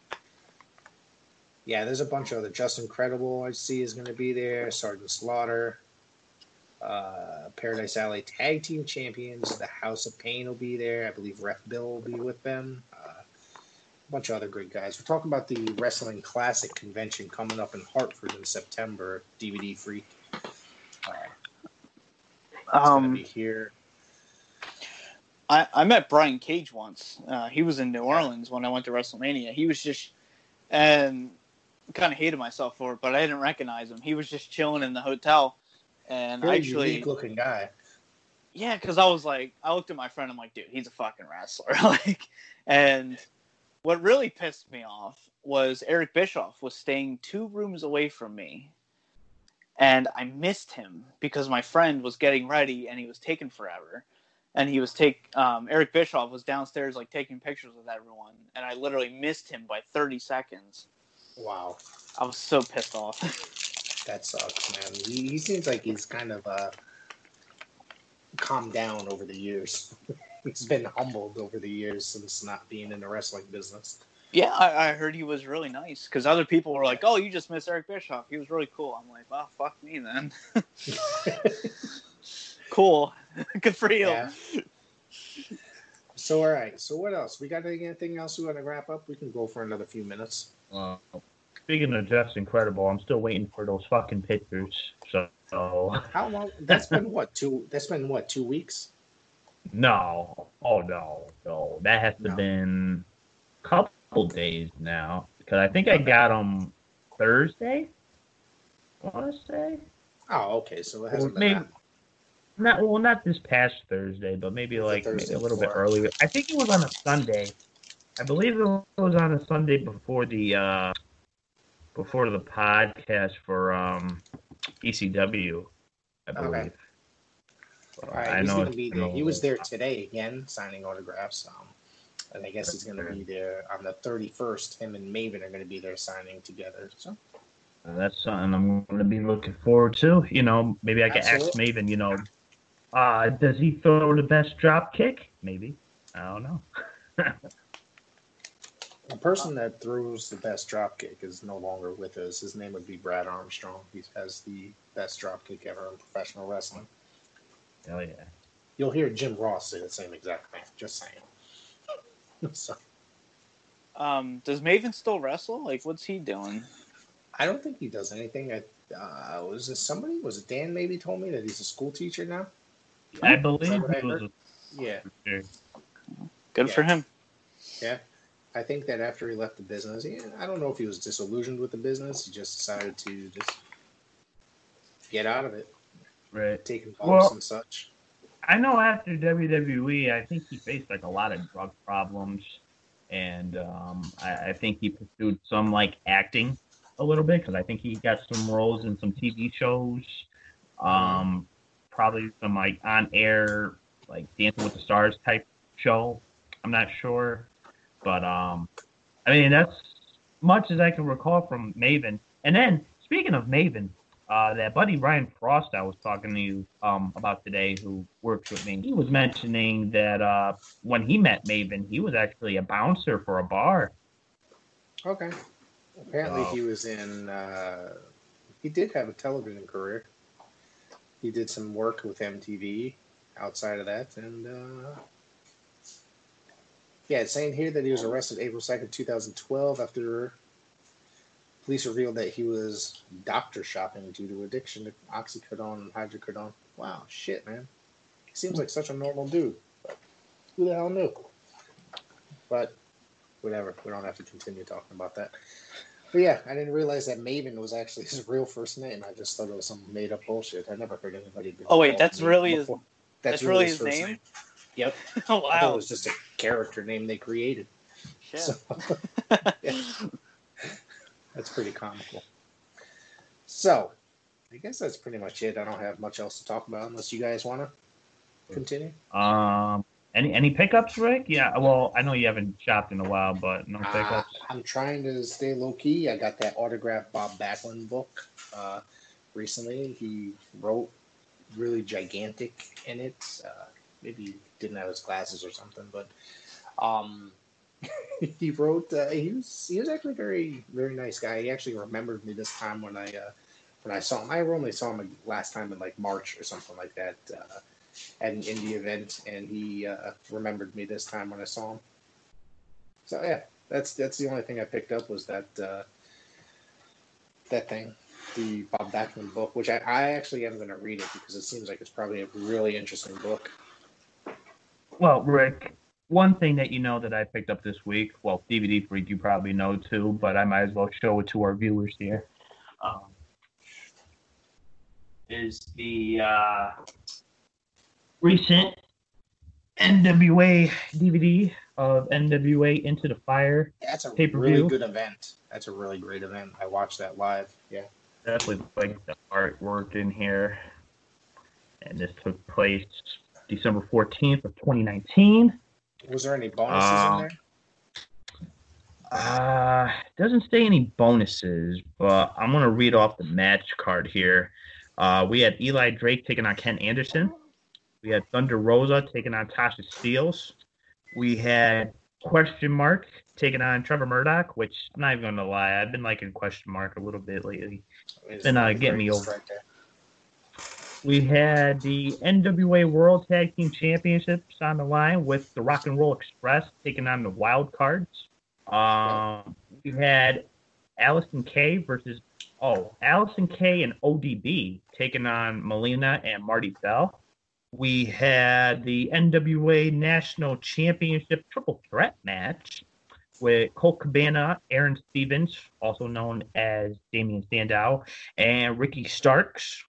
Yeah, there's a bunch of other. Justin Credible, I see, is going to be there. Sergeant Slaughter. Uh, Paradise Alley Tag Team Champions. The House of Pain will be there. I believe Ref Bill will be with them. Uh, a bunch of other great guys. We're talking about the Wrestling Classic Convention coming up in Hartford in September. D V D free. Uh, it's Um, going to be here. I, I met Brian Cage once. Uh, he was in New Orleans when I went to WrestleMania. He was just, and kind of hated myself for it, but I didn't recognize him. He was just chilling in the hotel, and Very actually, unique looking guy. yeah, because I was like, I looked at my friend. I'm like, dude, he's a fucking wrestler. Like, and what really pissed me off was Eric Bischoff was staying two rooms away from me, and I missed him because my friend was getting ready and he was taking forever. And he was take um, Eric Bischoff was downstairs like taking pictures with everyone, and I literally missed him by thirty seconds. Wow. I was so pissed off. That sucks, man. He, he seems like he's kind of uh, calmed down over the years. He's been humbled over the years since not being in the wrestling business. Yeah, I, I heard he was really nice because other people were like, "Oh, you just missed Eric Bischoff. He was really cool." I'm like, "Well, fuck me then." Cool, good for you. Yeah. So, all right. So, what else? We got anything else we want to wrap up? We can go for another few minutes. Uh, speaking of Just Incredible, I'm still waiting for those fucking pictures. So, How long? That's been what? Two? That's been what? Two weeks? no. Oh, no. No. That has to No. have been a couple days now. Because I think I got them Thursday, I want to say. Oh, okay. So it hasn't Well, been maybe- that. Not well, not this past Thursday, but maybe Was it like maybe Thursday a little bit before? earlier. I think it was on a Sunday. I believe it was on a Sunday before the uh, before the podcast for um, E C W. I believe. Okay. Uh, All right. I He's know going to it's be been there. a He was little- there today again, signing autographs. Um, and I guess he's going to be there on the thirty-first. Him and Maven are going to be there signing together. So. That's something I'm going to be looking forward to. You know, maybe I can ask Absolutely. Maven. You know, uh, does he throw the best drop kick? Maybe. I don't know. The person that throws the best dropkick is no longer with us. His name would be Brad Armstrong. He has the best dropkick ever in professional wrestling. Hell yeah. You'll hear Jim Ross say the same exact thing. Just saying. So, Um, does Maven still wrestle? Like, what's he doing? I don't think he does anything. I, uh, was it somebody? Was it Dan maybe told me that he's a school teacher now? I believe that what I he was heard? Yeah. a Good Yeah. for him. Yeah. I think that after he left the business, yeah, I don't know if he was disillusioned with the business. He just decided to just get out of it, right. taking bumps Well- and such. I know after W W E, I think he faced like a lot of drug problems, and um, I, I think he pursued some like acting a little bit because I think he got some roles in some T V shows, um, probably some like on air like Dancing with the Stars type show. I'm not sure, but um, I mean that's much as I can recall from Maven. And then speaking of Maven. Uh, that buddy Ryan Frost I was talking to you um, about today, who works with me, he was mentioning that uh, when he met Maven, he was actually a bouncer for a bar. Okay. Apparently, So- he was in. Uh, he did have a television career. He did some work with M T V outside of that, and uh, yeah, it's saying here that he was arrested April second, two thousand twelve, after police revealed that he was doctor shopping due to addiction to oxycodone and hydrocodone. Wow, shit, man. He seems like such a normal dude. But who the hell knew? But whatever. We don't have to continue talking about that. But yeah, I didn't realize that Maven was actually his real first name. I just thought it was some made up bullshit. I never heard anybody. be Oh, wait, called that's Maven really his- before. that's really his first name? Yep. Oh, I thought it wow. was just a character name they created. Shit. So, yeah. That's pretty comical. So, I guess that's pretty much it. I don't have much else to talk about unless you guys want to continue. Um, any any pickups, Rick? Yeah. Well, I know you haven't shopped in a while, but no Uh, pickups. I'm trying to stay low key. I got that autographed Bob Backlund book uh, recently. He wrote really gigantic in it. Uh, maybe he didn't have his glasses or something, but um, he wrote. Uh, he was he was actually a very very nice guy. He actually remembered me this time when I uh, when I saw him. I only saw him last time in like March or something like that uh, at an indie event, and he uh, remembered me this time when I saw him. So yeah, that's that's the only thing I picked up was that uh, that thing, the Bob Backlund book, which I, I actually am going to read it because it seems like it's probably a really interesting book. Well, Rick, one thing that you know that I picked up this week, well, D V D Freak you probably know too, but I might as well show it to our viewers here, um, is the uh, recent N W A D V D of N W A Into the Fire. That's a pay-per-view. really good event. That's a really great event. I watched that live. Yeah. Definitely like the artwork in here. And this took place December fourteenth of twenty nineteen. Was there any bonuses Um, in there? Uh, doesn't say any bonuses, but I'm going to read off the match card here. Uh, we had Eli Drake taking on Ken Anderson. We had Thunder Rosa taking on Tasha Steelz. We had Question Mark taking on Trevor Murdoch, which I'm not even going to lie, I've been liking Question Mark a little bit lately. It's been, uh, the getting me greatest over. right there. We had the N W A World Tag Team Championships on the line with the Rock and Roll Express taking on the Wild Cards. Um, we had Allison Kay versus, oh, Allison Kay and O D B taking on Melina and Marty Bell. We had the N W A National Championship Triple Threat match with Colt Cabana, Aaron Stevens, also known as Damian Sandow, and Ricky Starks.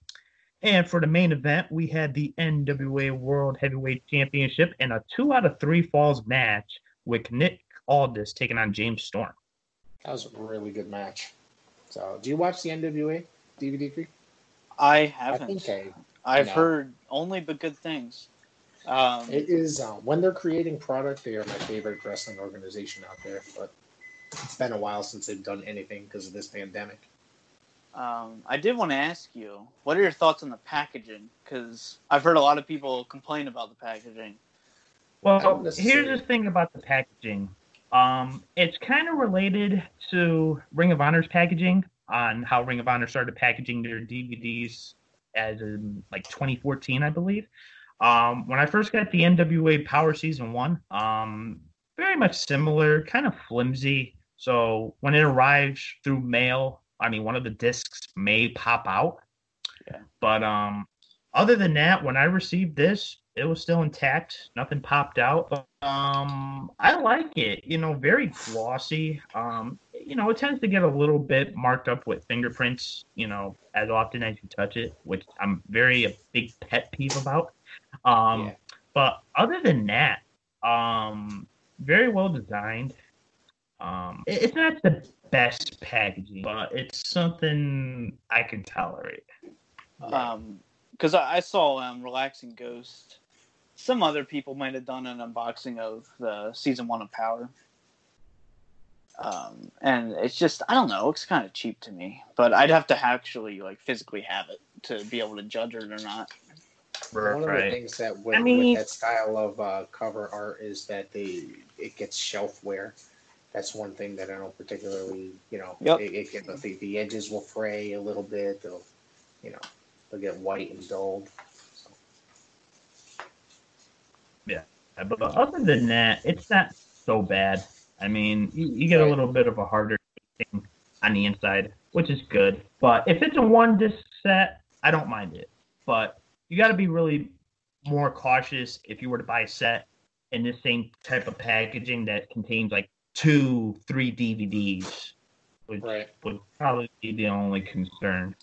And for the main event, we had the N W A World Heavyweight Championship and a two out of three falls match with Nick Aldis taking on James Storm. That was a really good match. So, do you watch the N W A D V D free? I I haven't. think I. I've no. heard only but good things. Um, It is uh, when they're creating product, they are my favorite wrestling organization out there. But it's been a while since they've done anything because of this pandemic. um, I did want to ask you, what are your thoughts on the packaging? Because I've heard a lot of people complain about the packaging. I don't Well, necessarily- here's the thing about the packaging. Um, it's kind of related to Ring of Honor's packaging on how Ring of Honor started packaging their D V Ds as in like twenty fourteen, I believe. Um, when I first got the N W A Power Season one, um, very much similar, kind of flimsy. So when it arrives through mail, I mean, one of the discs may pop out. Yeah. But um, other than that, when I received this, it was still intact. Nothing popped out. But, um, I like it. You know, very glossy. Um, you know, it tends to get a little bit marked up with fingerprints, you know, as often as you touch it, which I'm very a big pet peeve about. Um, Yeah. But other than that, um, very well designed. Um, it- it's not the best packaging, but it's something I can tolerate. Um, because I, I saw um, Relaxing Ghost. Some other people might have done an unboxing of the season one of Power. Um, and it's just, I don't know, it's kind of cheap to me. But I'd have to actually like physically have it to be able to judge it or not. One of the Right. things that with, I mean- with that style of uh, cover art is that they it gets shelf wear. That's one thing that I don't particularly, you know, Yep. it, it get, the, the edges will fray a little bit. They'll, you know, they'll get white and dulled. So, But other than that, it's not so bad. I mean, you, you get a Right. little bit of a harder thing on the inside, which is good. But if it's a one disc set, I don't mind it. But you got to be really more cautious if you were to buy a set in the same type of packaging that contains like two, three D V Ds, which right. would probably be the only concern.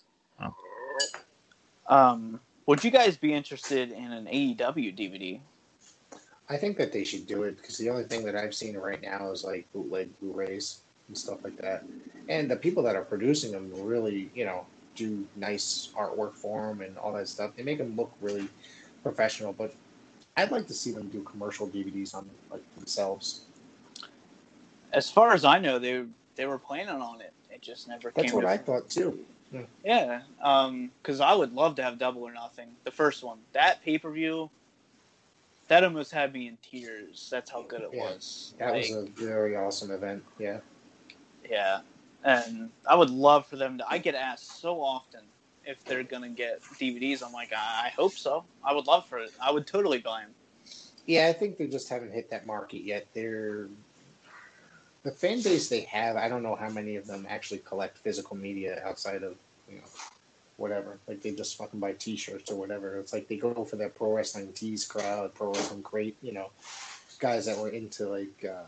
Um, would you guys be interested in an A E W D V D? I think that they should do it because the only thing that I've seen right now is like bootleg Blu-rays and stuff like that. And the people that are producing them really, you know, do nice artwork for them and all that stuff. They make them look really professional, but I'd like to see them do commercial D V Ds on like themselves. As far as I know, they they were planning on it. It just never That's came. what to I thought too. Yeah, yeah. Um, because I would love to have Double or Nothing. The first one, that pay per view, that almost had me in tears. That's how good it Yeah, was. that Like, was a very awesome event. Yeah. yeah, and I would love for them to. I get asked so often if they're gonna get D V Ds. I'm like, I, I hope so. I would love for it. I would totally buy them. Yeah, I think they just haven't hit that market yet. They're the fan base they have. I don't know how many of them actually collect physical media outside of you know whatever. Like they just fucking buy T-shirts or whatever. It's like they go for that pro wrestling tees crowd, pro wrestling great, you know, guys that were into like uh,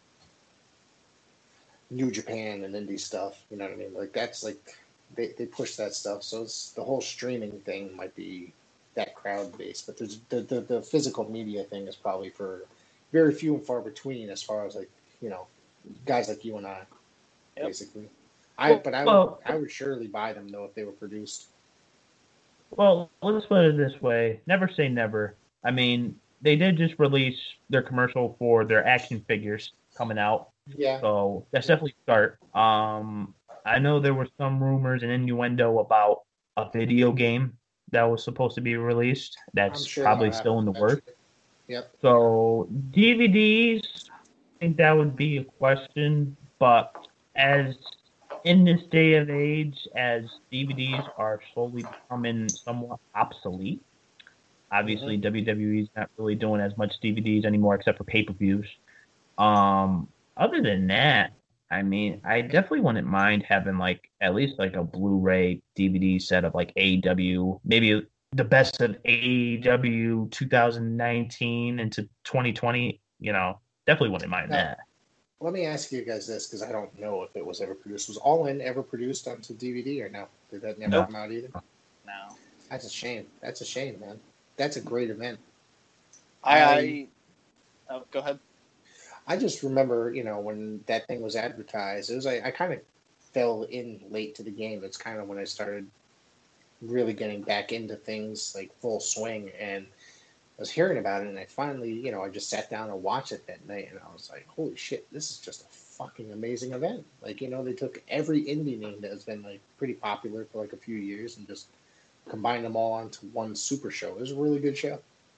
New Japan and indie stuff. You know what I mean? Like that's like they they push that stuff. So it's the whole streaming thing might be that crowd base, but there's the, the the physical media thing is probably for very few and far between as far as like you know guys like you and I, Yep. basically. I but I would Well- I would surely buy them though if they were produced. Well, let's put it this way. Never say never. I mean, they did just release their commercial for their action figures coming out. Yeah, So that's definitely a start. Um, I know there were some rumors and innuendo about a video game that was supposed to be released. I'm That's sure probably that'll still in the happen works. eventually. Yep. So D V Ds, I think that would be a question. But as in this day of age, as D V Ds are slowly becoming somewhat obsolete, obviously W W E is not really doing as much D V Ds anymore except for pay-per-views. Um, other than that, I mean, I definitely wouldn't mind having like at least like a Blu-ray D V D set of like A E W, maybe the best of A E W two thousand nineteen into twenty twenty. You know, definitely wouldn't mind No. that. Let me ask you guys this because I don't know if it was ever produced. Was All In ever produced onto D V D or no? Did that never Nope. come out either? No, That's a shame. That's a shame, man. That's a great event. I. I- I oh, go ahead. I just remember, you know, when that thing was advertised, it was like I kind of fell in late to the game. It's kind of when I started really getting back into things like full swing, and I was hearing about it, and I finally, you know, I just sat down and watched it that night, and I was like, holy shit, this is just a fucking amazing event. Like, you know, they took every indie name that has been like pretty popular for like a few years and just combined them all onto one super show. It was a really good show.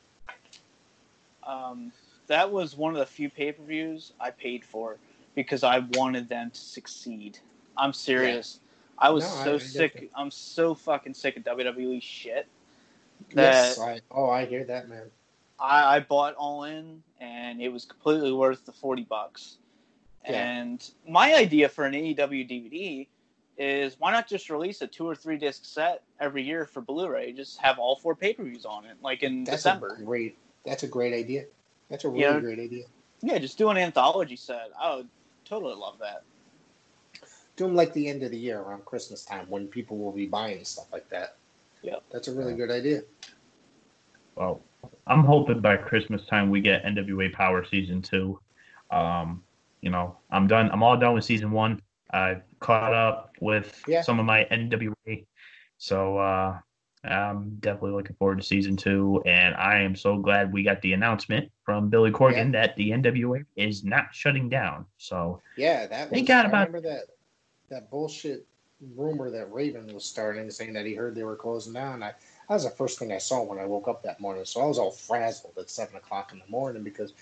Um, that was one of the few pay-per-views I paid for because I wanted them to succeed. I'm serious. I was No, I- so I sick. get I'm so fucking sick of W W E shit. Yes, That I, oh, I hear that, man. I, I bought All In, and it was completely worth the forty bucks. Yeah. And my idea for an A E W D V D is why not just release a two or three disc set every year for Blu-ray? Just have all four pay-per-views on it, like in That's December. a great. That's a great idea. That's a really You know, great idea. Yeah, just do an anthology set. I would totally love that. Do them like the end of the year around Christmas time when people will be buying stuff like that. Yeah. That's a really good idea. Well, I'm hoping by Christmas time we get N W A Power Season two. Um, you know, I'm done. I'm all done with Season one. I've caught up with Yeah. some of my N W A. So uh, I'm definitely looking forward to Season two. And I am so glad we got the announcement from Billy Corgan that the N W A is not shutting down. So Yeah, that was. Thank God I about- remember that that bullshit rumor that Raven was starting, saying that he heard they were closing down. I that was the first thing I saw when I woke up that morning. So I was all frazzled at seven o'clock in the morning because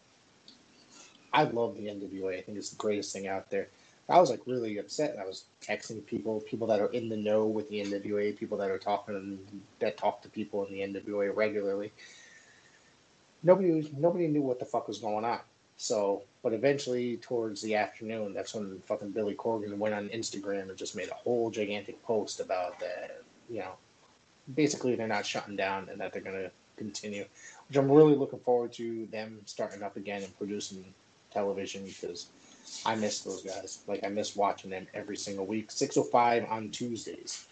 I love the N W A. I think it's the greatest thing out there. I was like really upset. I was texting people, people that are in the know with the N W A, people that are talking that talk to people in the N W A regularly. Nobody, nobody knew what the fuck was going on. So, but eventually, towards the afternoon, that's when fucking Billy Corgan went on Instagram and just made a whole gigantic post about that. You know, basically they're not shutting down and that they're going to continue, which I'm really looking forward to them starting up again and producing television because I miss those guys. Like I miss watching them every single week. six oh five on Tuesdays.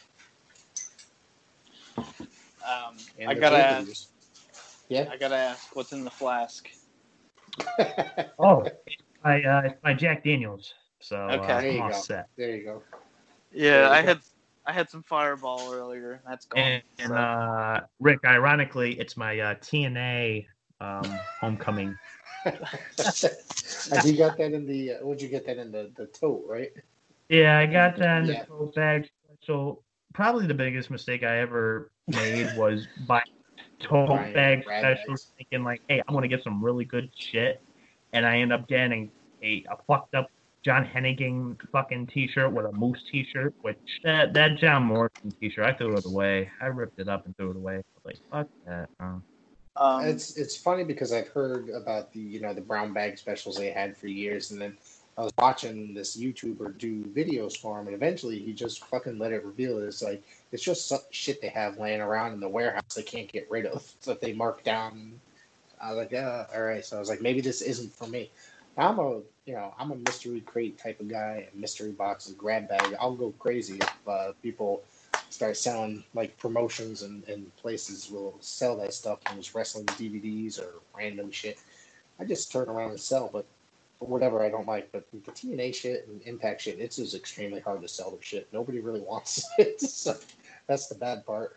Um, And I the gotta pay-per-views. ask. Yeah. I gotta ask, what's in the flask? oh, it's my uh, it's my Jack Daniels. So Okay. uh, There I'm you all go. set. There you go. Yeah, There you I go. had I had some Fireball earlier. That's gone. And, and so. uh, Rick, ironically, it's my uh, T N A um, homecoming. Have you got that in the? Uh, would you get that in the, the tote, right? Yeah, I got that in Yeah. the tote bag. So probably the biggest mistake I ever made was buying tote Buying bag grab special, bags. thinking like, hey, I'm gonna get some really good shit, and I end up getting a, a fucked up John Hennigan fucking T-shirt with a Moose T-shirt, which that that John Morrison T-shirt, I threw it away. I ripped it up and threw it away. I was like, fuck that. Uh, Um, It's it's funny because I've heard about the you know the brown bag specials they had for years, and then I was watching this YouTuber do videos for him, and eventually he just fucking let it reveal it. It's like it's just some shit they have laying around in the warehouse they can't get rid of, so they mark down. I was like, yeah, all right. So I was like, maybe this isn't for me. I'm a you know I'm a mystery crate type of guy, mystery boxes, grab bag. I'll go crazy if uh, people start selling like promotions and, and places will sell that stuff and it's wrestling D V Ds or random shit. I just turn around and sell, but whatever I don't like. But the T N A shit and Impact shit, it's just extremely hard to sell their shit. Nobody really wants it. So that's the bad part.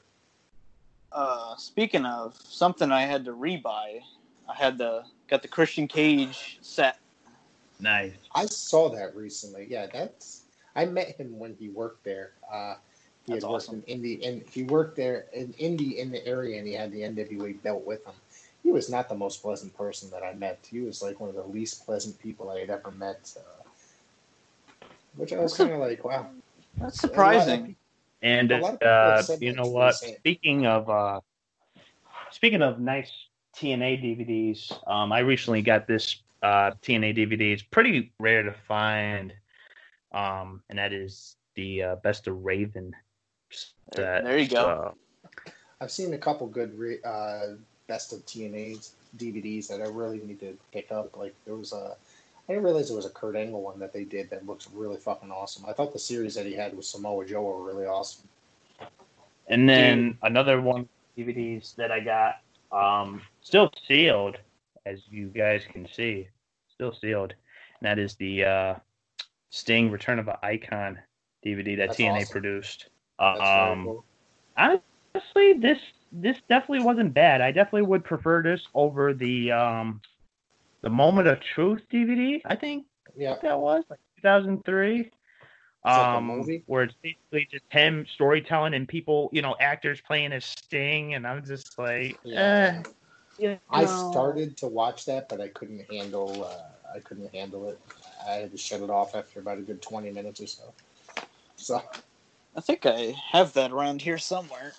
uh, speaking of something I had to rebuy, I had the got the Christian Cage set. nice. I saw that recently. Yeah, that's. I met him when he worked there. Uh, he That's had worked awesome. in Indy, and he worked there in Indy in the area, and he had the N W A belt with him. He was not the most pleasant person that I met. He was like one of the least pleasant people I had ever met. Uh, which I was kind of like, wow. That's A lot of surprising. people- And A lot of people have uh, said you that know to me, what? saying- Speaking of uh, speaking of nice T N A D V Ds, um, I recently got this uh, T N A D V D. It's pretty rare to find, um, and that is the uh, Best of Raven There, set. there you go. So, I've seen a couple good re- uh, best of T N A's D V Ds that I really need to pick up. Like there was a, I didn't realize there was a Kurt Angle one that they did that looks really fucking awesome. I thought the series that he had with Samoa Joe were really awesome. and then another one D V Ds that I got, um, still sealed, as you guys can see, still sealed. And that is the uh, Sting Return of an Icon D V D that That's T N A awesome. produced. That's very Um, cool. honestly, this this definitely wasn't bad. I definitely would prefer this over the um, the Moment of Truth D V D. I think Yeah, that was like two thousand three. Is that the Um, movie? where it's basically just him storytelling and people, you know, actors playing as Sting, and I'm just like, Yeah. eh, you I know. started to watch that, but I couldn't handle. Uh, I couldn't handle it. I had to shut it off after about a good twenty minutes or so. So I think I have that around here somewhere.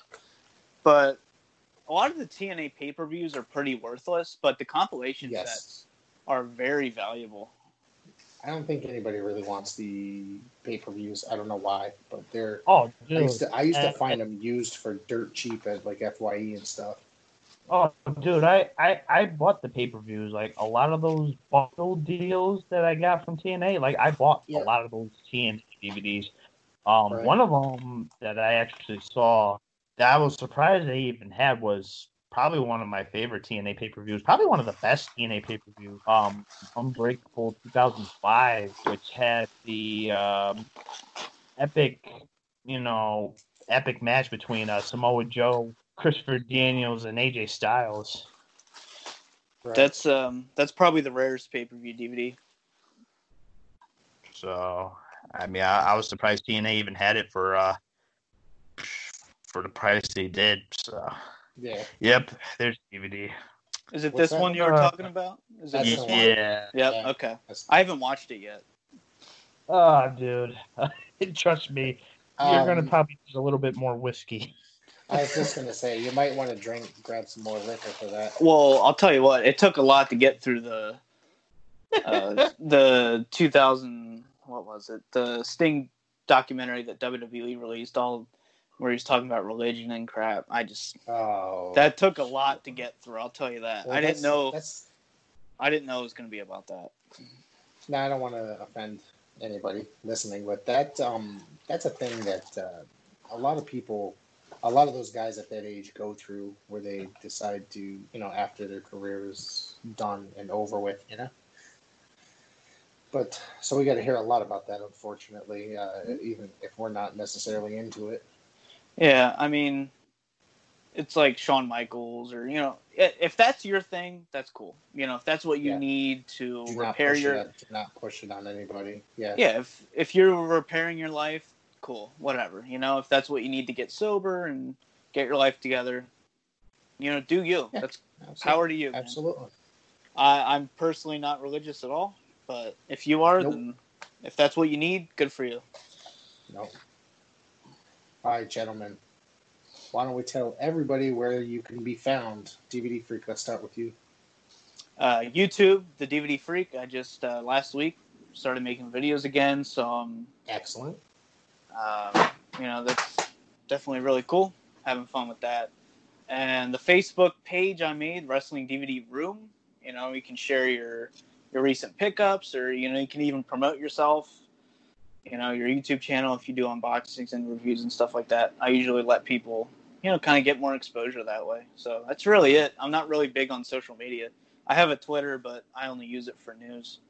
But a lot of the T N A pay-per-views are pretty worthless, but the compilation Yes. sets are very valuable. I don't think anybody really wants the pay-per-views. I don't know why, but they're. Oh, I used dude. to I used to Uh, find them used for dirt cheap at like F Y E and stuff. Oh, dude, I, I, I bought the pay-per-views. Like, a lot of those bundle deals that I got from T N A, like, I bought Yeah. a lot of those T N A D V Ds. Um, Right. One of them that I actually saw that I was surprised they even had was probably one of my favorite T N A pay-per-views, probably one of the best T N A pay-per-views, um, Unbreakable two thousand five, which had the um, epic, you know, epic match between uh, Samoa Joe, Christopher Daniels, and A J Styles. Right. That's um that's probably the rarest pay-per-view D V D. So, I mean, I, I was surprised T N A even had it for uh for the price they did. So, yeah. yep, there's D V D. Is it What's this that? one you were Uh, talking about? Is it That's this the one? one. Yeah. Yep. Yeah. Okay. That's- I haven't watched it yet. Oh, dude, trust me, you're gonna Um, probably use a little bit more whiskey. I was just gonna say you might want to drink, grab some more liquor for that. Well, I'll tell you what. It took a lot to get through the uh, the two thousand. What was it? The Sting documentary that W W E released, all where he's talking about religion and crap. I just Oh, that took a lot to get through. I'll tell you that. Well, I didn't that's- know. That's I didn't know it was going to be about that. no, I don't want to offend anybody listening, but that um, that's a thing that uh, a lot of people, a lot of those guys at that age go through, where they decide to, you know, after their career is done and over with, you know. But so we got to hear a lot about that, unfortunately, uh, even if we're not necessarily into it. Yeah, I mean, it's like Shawn Michaels, or you know, i- if that's your thing, that's cool. You know, if that's what you Yeah. need to Do not repair push your, it. Do not push it on anybody. Yeah. yeah, if if you're repairing your life, cool, whatever. You know, if that's what you need to get sober and get your life together, you know, do you. Yeah, That's absolutely. power to you. Man. Absolutely. I, I'm personally not religious at all, but if you are, Nope. then if that's what you need, good for you. No. All right, gentlemen. Why don't we tell everybody where you can be found? D V D Freak, let's start with you. Uh, YouTube, the D V D Freak. I just uh, last week started making videos again, so um, Excellent. uh, you know that's definitely really cool. Having fun with that. And the Facebook page I made, Wrestling D V D Room. You know, you can share your your recent pickups, or you know, you can even promote yourself. You know, your YouTube channel if you do unboxings and reviews and stuff like that. I usually let people, you know, kind of get more exposure that way. So that's really it. I'm not really big on social media. I have a Twitter, but I only use it for news.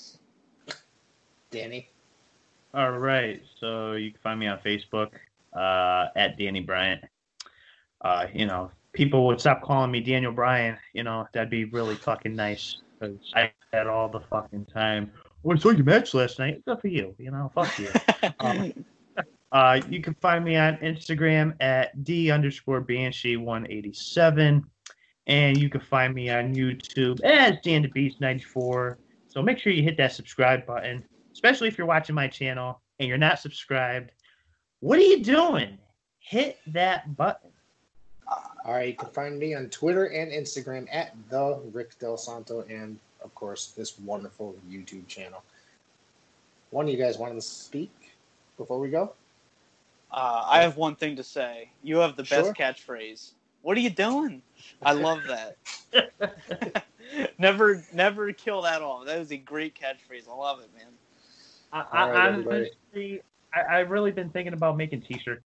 Danny. All right, so you can find me on Facebook uh, at Danny Bryant. Uh, you know, people would stop calling me Daniel Bryan. You know, that'd be really fucking nice because I had all the fucking time. Well, I saw your match last night. Good for you. You know, fuck you. um, uh, you can find me on Instagram at D underscore Banshee one eighty-seven. And you can find me on YouTube as Dan the Beast ninety-four. So make sure you hit that subscribe button, especially if you're watching my channel and you're not subscribed. What are you doing? Hit that button. All right, you can find me on Twitter and Instagram at the Rick Del Santo, and of course this wonderful YouTube channel. One of you guys wanted to speak before we go? Uh, I have one thing to say. You have the Sure. best catchphrase. What are you doing? I love that. never, never kill that off. That is a great catchphrase. I love it, man. I, All right, I, everybody. honestly, I, I've really been thinking about making T-shirts